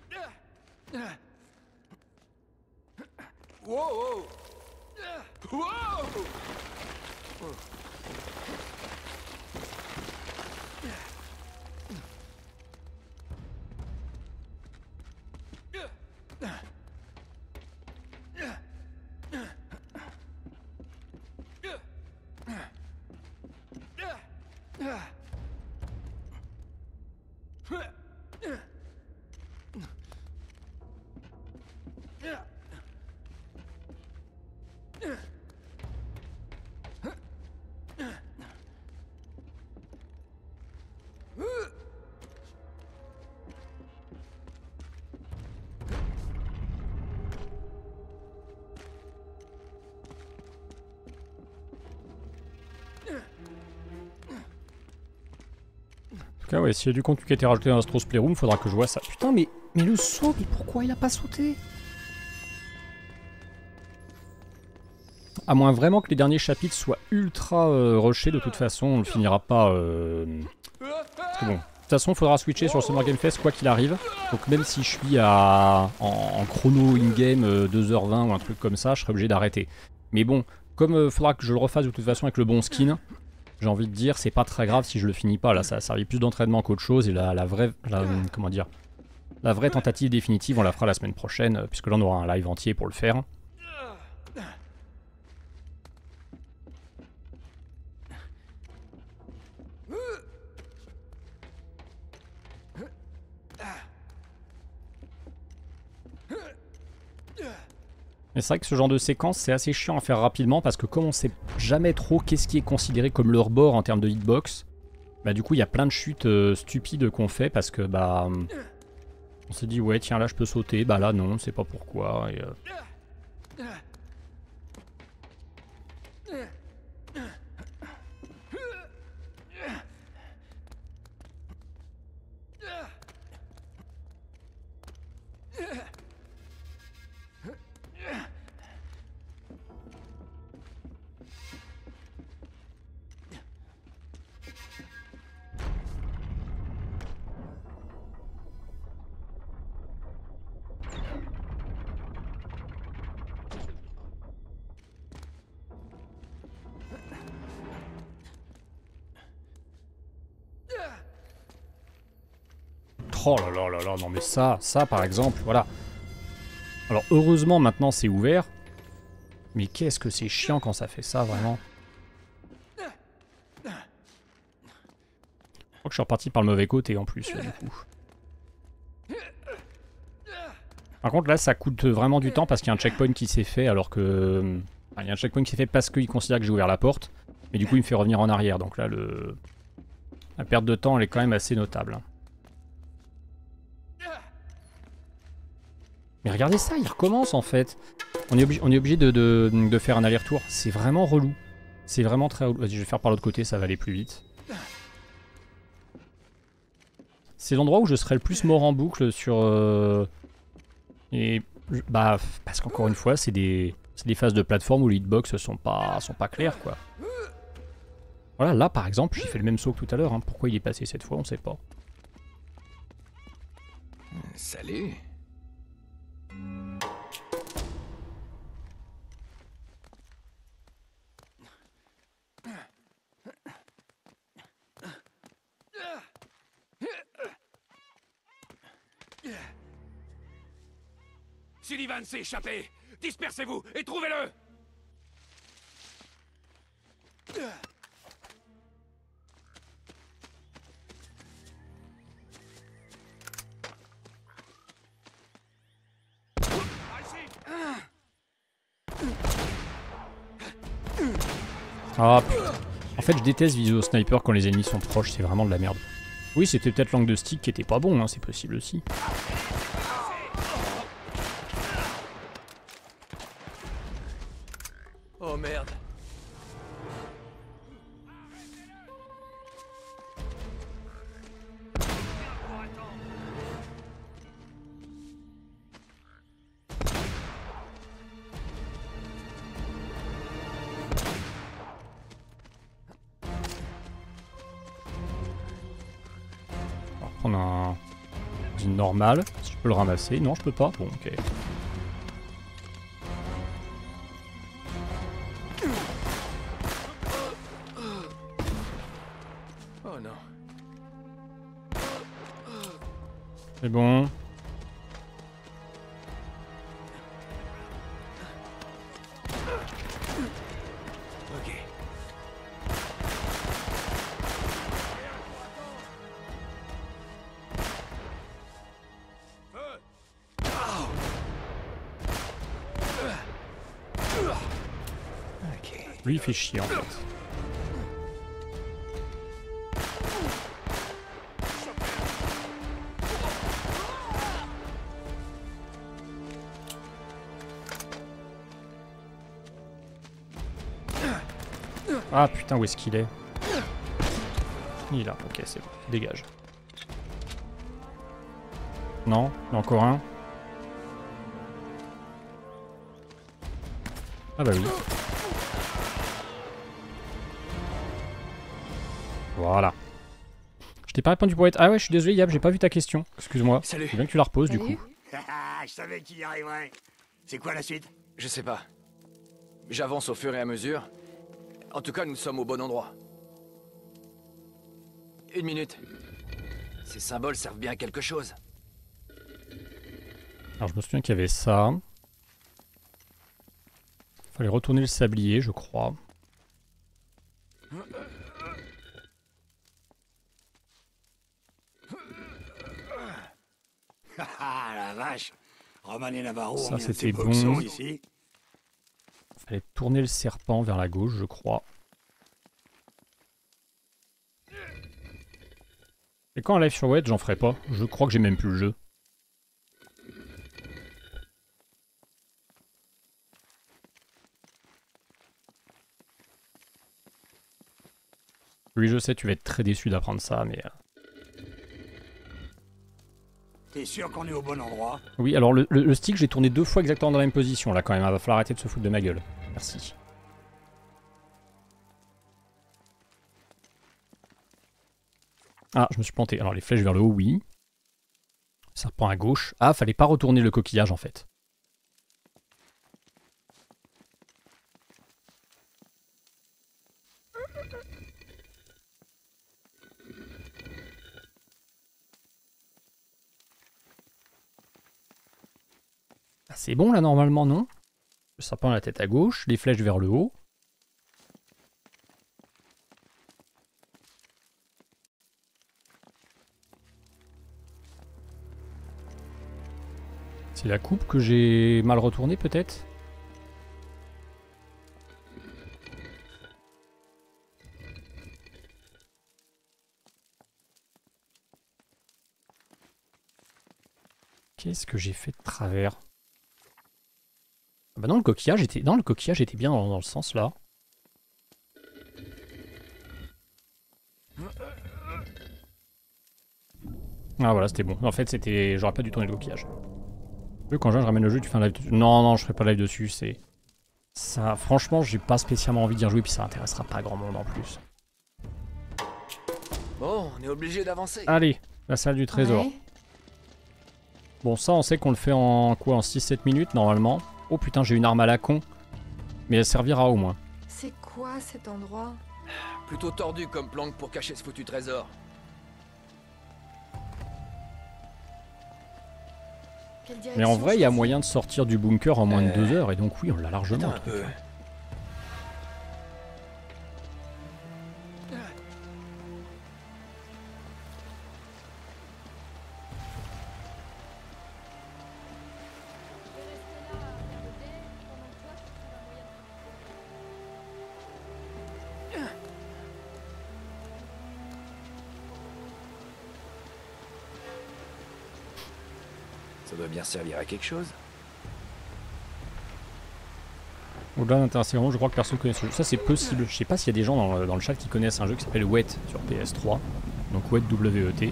Speaker 6: Wow, wow. Wow.
Speaker 1: En tout cas, ouais, s'il y a du contenu qui a été rajouté dans Astro's Playroom, faudra que je vois ça. Putain, mais le saut, mais pourquoi il a pas sauté? À moins vraiment que les derniers chapitres soient ultra rushés, de toute façon, on ne finira pas... Parce que bon, de toute façon, il faudra switcher sur le Summer Game Fest quoi qu'il arrive. Donc même si je suis en chrono in-game 2h20 ou un truc comme ça, je serai obligé d'arrêter. Mais bon, comme il faudra que je le refasse de toute façon avec le bon skin, j'ai envie de dire, c'est pas très grave si je le finis pas. Là, ça a servi plus d'entraînement qu'autre chose. Et la vraie tentative définitive, on la fera la semaine prochaine, puisque là, on aura un live entier pour le faire. Mais c'est vrai que ce genre de séquence, c'est assez chiant à faire rapidement parce que comme on sait jamais trop qu'est-ce qui est considéré comme le rebord en termes de hitbox, bah du coup il y a plein de chutes stupides qu'on fait parce que bah on s'est dit ouais tiens là je peux sauter, bah là non, on sait pas pourquoi. Et, oh là là là là, non mais ça par exemple, voilà. Alors heureusement maintenant c'est ouvert, mais qu'est-ce que c'est chiant quand ça fait ça vraiment. Je crois que je suis reparti par le mauvais côté en plus là, du coup. Par contre là ça coûte vraiment du temps parce qu'il y a un checkpoint qui s'est fait alors que... Enfin, il y a un checkpoint qui s'est fait parce qu'il considère que j'ai ouvert la porte, mais du coup il me fait revenir en arrière, donc là la perte de temps elle est quand même assez notable. Mais regardez ça, il recommence en fait. On est obligé de faire un aller-retour. C'est vraiment relou. C'est vraiment très relou. Vas-y, je vais faire par l'autre côté, ça va aller plus vite. C'est l'endroit où je serais le plus mort en boucle sur... Bah, parce qu'encore une fois, c'est des phases de plateforme où les hitbox sont pas claires, quoi. Voilà, là par exemple, j'ai fait le même saut que tout à l'heure. Hein. Pourquoi il est passé cette fois, on sait pas.
Speaker 5: Salut.
Speaker 6: Sullivan s'est échappé. Dispersez-vous et trouvez-le.
Speaker 1: Ah putain. En fait je déteste viser au sniper quand les ennemis sont proches, c'est vraiment de la merde. Oui c'était peut-être l'angle de stick qui était pas bon, hein, c'est possible aussi.
Speaker 5: Oh merde.
Speaker 1: On va prendre un normal, si je peux le ramasser. Non je peux pas, bon ok. C'est bon.
Speaker 2: Ok. Ok.
Speaker 1: Lui, il fait chier en fait. Ah putain, où est-ce qu'il est? Il est là, ok, c'est bon, dégage. Non, il y en a encore un. Ah bah oui. Voilà. Je t'ai pas répondu pour être... Ah ouais, je suis désolé Yab, j'ai pas vu ta question. Excuse-moi.
Speaker 5: Salut.
Speaker 1: C'est bien que tu la reposes du
Speaker 3: Salut.
Speaker 1: coup.
Speaker 4: Je savais qu'il y arriverait. C'est quoi la suite?
Speaker 5: Je sais pas. J'avance au fur et à mesure. En tout cas, nous sommes au bon endroit. Une minute. Ces symboles servent bien à quelque chose.
Speaker 1: Alors je me souviens qu'il y avait ça. Fallait retourner le sablier, je crois.
Speaker 4: Ah la vache. Roman et Navarro
Speaker 1: Ça,
Speaker 4: ont mis un de
Speaker 1: c'était
Speaker 4: ces boxons
Speaker 1: bon.
Speaker 4: ici.
Speaker 1: Fallait tourner le serpent vers la gauche, je crois. Et quand un live sur Wedge, j'en ferai pas. Je crois que j'ai même plus le jeu. Oui, je sais, tu vas être très déçu d'apprendre ça, mais...
Speaker 4: T'es sûr qu'on est au bon endroit?
Speaker 1: Oui, alors le stick, j'ai tourné 2 fois exactement dans la même position, là, quand même. Il va falloir arrêter de se foutre de ma gueule. Merci. Ah, je me suis planté. Alors, les flèches vers le haut, oui. Serpent à gauche. Ah, fallait pas retourner le coquillage, en fait. Ah, c'est bon, là, normalement, non? Le serpent à la tête à gauche, les flèches vers le haut. C'est la coupe que j'ai mal retournée, peut-être? Qu'est-ce que j'ai fait de travers? Ah bah non, le coquillage était, non, le coquillage était bien dans le sens là. Ah voilà, c'était bon. En fait, c'était, j'aurais pas dû tourner le coquillage. Quand je ramène le jeu, tu fais un live dessus. Non, non, je ferai pas live dessus. C'est ça. Franchement, j'ai pas spécialement envie d'y rejouer, puis ça intéressera pas grand monde en plus.
Speaker 5: Bon, on est obligé d'avancer.
Speaker 1: Allez, la salle du trésor.
Speaker 3: Ouais.
Speaker 1: Bon, ça, on sait qu'on le fait en quoi? En 6-7 minutes normalement. Oh putain, j'ai une arme à la con. Mais elle servira au moins.
Speaker 3: C'est quoi cet endroit?
Speaker 5: Plutôt tordu comme planque pour cacher ce foutu trésor.
Speaker 3: Quelle
Speaker 1: Mais en
Speaker 3: direction
Speaker 1: vrai, il y a
Speaker 3: choisir?
Speaker 1: moyen de sortir du bunker en moins de 2 heures. Et donc, oui, on l'a largement.
Speaker 2: Attends un peu. Ça doit bien servir à quelque chose.
Speaker 1: Au-delà d'intersérum, je crois que personne connaît ce jeu. Ça, c'est possible. Je sais pas s'il y a des gens dans le chat qui connaissent un jeu qui s'appelle Wet sur PS3. Donc Wet W-E-T.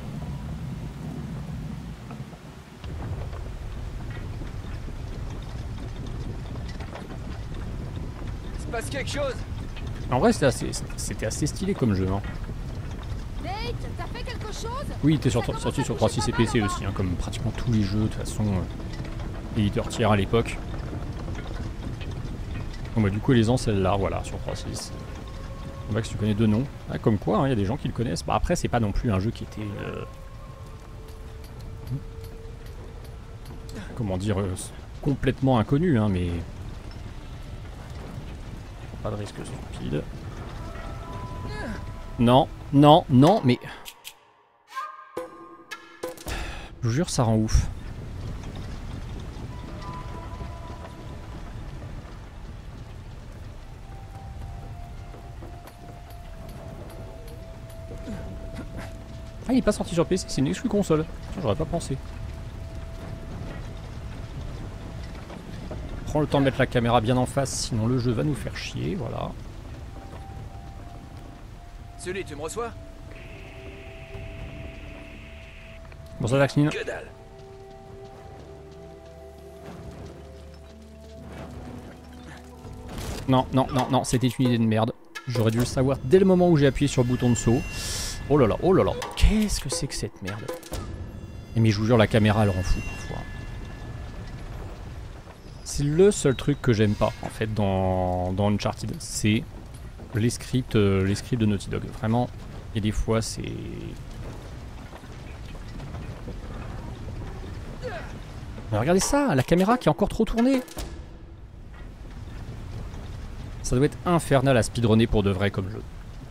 Speaker 5: Il se passe quelque chose.
Speaker 1: En vrai, c'était assez stylé comme jeu. Hein.
Speaker 3: Nate, t'as fait quelque chose?
Speaker 1: Oui, il était sorti sur 3.6 et PC aussi, hein, comme pratiquement tous les jeux, de toute façon, éditeur tiers à l'époque. Bon bah du coup, les ans, celle-là, voilà, sur 3.6. Max, tu connais deux noms. Ah, comme quoi, il y a des gens qui le connaissent. Bah après, c'est pas non plus un jeu qui était comment dire, complètement inconnu, hein, mais... Pas de risque stupide. Non, non, non, mais... Je vous jure, ça rend ouf. Ah, il est pas sorti sur PC, c'est une exclu console. J'aurais pas pensé. Prends le temps de mettre la caméra bien en face, sinon le jeu va nous faire chier, voilà.
Speaker 5: Sully, tu me reçois?
Speaker 1: Bon, ça vaccine.
Speaker 5: Que dalle.
Speaker 1: Non, non, non, non, c'était une idée de merde. J'aurais dû le savoir dès le moment où j'ai appuyé sur le bouton de saut. Oh là là, oh là là. Qu'est-ce que c'est que cette merde? Et mais je vous jure, la caméra, elle rend fou parfois. C'est le seul truc que j'aime pas, en fait, dans Uncharted. C'est les scripts de Naughty Dog. Vraiment, et des fois, c'est... Mais regardez ça, la caméra qui est encore trop tournée. Ça doit être infernal à speedrunner pour de vrai comme jeu.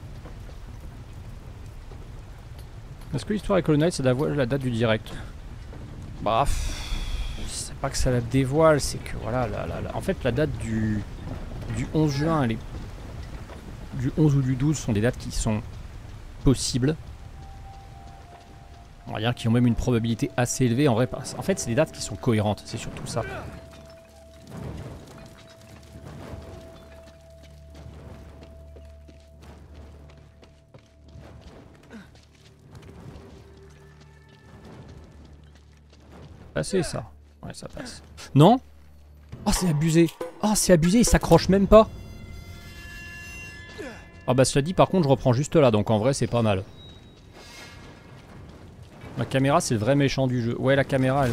Speaker 1: Est-ce que l'histoire avec Hollow Knight, ça dévoile la date du direct? Bah, c'est pas que ça la dévoile, c'est que voilà, en fait la date du 11 juin, elle est... du 11 ou du 12 sont des dates qui sont possibles. On va dire qu'ils ont même une probabilité assez élevée. En vrai, en fait, c'est des dates qui sont cohérentes, c'est surtout ça. Passer ça. Ouais, ça passe. Non? Oh, c'est abusé. Oh, c'est abusé, il s'accroche même pas. Ah bah cela dit, par contre, je reprends juste là, donc en vrai, c'est pas mal. Ma caméra, c'est le vrai méchant du jeu. Ouais, la caméra, elle...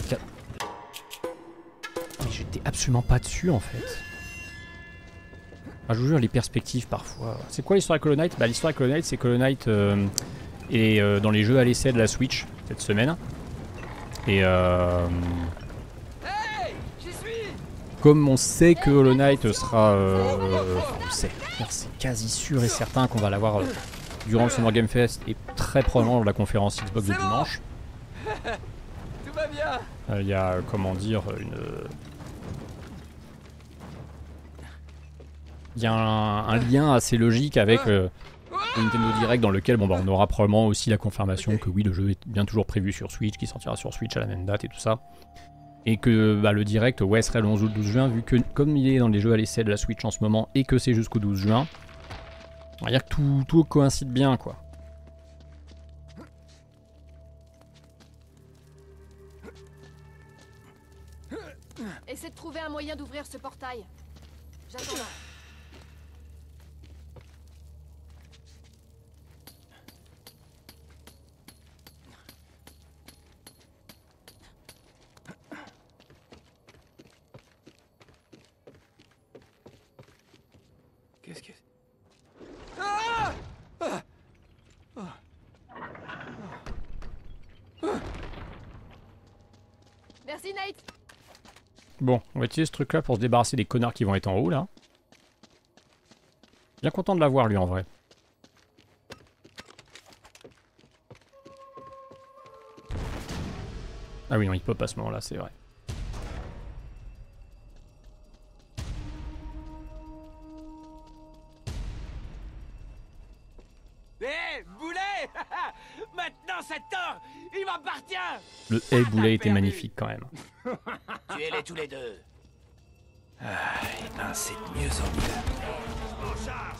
Speaker 1: Mais j'étais absolument pas dessus, en fait. Ah, je vous jure, les perspectives, parfois... C'est quoi l'histoire avec Hollow Knight? Bah, l'histoire avec Hollow Knight, c'est que Hollow Knight est dans les jeux à l'essai de la Switch, cette semaine. Et comme on sait que Hollow Knight sera... on sait, c'est quasi sûr et certain qu'on va l'avoir durant le Summer Game Fest et très probablement lors de la conférence Xbox de dimanche.
Speaker 5: Tout va bien.
Speaker 1: Il y a, comment dire, il y a un lien assez logique avec le Nintendo Direct dans lequel bon, bah, on aura probablement aussi la confirmation que oui, le jeu est bien toujours prévu sur Switch, qui sortira sur Switch à la même date et tout ça. Et que bah, le Direct, ouais, serait le 11 ou le 12 juin, vu que comme il est dans les jeux à l'essai de la Switch en ce moment et que c'est jusqu'au 12 juin, on va dire que tout coïncide bien, quoi.
Speaker 3: Essaie de trouver un moyen d'ouvrir ce portail. J'attends là.
Speaker 2: Qu'est-ce que...
Speaker 3: Merci Nate.
Speaker 1: Bon, on va utiliser ce truc là pour se débarrasser des connards qui vont être en haut là. Bien content de l'avoir lui en vrai. Ah oui non, il pop à ce moment là, c'est vrai.
Speaker 4: Hé, boulet. Maintenant ça tord. Il m'appartient.
Speaker 1: Le hey boulet était magnifique quand même.
Speaker 2: Tuez-les tous les deux. Ah, et ben c'est de mieux en mieux.
Speaker 4: En charge.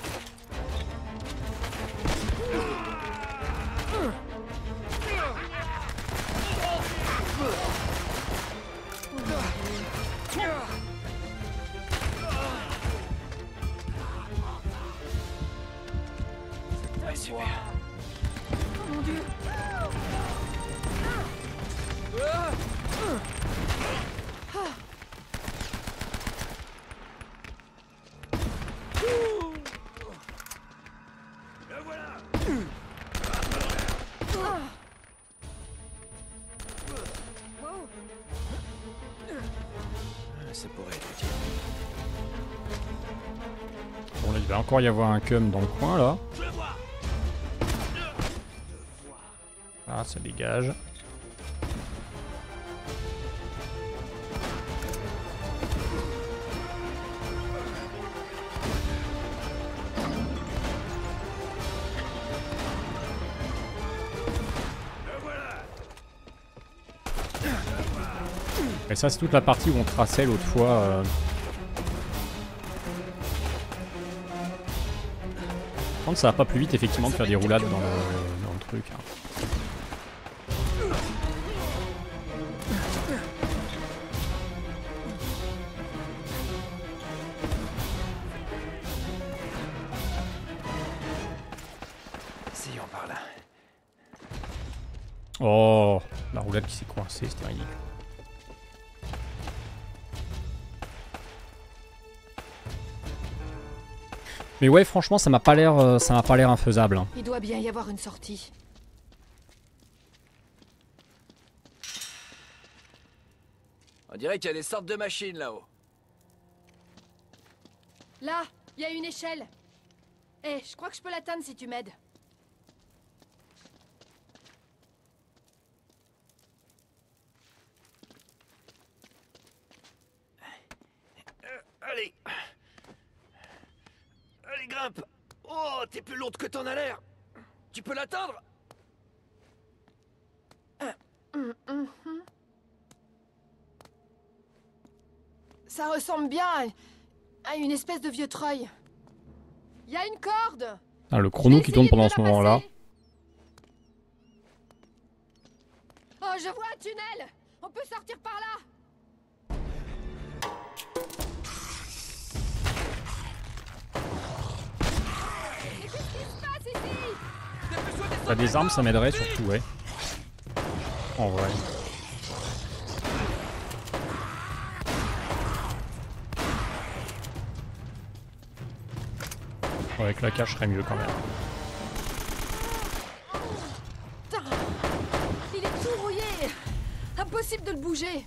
Speaker 2: Ouais, super.
Speaker 3: Oh mon dieu.
Speaker 4: Le voilà.
Speaker 3: Wow.
Speaker 1: Il va encore y avoir un cum dans le coin là. Ah, ça dégage. Et ça, c'est toute la partie où on traçait l'autre fois. Par contre, ça va pas plus vite effectivement de faire des roulades dans le truc. Hein.
Speaker 5: Essayons par là.
Speaker 1: Oh, la roulade qui s'est coincée, c'était ridicule. Mais ouais, franchement, ça m'a pas l'air infaisable. Hein.
Speaker 3: Il doit bien y avoir une sortie.
Speaker 5: On dirait qu'il y a des sortes de machines là-haut.
Speaker 3: Là, il y a une échelle. Eh, je crois que je peux l'atteindre si tu m'aides.
Speaker 2: Allez. Allez, grimpe. Oh, t'es plus lourde que t'en as l'air. Tu peux l'atteindre?
Speaker 3: Ça ressemble bien à une espèce de vieux treuil. Il y a une corde.
Speaker 1: Ah, le chrono qui tourne pendant ce moment-là.
Speaker 3: Oh, je vois un tunnel. On peut sortir par là. Mais qu'est-ce qui se passe ici?
Speaker 1: T'as des armes, ça m'aiderait surtout, ouais. En vrai. Avec la cache, serait mieux quand même.
Speaker 3: Putain, il est tout rouillé. Impossible de le bouger.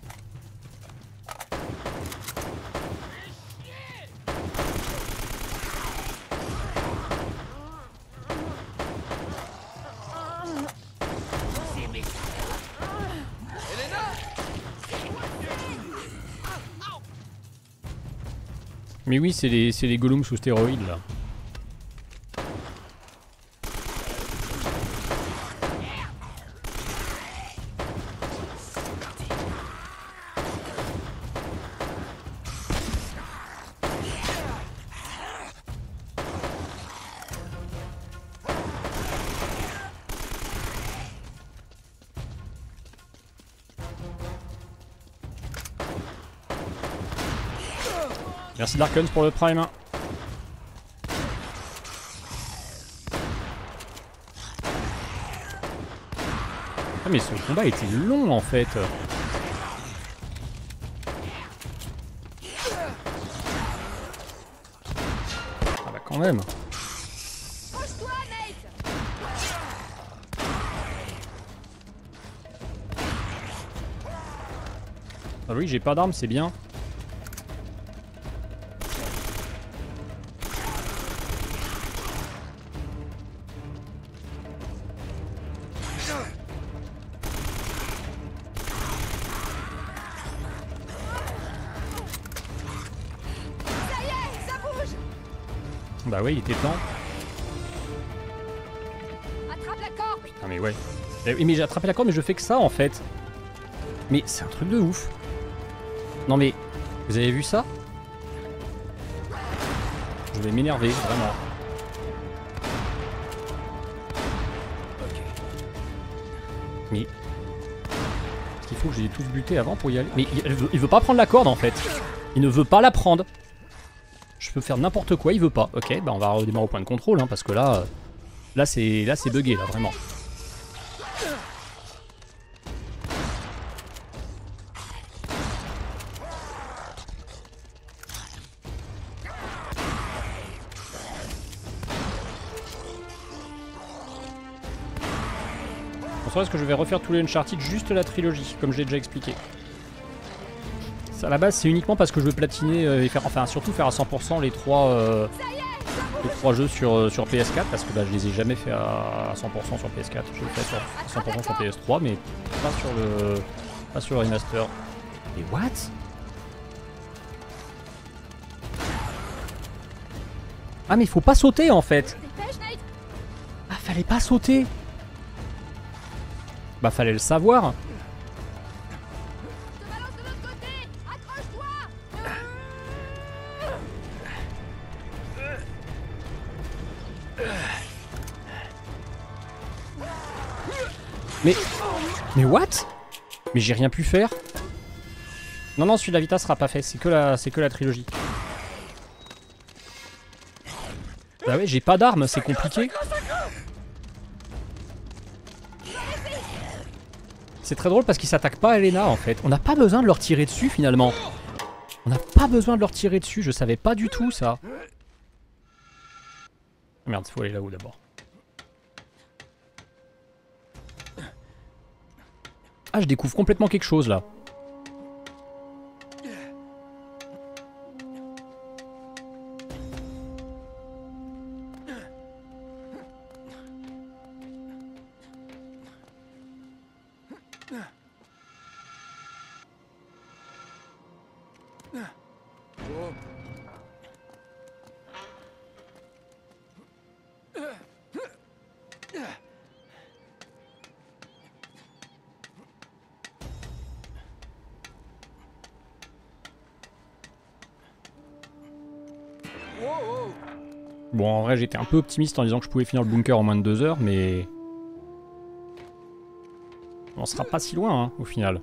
Speaker 1: Mais oui, c'est les golems sous stéroïdes là. Merci Darkens pour le prime. Ah mais ce combat était long en fait. Ah bah quand même.
Speaker 3: Pousse-toi, Nate.
Speaker 1: Ah oui, j'ai pas d'armes, c'est bien. Bah ouais, il était temps.
Speaker 3: Attrape la corde.
Speaker 1: Ah mais ouais. Mais j'ai attrapé la corde mais je fais que ça en fait. Mais c'est un truc de ouf. Non mais, vous avez vu ça? Je vais m'énerver, vraiment.
Speaker 5: Ok.
Speaker 1: Mais... Est-ce qu'il faut que je les ai tous butés avant pour y aller? Mais il veut pas prendre la corde en fait. Il ne veut pas la prendre. Je peux faire n'importe quoi, il veut pas. Ok, bah on va redémarrer au point de contrôle, hein, parce que là... Là c'est bugué, là, vraiment. En soi, est-ce que je vais refaire tous les Uncharted, juste la trilogie, comme je l'ai déjà expliqué. Ça, à la base, c'est uniquement parce que je veux platiner et faire, enfin surtout faire à 100% les trois 3 jeux sur PS4 parce que bah, je les ai jamais fait à 100% sur PS4. Je l'ai fait sur 100% sur PS3 mais pas sur le remaster. Et what? Ah mais il faut pas sauter en fait. Ah fallait pas sauter. Bah fallait le savoir. Mais what? Mais j'ai rien pu faire. Non, celui de la Vita sera pas fait, c'est que la trilogie. Bah ouais, j'ai pas d'armes, c'est compliqué. C'est très drôle parce qu'ils s'attaquent pas à Elena en fait. On n'a pas besoin de leur tirer dessus finalement. On n'a pas besoin de leur tirer dessus, je savais pas du tout ça. Merde, il faut aller là-haut d'abord. Ah, je découvre complètement quelque chose là. Bon, en vrai, j'étais un peu optimiste en disant que je pouvais finir le bunker en moins de 2 heures, mais... on sera pas si loin, hein, au final.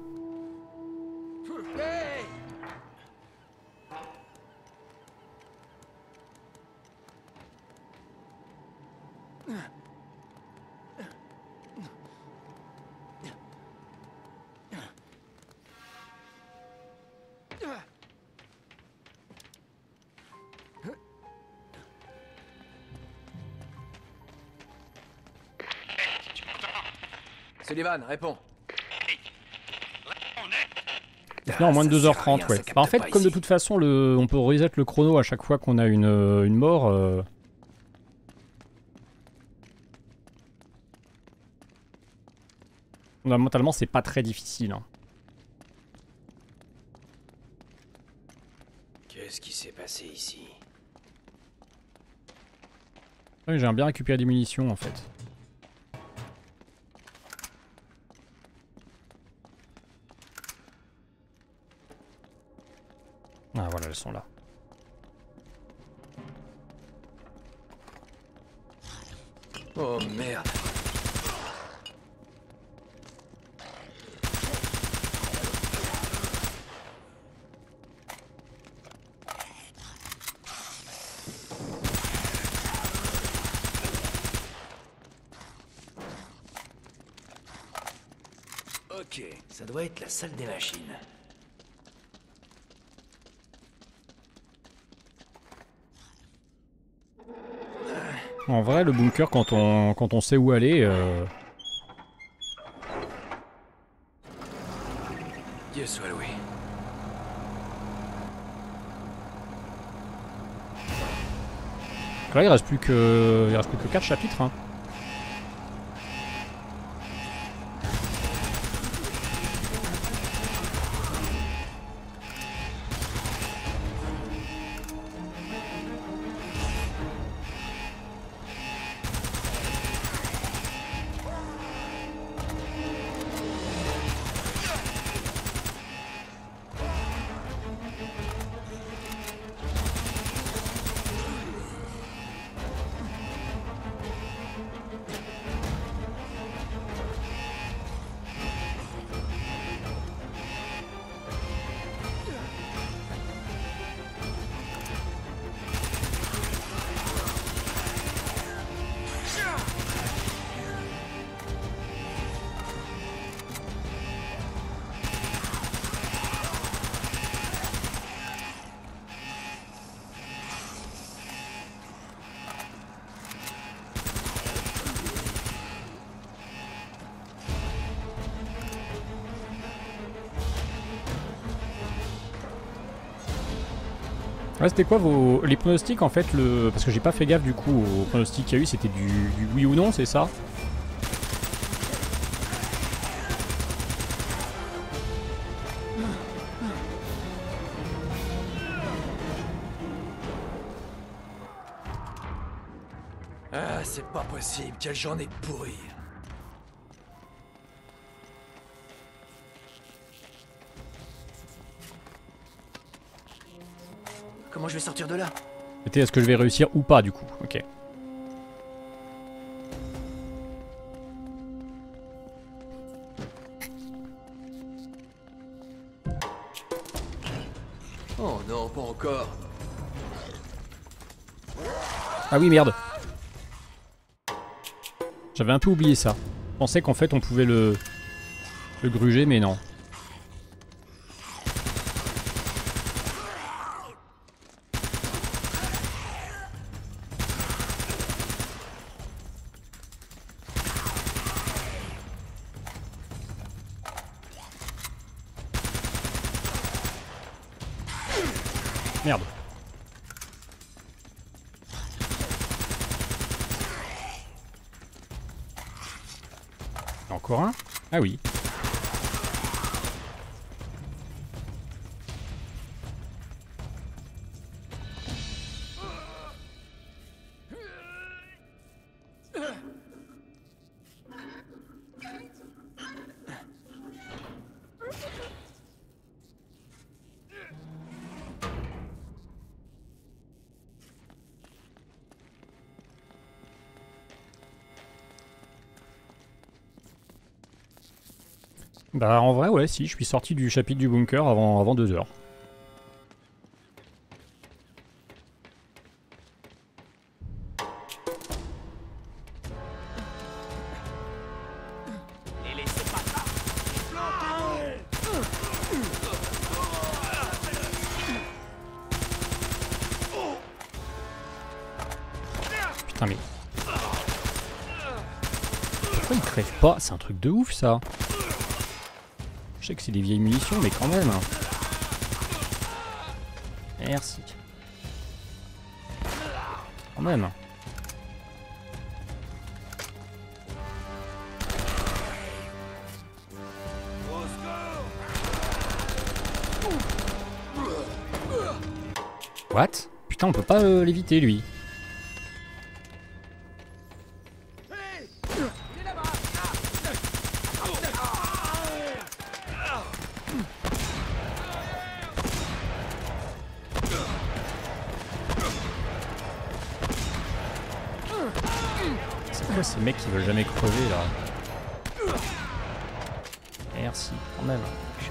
Speaker 5: Sullivan, réponds.
Speaker 1: Non, en moins de 2h30, ouais. Bah, en fait, comme de toute façon, on peut reset le chrono à chaque fois qu'on a une mort. Fondamentalement, c'est pas très difficile. Hein.
Speaker 2: Qu'est-ce qui s'est passé ici?
Speaker 1: Ouais, j'ai bien récupéré des munitions, en fait. Ah voilà, elles sont là.
Speaker 5: Oh merde.
Speaker 2: Ok, ça doit être la salle des machines.
Speaker 1: En vrai, le bunker, quand on sait où aller...
Speaker 2: Dieu soit loué.
Speaker 1: Là, il reste plus que 4 chapitres. Hein. Ouais, c'était quoi les pronostics en fait parce que j'ai pas fait gaffe du coup aux pronostics qu'il y a eu, c'était du oui ou non, c'est ça?
Speaker 2: Ah, c'est pas possible, quelle journée pourrie. Comment je vais sortir de là?
Speaker 1: C'était est-ce que je vais réussir ou pas du coup? Ok.
Speaker 5: Oh non, pas encore.
Speaker 1: Ah oui, merde. J'avais un peu oublié ça. Je pensais qu'en fait on pouvait le gruger, mais non. Merde. Encore un? Ah oui. Bah en vrai ouais si, je suis sorti du chapitre du bunker avant 2 heures. Putain mais... Pourquoi il crève pas? C'est un truc de ouf ça. Je sais que c'est des vieilles munitions, mais quand même. Merci. Quand même. What? Putain, on peut pas l'éviter lui. C'est quoi ces mecs qui veulent jamais crever là? Merci, quand même.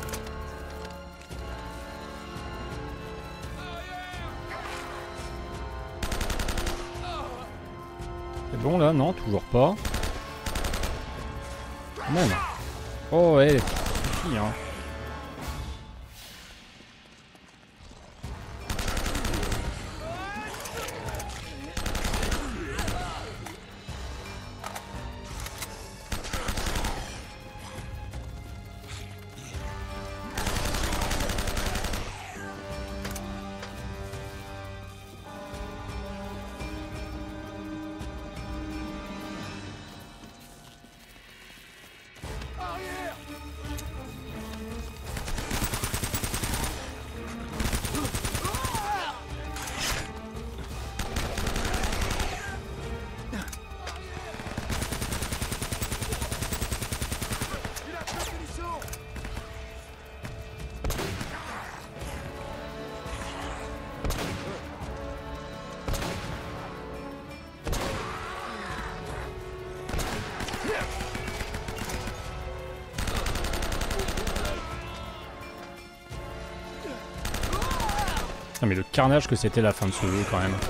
Speaker 1: C'est bon là? Non, toujours pas. Quand même. Oh ouais, ça suffit hein. Putain, mais le carnage que c'était la fin de ce jeu quand même.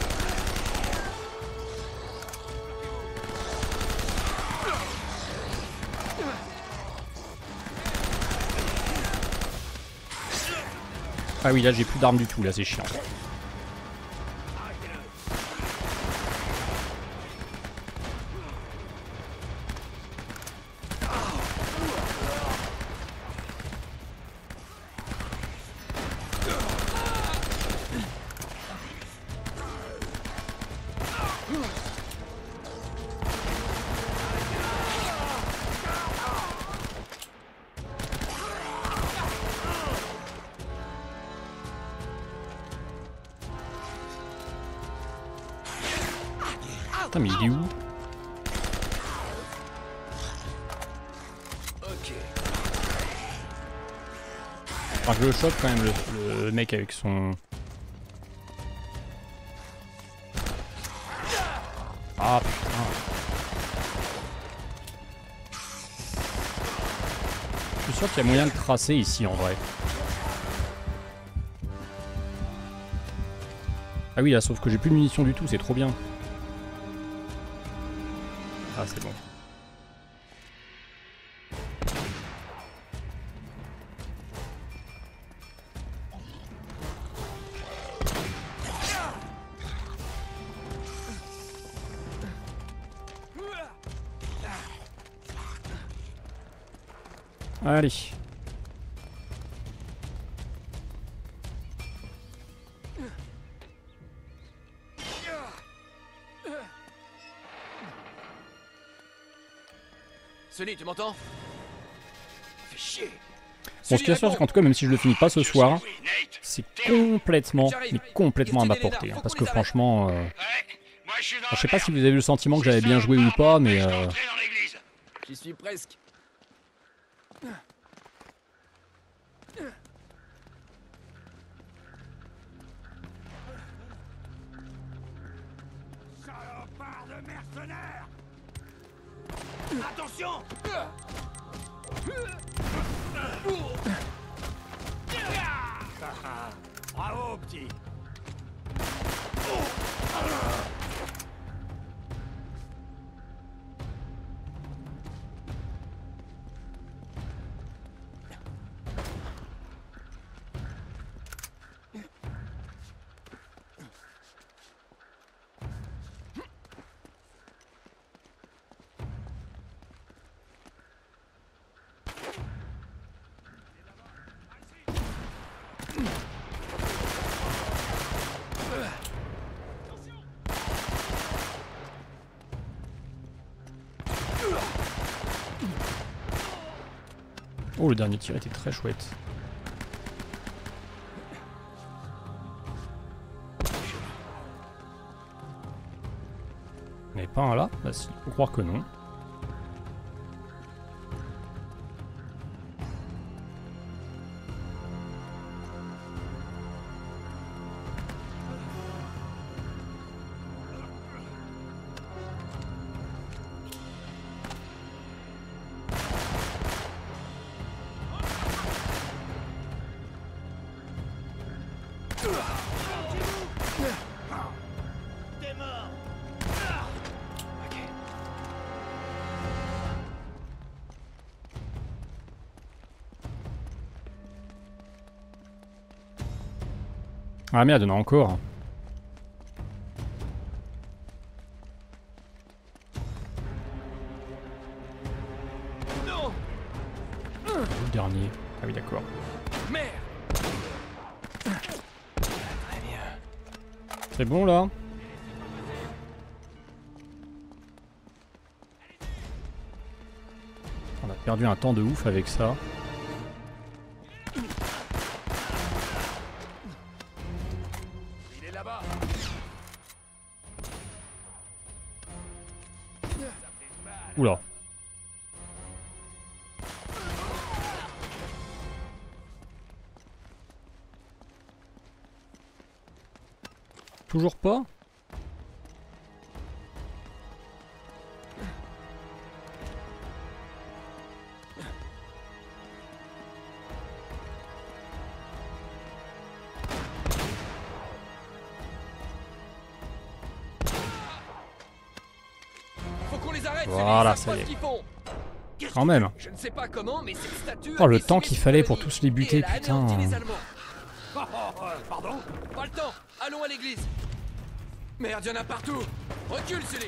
Speaker 1: Ah oui, là j'ai plus d'armes du tout, là c'est chiant. Putain, mais il est où? Enfin, je le chope quand même, le mec avec son... Ah putain. Je suis sûr qu'il y a moyen de tracer ici en vrai. Ah oui là, sauf que j'ai plus de munitions du tout, c'est trop bien. Ah c'est bon. Allez.
Speaker 5: Sully, tu m'entends? Fais chier.
Speaker 1: Bon, ce qui est sûr, c'est qu'en tout cas, même si je le finis pas ce soir, c'est complètement, mais complètement à ma portée. Hein, parce que franchement, je sais pas si vous avez eu le sentiment que j'avais bien joué ou pas, mais...
Speaker 5: J'y suis presque.
Speaker 4: Salopard de mercenaires! Attention! Bravo, petit!
Speaker 1: Oh, le dernier tir était très chouette. Il n'y avait pas un là? Bah si, faut croire que non.
Speaker 4: T'es mort!
Speaker 1: Ah merde, il y en a encore. Le dernier. Ah oui, d'accord.
Speaker 5: Merde.
Speaker 1: C'est bon là? On a perdu un temps de ouf avec ça.
Speaker 5: Il est là-bas.
Speaker 1: Oula. Toujours pas?
Speaker 5: Faut qu'on les arrête.
Speaker 1: Voilà,
Speaker 5: c'est
Speaker 1: ça y est.
Speaker 5: qu'ils font.
Speaker 1: Quand même.
Speaker 5: Je ne sais pas comment, mais cette statue.
Speaker 1: Oh, le
Speaker 5: a
Speaker 1: temps
Speaker 5: décimé
Speaker 1: qu'il
Speaker 5: cette
Speaker 1: fallait pour
Speaker 5: colonie.
Speaker 1: tous les buter,
Speaker 5: Et elle a
Speaker 1: putain.
Speaker 5: anéanti les Allemands.
Speaker 4: Pardon?
Speaker 5: Pas le temps. Allons à l'église. Merde, y'en a partout. Recule, Sully.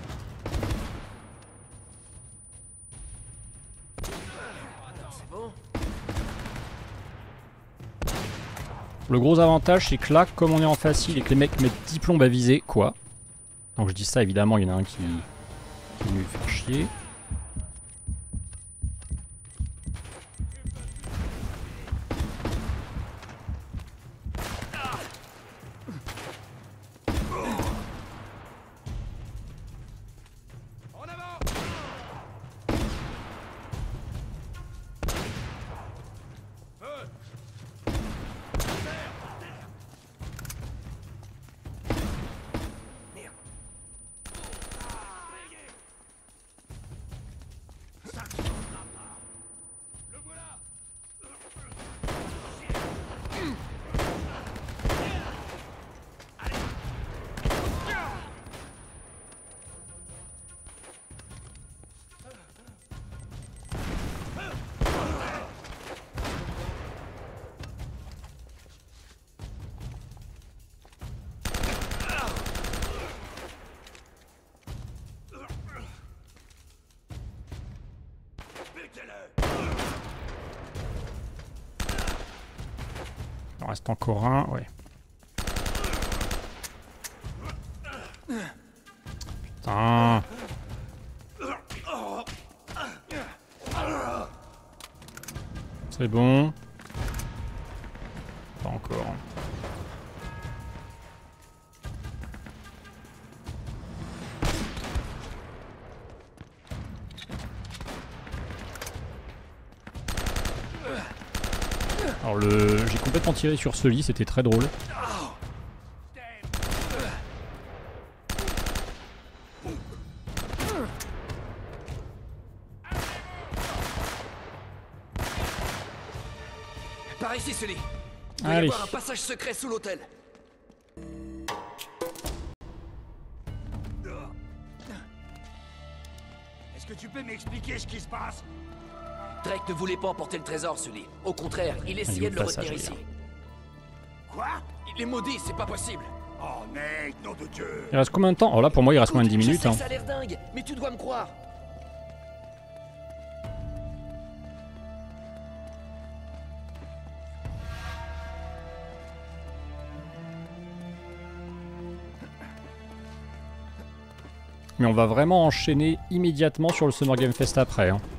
Speaker 5: Attends, c'est bon.
Speaker 1: Le gros avantage, c'est que là, comme on est en facile et que les mecs mettent 10 plombes à viser, quoi. Donc je dis ça, évidemment, il y en a un qui est venu faire chier. Il en reste encore un, ouais. Putain. C'est bon. Pas encore. Alors j'ai complètement tiré sur ce lit, c'était très drôle.
Speaker 5: Par ici, Sully. Il doit y
Speaker 1: Allez.
Speaker 5: avoir un passage secret sous l'hôtel.
Speaker 4: Est-ce que tu peux m'expliquer ce qui se passe?
Speaker 5: Drake ne voulait pas emporter le trésor, Sully. Au contraire, il
Speaker 1: Il y a
Speaker 5: essayait
Speaker 1: eu
Speaker 5: de
Speaker 1: le
Speaker 5: le retenir
Speaker 1: passage,
Speaker 5: ici.
Speaker 4: Quoi?
Speaker 5: Il est maudit, c'est pas possible.
Speaker 4: Oh mec, nom de Dieu!
Speaker 1: Il reste combien de temps? Oh là pour moi il reste moins de 10
Speaker 5: Écoute,
Speaker 1: minutes.
Speaker 5: je sais
Speaker 1: Hein.
Speaker 5: que ça a l'air dingue, mais tu dois me croire.
Speaker 1: Mais on va vraiment enchaîner immédiatement sur le Summer Game Fest après. Hein.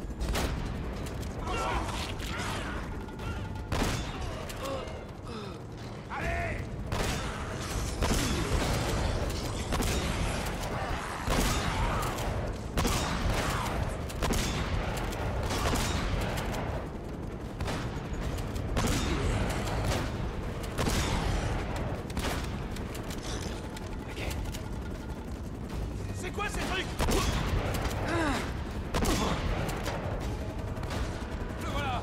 Speaker 4: C'est quoi ces trucs?
Speaker 6: Le voilà.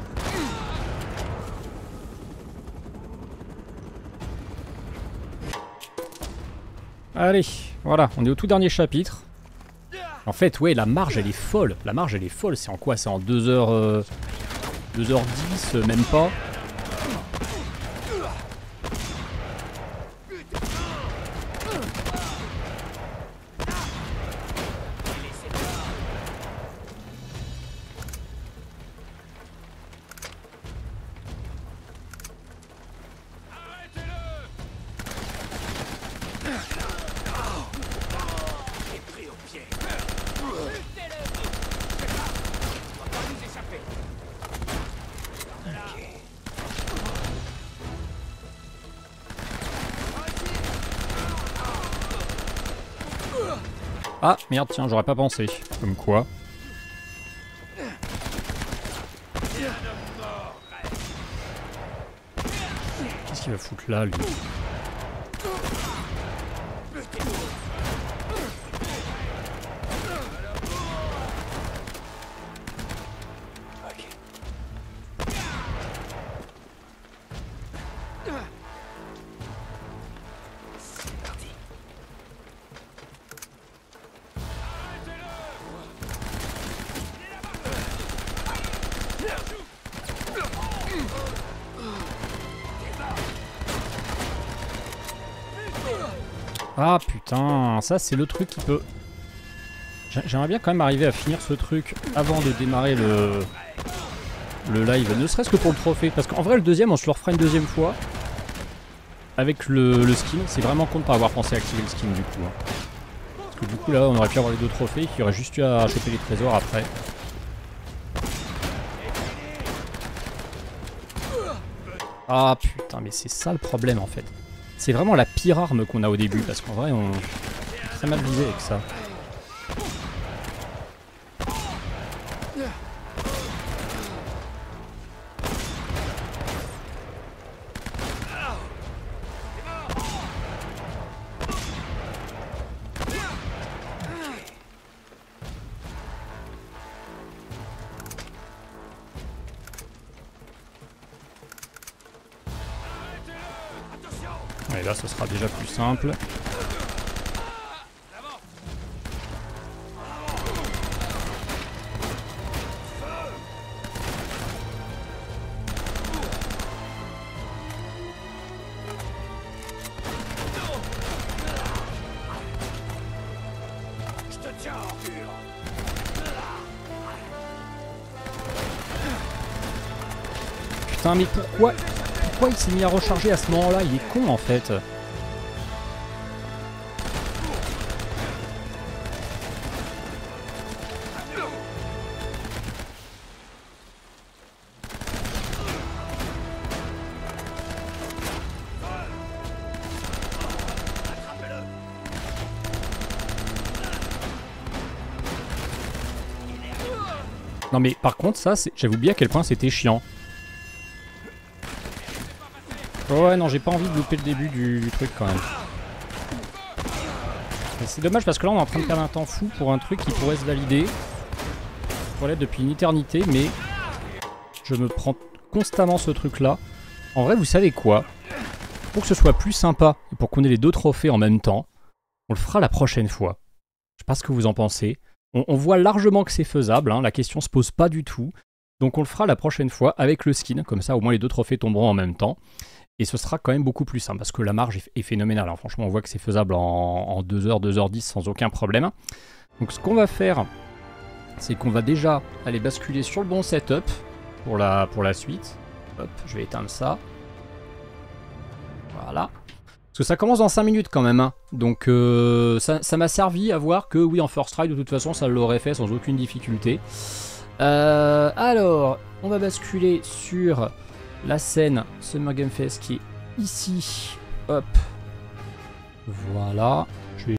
Speaker 1: Allez, voilà, on est au tout dernier chapitre. En fait, ouais, la marge elle est folle. La marge elle est folle. C'est en quoi? C'est en 2h... 2h10, même pas. Ah, merde, tiens, j'aurais pas pensé. Comme quoi. Qu'est-ce qu'il va foutre là, lui? Ah putain, ça c'est le truc qui peut... J'aimerais bien quand même arriver à finir ce truc avant de démarrer le live, ne serait-ce que pour le trophée. Parce qu'en vrai le deuxième on se le refera une deuxième fois. Avec le skin, c'est vraiment con de pas avoir pensé à activer le skin du coup. Hein. que du coup là on aurait pu avoir les 2 trophées qui auraient juste eu à choper les trésors après. Ah putain, mais c'est ça le problème en fait. C'est vraiment la pire arme qu'on a au début, parce qu'en vrai on... très mal visé avec ça. Et là, ce sera déjà plus simple. Putain, mais pourquoi il s'est mis à recharger à ce moment-là? Il est con en fait. Non mais par contre ça, j'avais oublié à quel point c'était chiant. Oh ouais non, j'ai pas envie de louper le début du truc quand même. C'est dommage parce que là on est en train de perdre un temps fou pour un truc qui pourrait se valider. Pour l'être depuis une éternité, mais je me prends constamment ce truc là. En vrai vous savez quoi? Pour que ce soit plus sympa et pour qu'on ait les 2 trophées en même temps, on le fera la prochaine fois. Je sais pas ce que vous en pensez. On voit largement que c'est faisable, hein, la question se pose pas du tout. Donc on le fera la prochaine fois avec le skin, comme ça au moins les 2 trophées tomberont en même temps. Et ce sera quand même beaucoup plus simple, parce que la marge est phénoménale. Alors, franchement, on voit que c'est faisable en 2h, 2h10 sans aucun problème. Donc ce qu'on va faire, c'est qu'on va déjà aller basculer sur le bon setup pour la suite. Hop, je vais éteindre ça. Voilà. Parce que ça commence dans 5 minutes quand même, hein. Donc ça m'a servi à voir que oui, en first try, de toute façon, ça l'aurait fait sans aucune difficulté. Alors, on va basculer sur la scène Summer Game Fest qui est ici. Hop. Voilà.